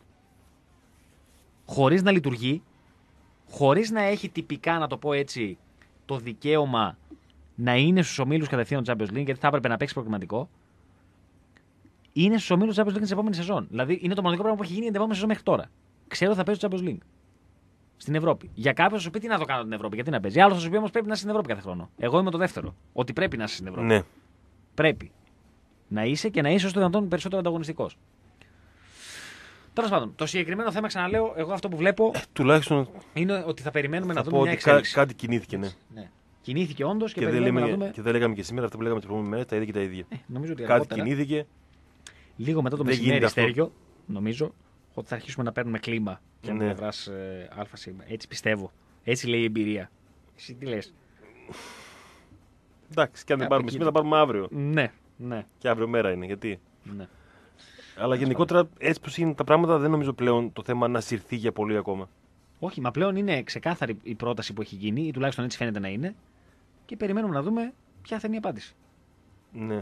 Χωρίς να λειτουργεί, χωρίς να έχει τυπικά, να το πω έτσι, το δικαίωμα να είναι στους ομίλους κατευθείαν του Champions League, γιατί θα έπρεπε να παίξει προκριματικό, είναι στους ομίλους του Champions League της επόμενης σεζόν. Δηλαδή είναι το μοναδικό πράγμα που έχει γίνει για την επόμενη σεζόν μέχρι τώρα. Ξέρω ότι θα παίζει το Champions League. Στην Ευρώπη. Για κάποιον θα σου πει τι να το κάνω την Ευρώπη, γιατί να παίζει. Άλλο θα σου πει όμως πρέπει να είσαι στην Ευρώπη κάθε χρόνο. Εγώ είμαι το δεύτερο. Ότι πρέπει να είσαι στην Ευρώπη. Ναι. Πρέπει να είσαι και να είσαι όσο το δυνατόν περισσότερο ανταγωνιστικός. Τέλος πάντων, το συγκεκριμένο θέμα, ξαναλέω, εγώ αυτό που βλέπω ε, τουλάχιστον είναι ότι θα περιμένουμε θα να δούμε μια ότι εξέλιξη. Κάτι κινήθηκε, ναι. ναι. Κινήθηκε όντως και, και, περιμένουμε δεν λέμε, να δούμε. και δεν λέγαμε και σήμερα, αυτά που λέγαμε τις προηγούμενες μέρες, τα ίδια και τα ίδια. Ε, νομίζω ότι κάτι αργότερα, κινήθηκε. Λίγο μετά το δεν μεσημέρι, Στέργιο, νομίζω ότι θα αρχίσουμε να παίρνουμε κλίμα για ναι. πλευράς ε, ΑΣ. Έτσι πιστεύω. Έτσι λέει η εμπειρία. Εσύ τι λες? Εντάξει, και αν δεν πάρουμε σήμερα, θα πάρουμε αύριο. Ναι, ναι. Και αύριο μέρα είναι, γιατί. Ναι. Αλλά γενικότερα, έτσι πως είναι τα πράγματα, δεν νομίζω πλέον το θέμα να συρθεί για πολύ ακόμα. Όχι, μα πλέον είναι ξεκάθαρη η πρόταση που έχει γίνει, ή τουλάχιστον έτσι φαίνεται να είναι, και περιμένουμε να δούμε ποια θα είναι η απάντηση. Ναι.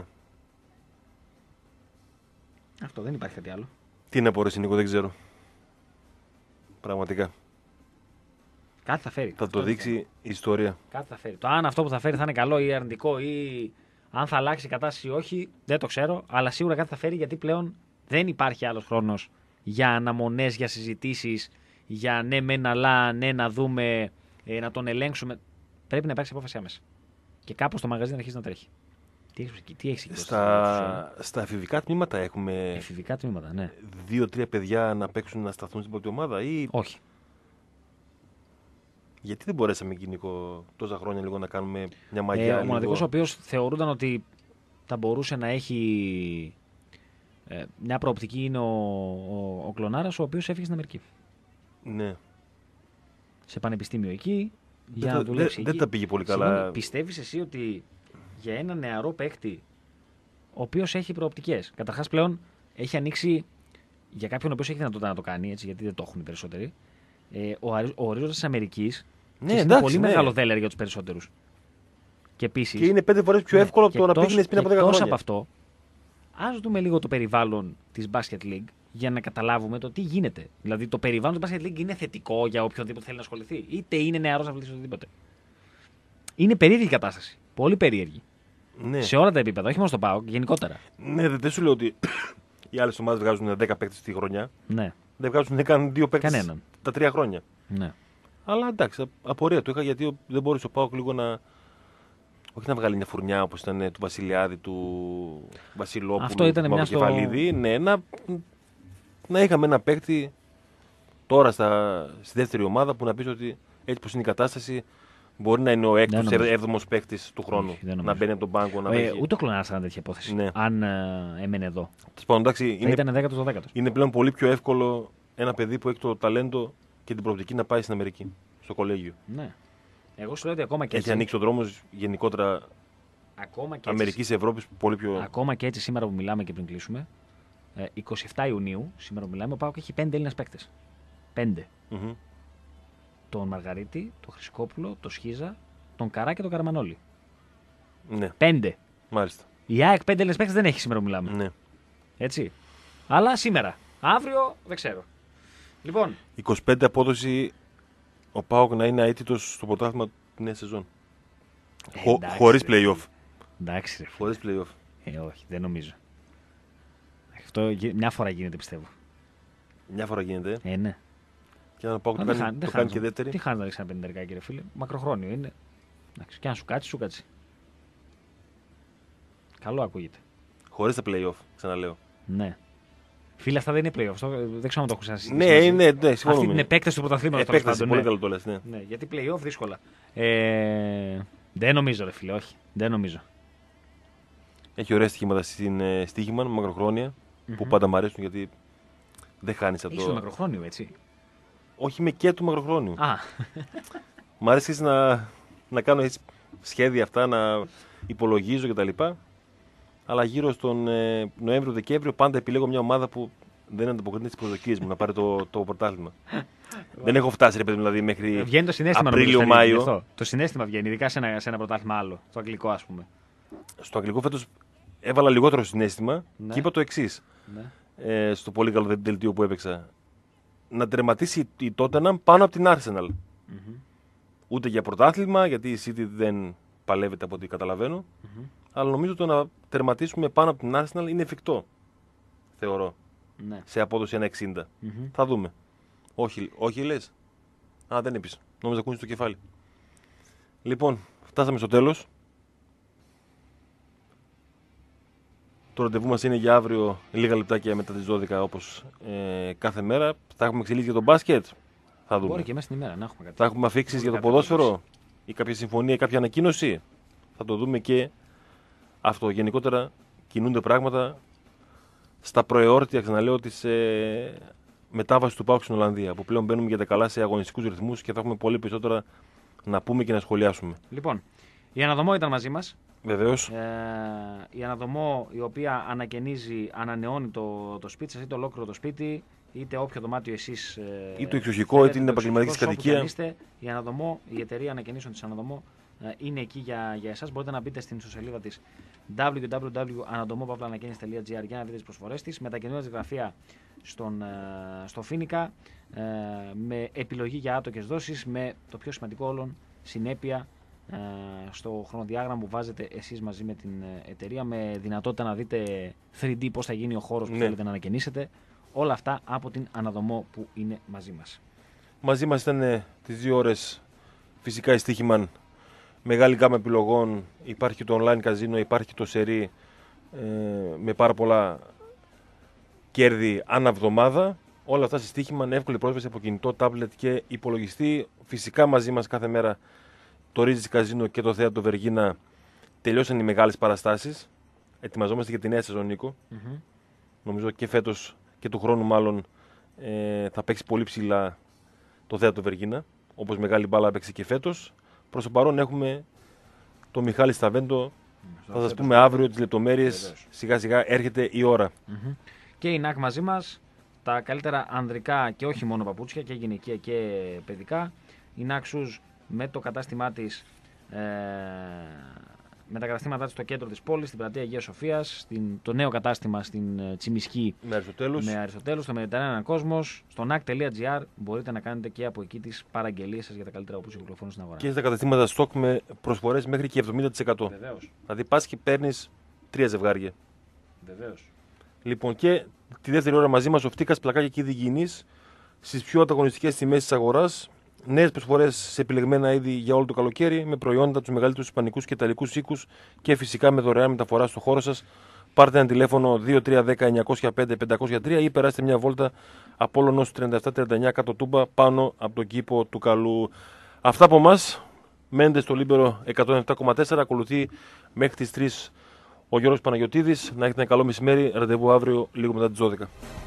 Αυτό, δεν υπάρχει κάτι άλλο. Τι να πω, ρε Νίκο, δεν ξέρω. Πραγματικά. Κάτι θα φέρει. Θα αυτό το δείξει η ιστορία. Κάτι θα φέρει. Το αν αυτό που θα φέρει θα είναι καλό ή αρνητικό ή αν θα αλλάξει η κατάσταση ή όχι, δεν το ξέρω. Αλλά σίγουρα κάτι θα φέρει, γιατί πλέον δεν υπάρχει άλλος χρόνος για αναμονές, για συζητήσεις, για ναι, μεν, αλλά ναι, να δούμε, ε, να τον ελέγξουμε. Πρέπει να υπάρξει απόφαση άμεσα. Και κάπως το μαγαζί να αρχίσει να τρέχει. Τι έχεις, τι έχεις εκεί? Στα, στα εφηβικά τμήματα έχουμε. Εφηβικά τμήματα, ναι. Δύο-τρία παιδιά να παίξουν, να σταθούν στην πρώτη ομάδα, ή. Όχι. Γιατί δεν μπορέσαμε εκεί, Νίκο, τόσα χρόνια λίγο να κάνουμε μια μαγιά? Ε, ο λίγο... μοναδικός ο οποίος θεωρούνταν ότι θα μπορούσε να έχει ε, μια προοπτική είναι ο, ο, ο Κλωνάρας, ο οποίος έφυγε στην Αμερική. Ναι. Σε πανεπιστήμιο εκεί, για δεν, να δουλέψει δεν, εκεί. δεν τα πήγε πολύ καλά. Συγγνώμη, πιστεύεις εσύ ότι για ένα νεαρό παίκτη, ο οποίος έχει προοπτικές, καταρχάς πλέον έχει ανοίξει για κάποιον ο οποίος έχει δυνατότητα να το κάνει, έτσι, γιατί δεν το έχουν οι περισσότεροι, ε, ο, ο ορίζοντας της Αμερικής, ναι, είναι εντάξει, πολύ ναι. μεγάλο δέλεαρ για τους περισσότερους. Και επίσης. Και είναι πέντε φορές πιο εύκολο από το να πήγαινε πριν από δέκα χρόνια. Εκτός από αυτό, ας δούμε λίγο το περιβάλλον της Basket League για να καταλάβουμε το τι γίνεται. Δηλαδή, το περιβάλλον της Basket League είναι θετικό για οποιονδήποτε θέλει να ασχοληθεί, είτε είναι νεαρός αθλητής οτιδήποτε. Είναι περίεργη η κατάσταση. Πολύ περίεργη. Ναι. Σε όλα τα επίπεδα, όχι μόνο στο ΠΑΟΚ, γενικότερα. Ναι, δεν σου λέω ότι Οι άλλες ομάδες βγάζουν δέκα παίκτες τη χρονιά. Ναι. Δεν βγάζουν καν δύο παίκτες Κανέναν. τα τρία χρόνια. Ναι. Αλλά εντάξει, απορία του είχα γιατί δεν μπορούσε ο ΠΑΟΚ λίγο να. Όχι να βγάλει μια φουρνιά όπως ήταν του Βασιλιάδη, του Βασιλόπουλου, Αυτό ήταν του μια στο... Παπακεφαλίδη. Ναι, να, να είχαμε ένα παίκτη τώρα στα, στη δεύτερη ομάδα που να πεις ότι έτσι πως είναι η κατάσταση μπορεί να είναι ο έκτος, έβδομος παίκτης του χρόνου. Όχι, να μπαίνει από τον πάγκο. Να ε, ούτε ο Κλωνάρας ήταν τέτοια υπόθεση. Ναι. Αν ε, έμενε εδώ. Πάνω, εντάξει, είναι, ήταν δέκατος δώδεκατος. Είναι πλέον πολύ πιο εύκολο ένα παιδί που έχει το ταλέντο και την προοπτική να πάει στην Αμερική, στο κολέγιο. Ναι. Εγώ σου λέω ότι ακόμα και έτσι. Έχει ανοίξει ο δρόμος γενικότερα Αμερικής, Ευρώπης πολύ πιο. Ακόμα και έτσι σήμερα που μιλάμε και πριν κλείσουμε, εικοστή εβδόμη Ιουνίου, σήμερα που μιλάμε, ο ΠΑΟΚ έχει πέντε Έλληνες παίκτες. Πέντε. Mm-hmm. Τον Μαργαρίτη, τον Χρυσκόπουλο, τον Σχίζα, τον Καρά και τον Καραμανόλη. Ναι. Πέντε. Μάλιστα. Η ΑΕΚ πέντε Έλληνες παίκτες δεν έχει σήμερα που μιλάμε. Ναι. Έτσι. Αλλά σήμερα. Αύριο δεν ξέρω. Λοιπόν. είκοσι πέντε απόδοση ο ΠΑΟΚ να είναι αίτητος στο πρωτάθλημα τη νέα σεζόν. Ε, Χω, χωρίς play-off. Εντάξει, ρε. Χωρίς play-off. Ε, όχι, δεν νομίζω. Αυτό μια φορά γίνεται, πιστεύω. Μια φορά γίνεται. Ε, ναι. Και να πάω το, κάνει, χάνει, το κάνει και δεύτερη. Τι χάνει να ρίξει ένα πενήντα, κύριε φίλε. Μακροχρόνιο είναι. Εντάξει, και αν σου κάτσει, σου κάτσει. Καλό ακούγεται. Χωρίς τα play-off, ξαναλέω. Ναι. Φίλε, αυτά δεν είναι play-off. Δεν ξέρω αν το έχω ξανασυζητήσει. Ναι, ναι, ναι, συμφωνώ. Αυτή είναι επέκταση του πρωταθλήματος. Επέκταση, πολύ καλό το λες, ναι. Ναι, γιατί play-off δύσκολα. Ε, δεν νομίζω, ρε φίλε, όχι. Δεν νομίζω. Έχει ωραία στοιχήματα στην ε, στοίχημα, μακροχρόνια, mm-hmm. που πάντα μου αρέσουν γιατί δεν χάνεις από το. Είσαι το μακροχρόνιο, έτσι. Όχι, είμαι και του μακροχρόνιου. Α. Μ' αρέσει να, να κάνω έτσι, σχέδια αυτά, να υπολογίζω κτλ. Αλλά γύρω στον ε, Νοέμβριο-Δεκέμβριο πάντα επιλέγω μια ομάδα που δεν ανταποκρίνεται στις προσδοκίες μου να πάρει το, το πρωτάθλημα. Δεν έχω φτάσει, ρε παιδί, δηλαδή μέχρι βγαίνει το συνέστημα, Απρίλιο-Μάιο. Το συνέστημα βγαίνει, ειδικά σε ένα, σε ένα πρωτάθλημα άλλο. Το αγγλικό, ας πούμε. Στο αγγλικό φέτος έβαλα λιγότερο συνέστημα ναι. και είπα το εξής. Ναι. Ε, στο πολύ καλό δελτίο που έπαιξα. Να τερματίσει η Tottenham πάνω από την Arsenal. Mm-hmm. Ούτε για πρωτάθλημα, γιατί η City δεν παλεύεται από ό,τι καταλαβαίνω. Mm-hmm. Αλλά νομίζω το να τερματίσουμε πάνω από την Arsenal είναι εφικτό. Θεωρώ. Ναι. Σε απόδοση ένα εξήντα. Mm-hmm. Θα δούμε. Όχι, όχι λες. Α, δεν είπες. Νόμιζα κούνεις το κεφάλι. Λοιπόν, φτάσαμε στο τέλος. Το ραντεβού μας είναι για αύριο, λίγα λεπτάκια μετά τις δώδεκα, όπως ε, κάθε μέρα. Θα έχουμε εξελίξει για το μπάσκετ. Θα δούμε. Μπορεί και μέσα στην ημέρα να έχουμε κάτι. Θα έχουμε αφήξεις για το ποδόσφαιρο κάτι. Ή κάποια συμφωνία ή κάποια ανακοίνωση. Θα το δούμε και αυτό. Γενικότερα κινούνται πράγματα στα προεόρτια, ξαναλέω, της ε, μετάβασης του ΠΑΟΚ στην Ολλανδία. Που πλέον μπαίνουμε για τα καλά σε αγωνιστικούς ρυθμούς και θα έχουμε πολύ περισσότερα να πούμε και να σχολιάσουμε. Λοιπόν, η Αναδομό ήταν μαζί μας. Βεβαίως. Ε, η Αναδομό, η οποία ανακαινίζει, ανανεώνει το, το σπίτι σας, είτε ολόκληρο το σπίτι, είτε όποιο δωμάτιο εσείς ε, ή το εξοχικό, είτε την επαγγελματική σας κατοικία. Η Αναδομό, η εταιρεία ανακαινήσεων της Αναδομό ε, είναι εκεί για, για εσάς. Μπορείτε να μπείτε στην ιστοσελίδα της double-u double-u double-u τελεία αναδομό παύλα ανακαίνιση τελεία τζι άρ για να δείτε τις προσφορές της. Μετακινούμενη γραφεία στον, ε, στο Φίνικα, ε, με επιλογή για άτοκες δόσεις, με το πιο σημαντικό όλων, συνέπεια στο χρονοδιάγραμμα που βάζετε εσείς μαζί με την εταιρεία, με δυνατότητα να δείτε θρι ντι πώς θα γίνει ο χώρος που ναι. θέλετε να ανακαινήσετε. Όλα αυτά από την Αναδομό που είναι μαζί μας. Μαζί μας ήταν ε, τις δύο ώρες φυσικά η Στοίχημαν. Μεγάλη γκάμα επιλογών. Υπάρχει το online καζίνο, υπάρχει το σερί ε, με πάρα πολλά κέρδη ανά εβδομάδα. Όλα αυτά στη Στοίχημαν, εύκολη πρόσβαση από κινητό, τάμπλετ και υπολογιστή. Φυσικά μαζί μας κάθε μέρα το Ρίζης Καζίνο και το Θέατρο Βεργίνα. Τελειώσαν οι μεγάλες παραστάσεις. Ετοιμαζόμαστε για τη νέα σεζόν, Νίκο. Mm-hmm. Νομίζω και φέτος και του χρόνου μάλλον ε, θα παίξει πολύ ψηλά το Θέατρο Βεργίνα. Όπως μεγάλη μπάλα παίξει και φέτος. Προς το παρόν έχουμε το Μιχάλη Σταβέντο. Mm-hmm. Θα σας πούμε αύριο τις λεπτομέρειες. Σιγά σιγά έρχεται η ώρα. Mm-hmm. Και η ΝΑΚ μαζί μας. Τα καλύτερα ανδρικά και όχι μόνο παπούτσια, και γυναικεία και παιδικά. Η ΝΑΚ Shoes με το κατάστημά της, ε, με τα καταστήματά της στο κέντρο της πόλης, στην πλατεία Αγίας Σοφίας, στην, το νέο κατάστημα στην ε, Τσιμισκή με Αριστοτέλους, με Αριστοτέλους, στο Mediterranean Cosmos, στο νακ τελεία τζι άρ μπορείτε να κάνετε και από εκεί τις παραγγελίες σας για τα καλύτερα που κυκλοφορούν στην αγορά. Και στα καταστήματα stock με προσφορές μέχρι και εβδομήντα τοις εκατό. Βεβαίως. Δηλαδή πας και παίρνεις τρία ζευγάρια. Βεβαίως. Λοιπόν, και τη δεύτερη ώρα μαζί μας ο Φτίκας, πλακάκια και Διγινής στις πιο ανταγωνιστικές τιμές της αγοράς. Νέες προσφορές σε επιλεγμένα είδη για όλο το καλοκαίρι, με προϊόντα από τους μεγαλύτερους ισπανικούς και ιταλικούς οίκους και φυσικά με δωρεάν μεταφορά στο χώρο σας. Πάρτε ένα τηλέφωνο δύο τρία ένα μηδέν εννιά μηδέν πέντε πέντε μηδέν τρία ή περάστε μια βόλτα Απόλλωνος τριάντα επτά τριάντα εννιά κάτω Τούμπα, πάνω από τον κήπο του Καλού. Αυτά από εμάς. Μένετε στο Λίμπερο εκατόν επτά κόμμα τέσσερα. Ακολουθεί μέχρι τις τρεις ο Γιώργος Παναγιωτίδης. Να έχετε ένα καλό μεσημέρι. Ραντεβού αύριο λίγο μετά τις δώδεκα.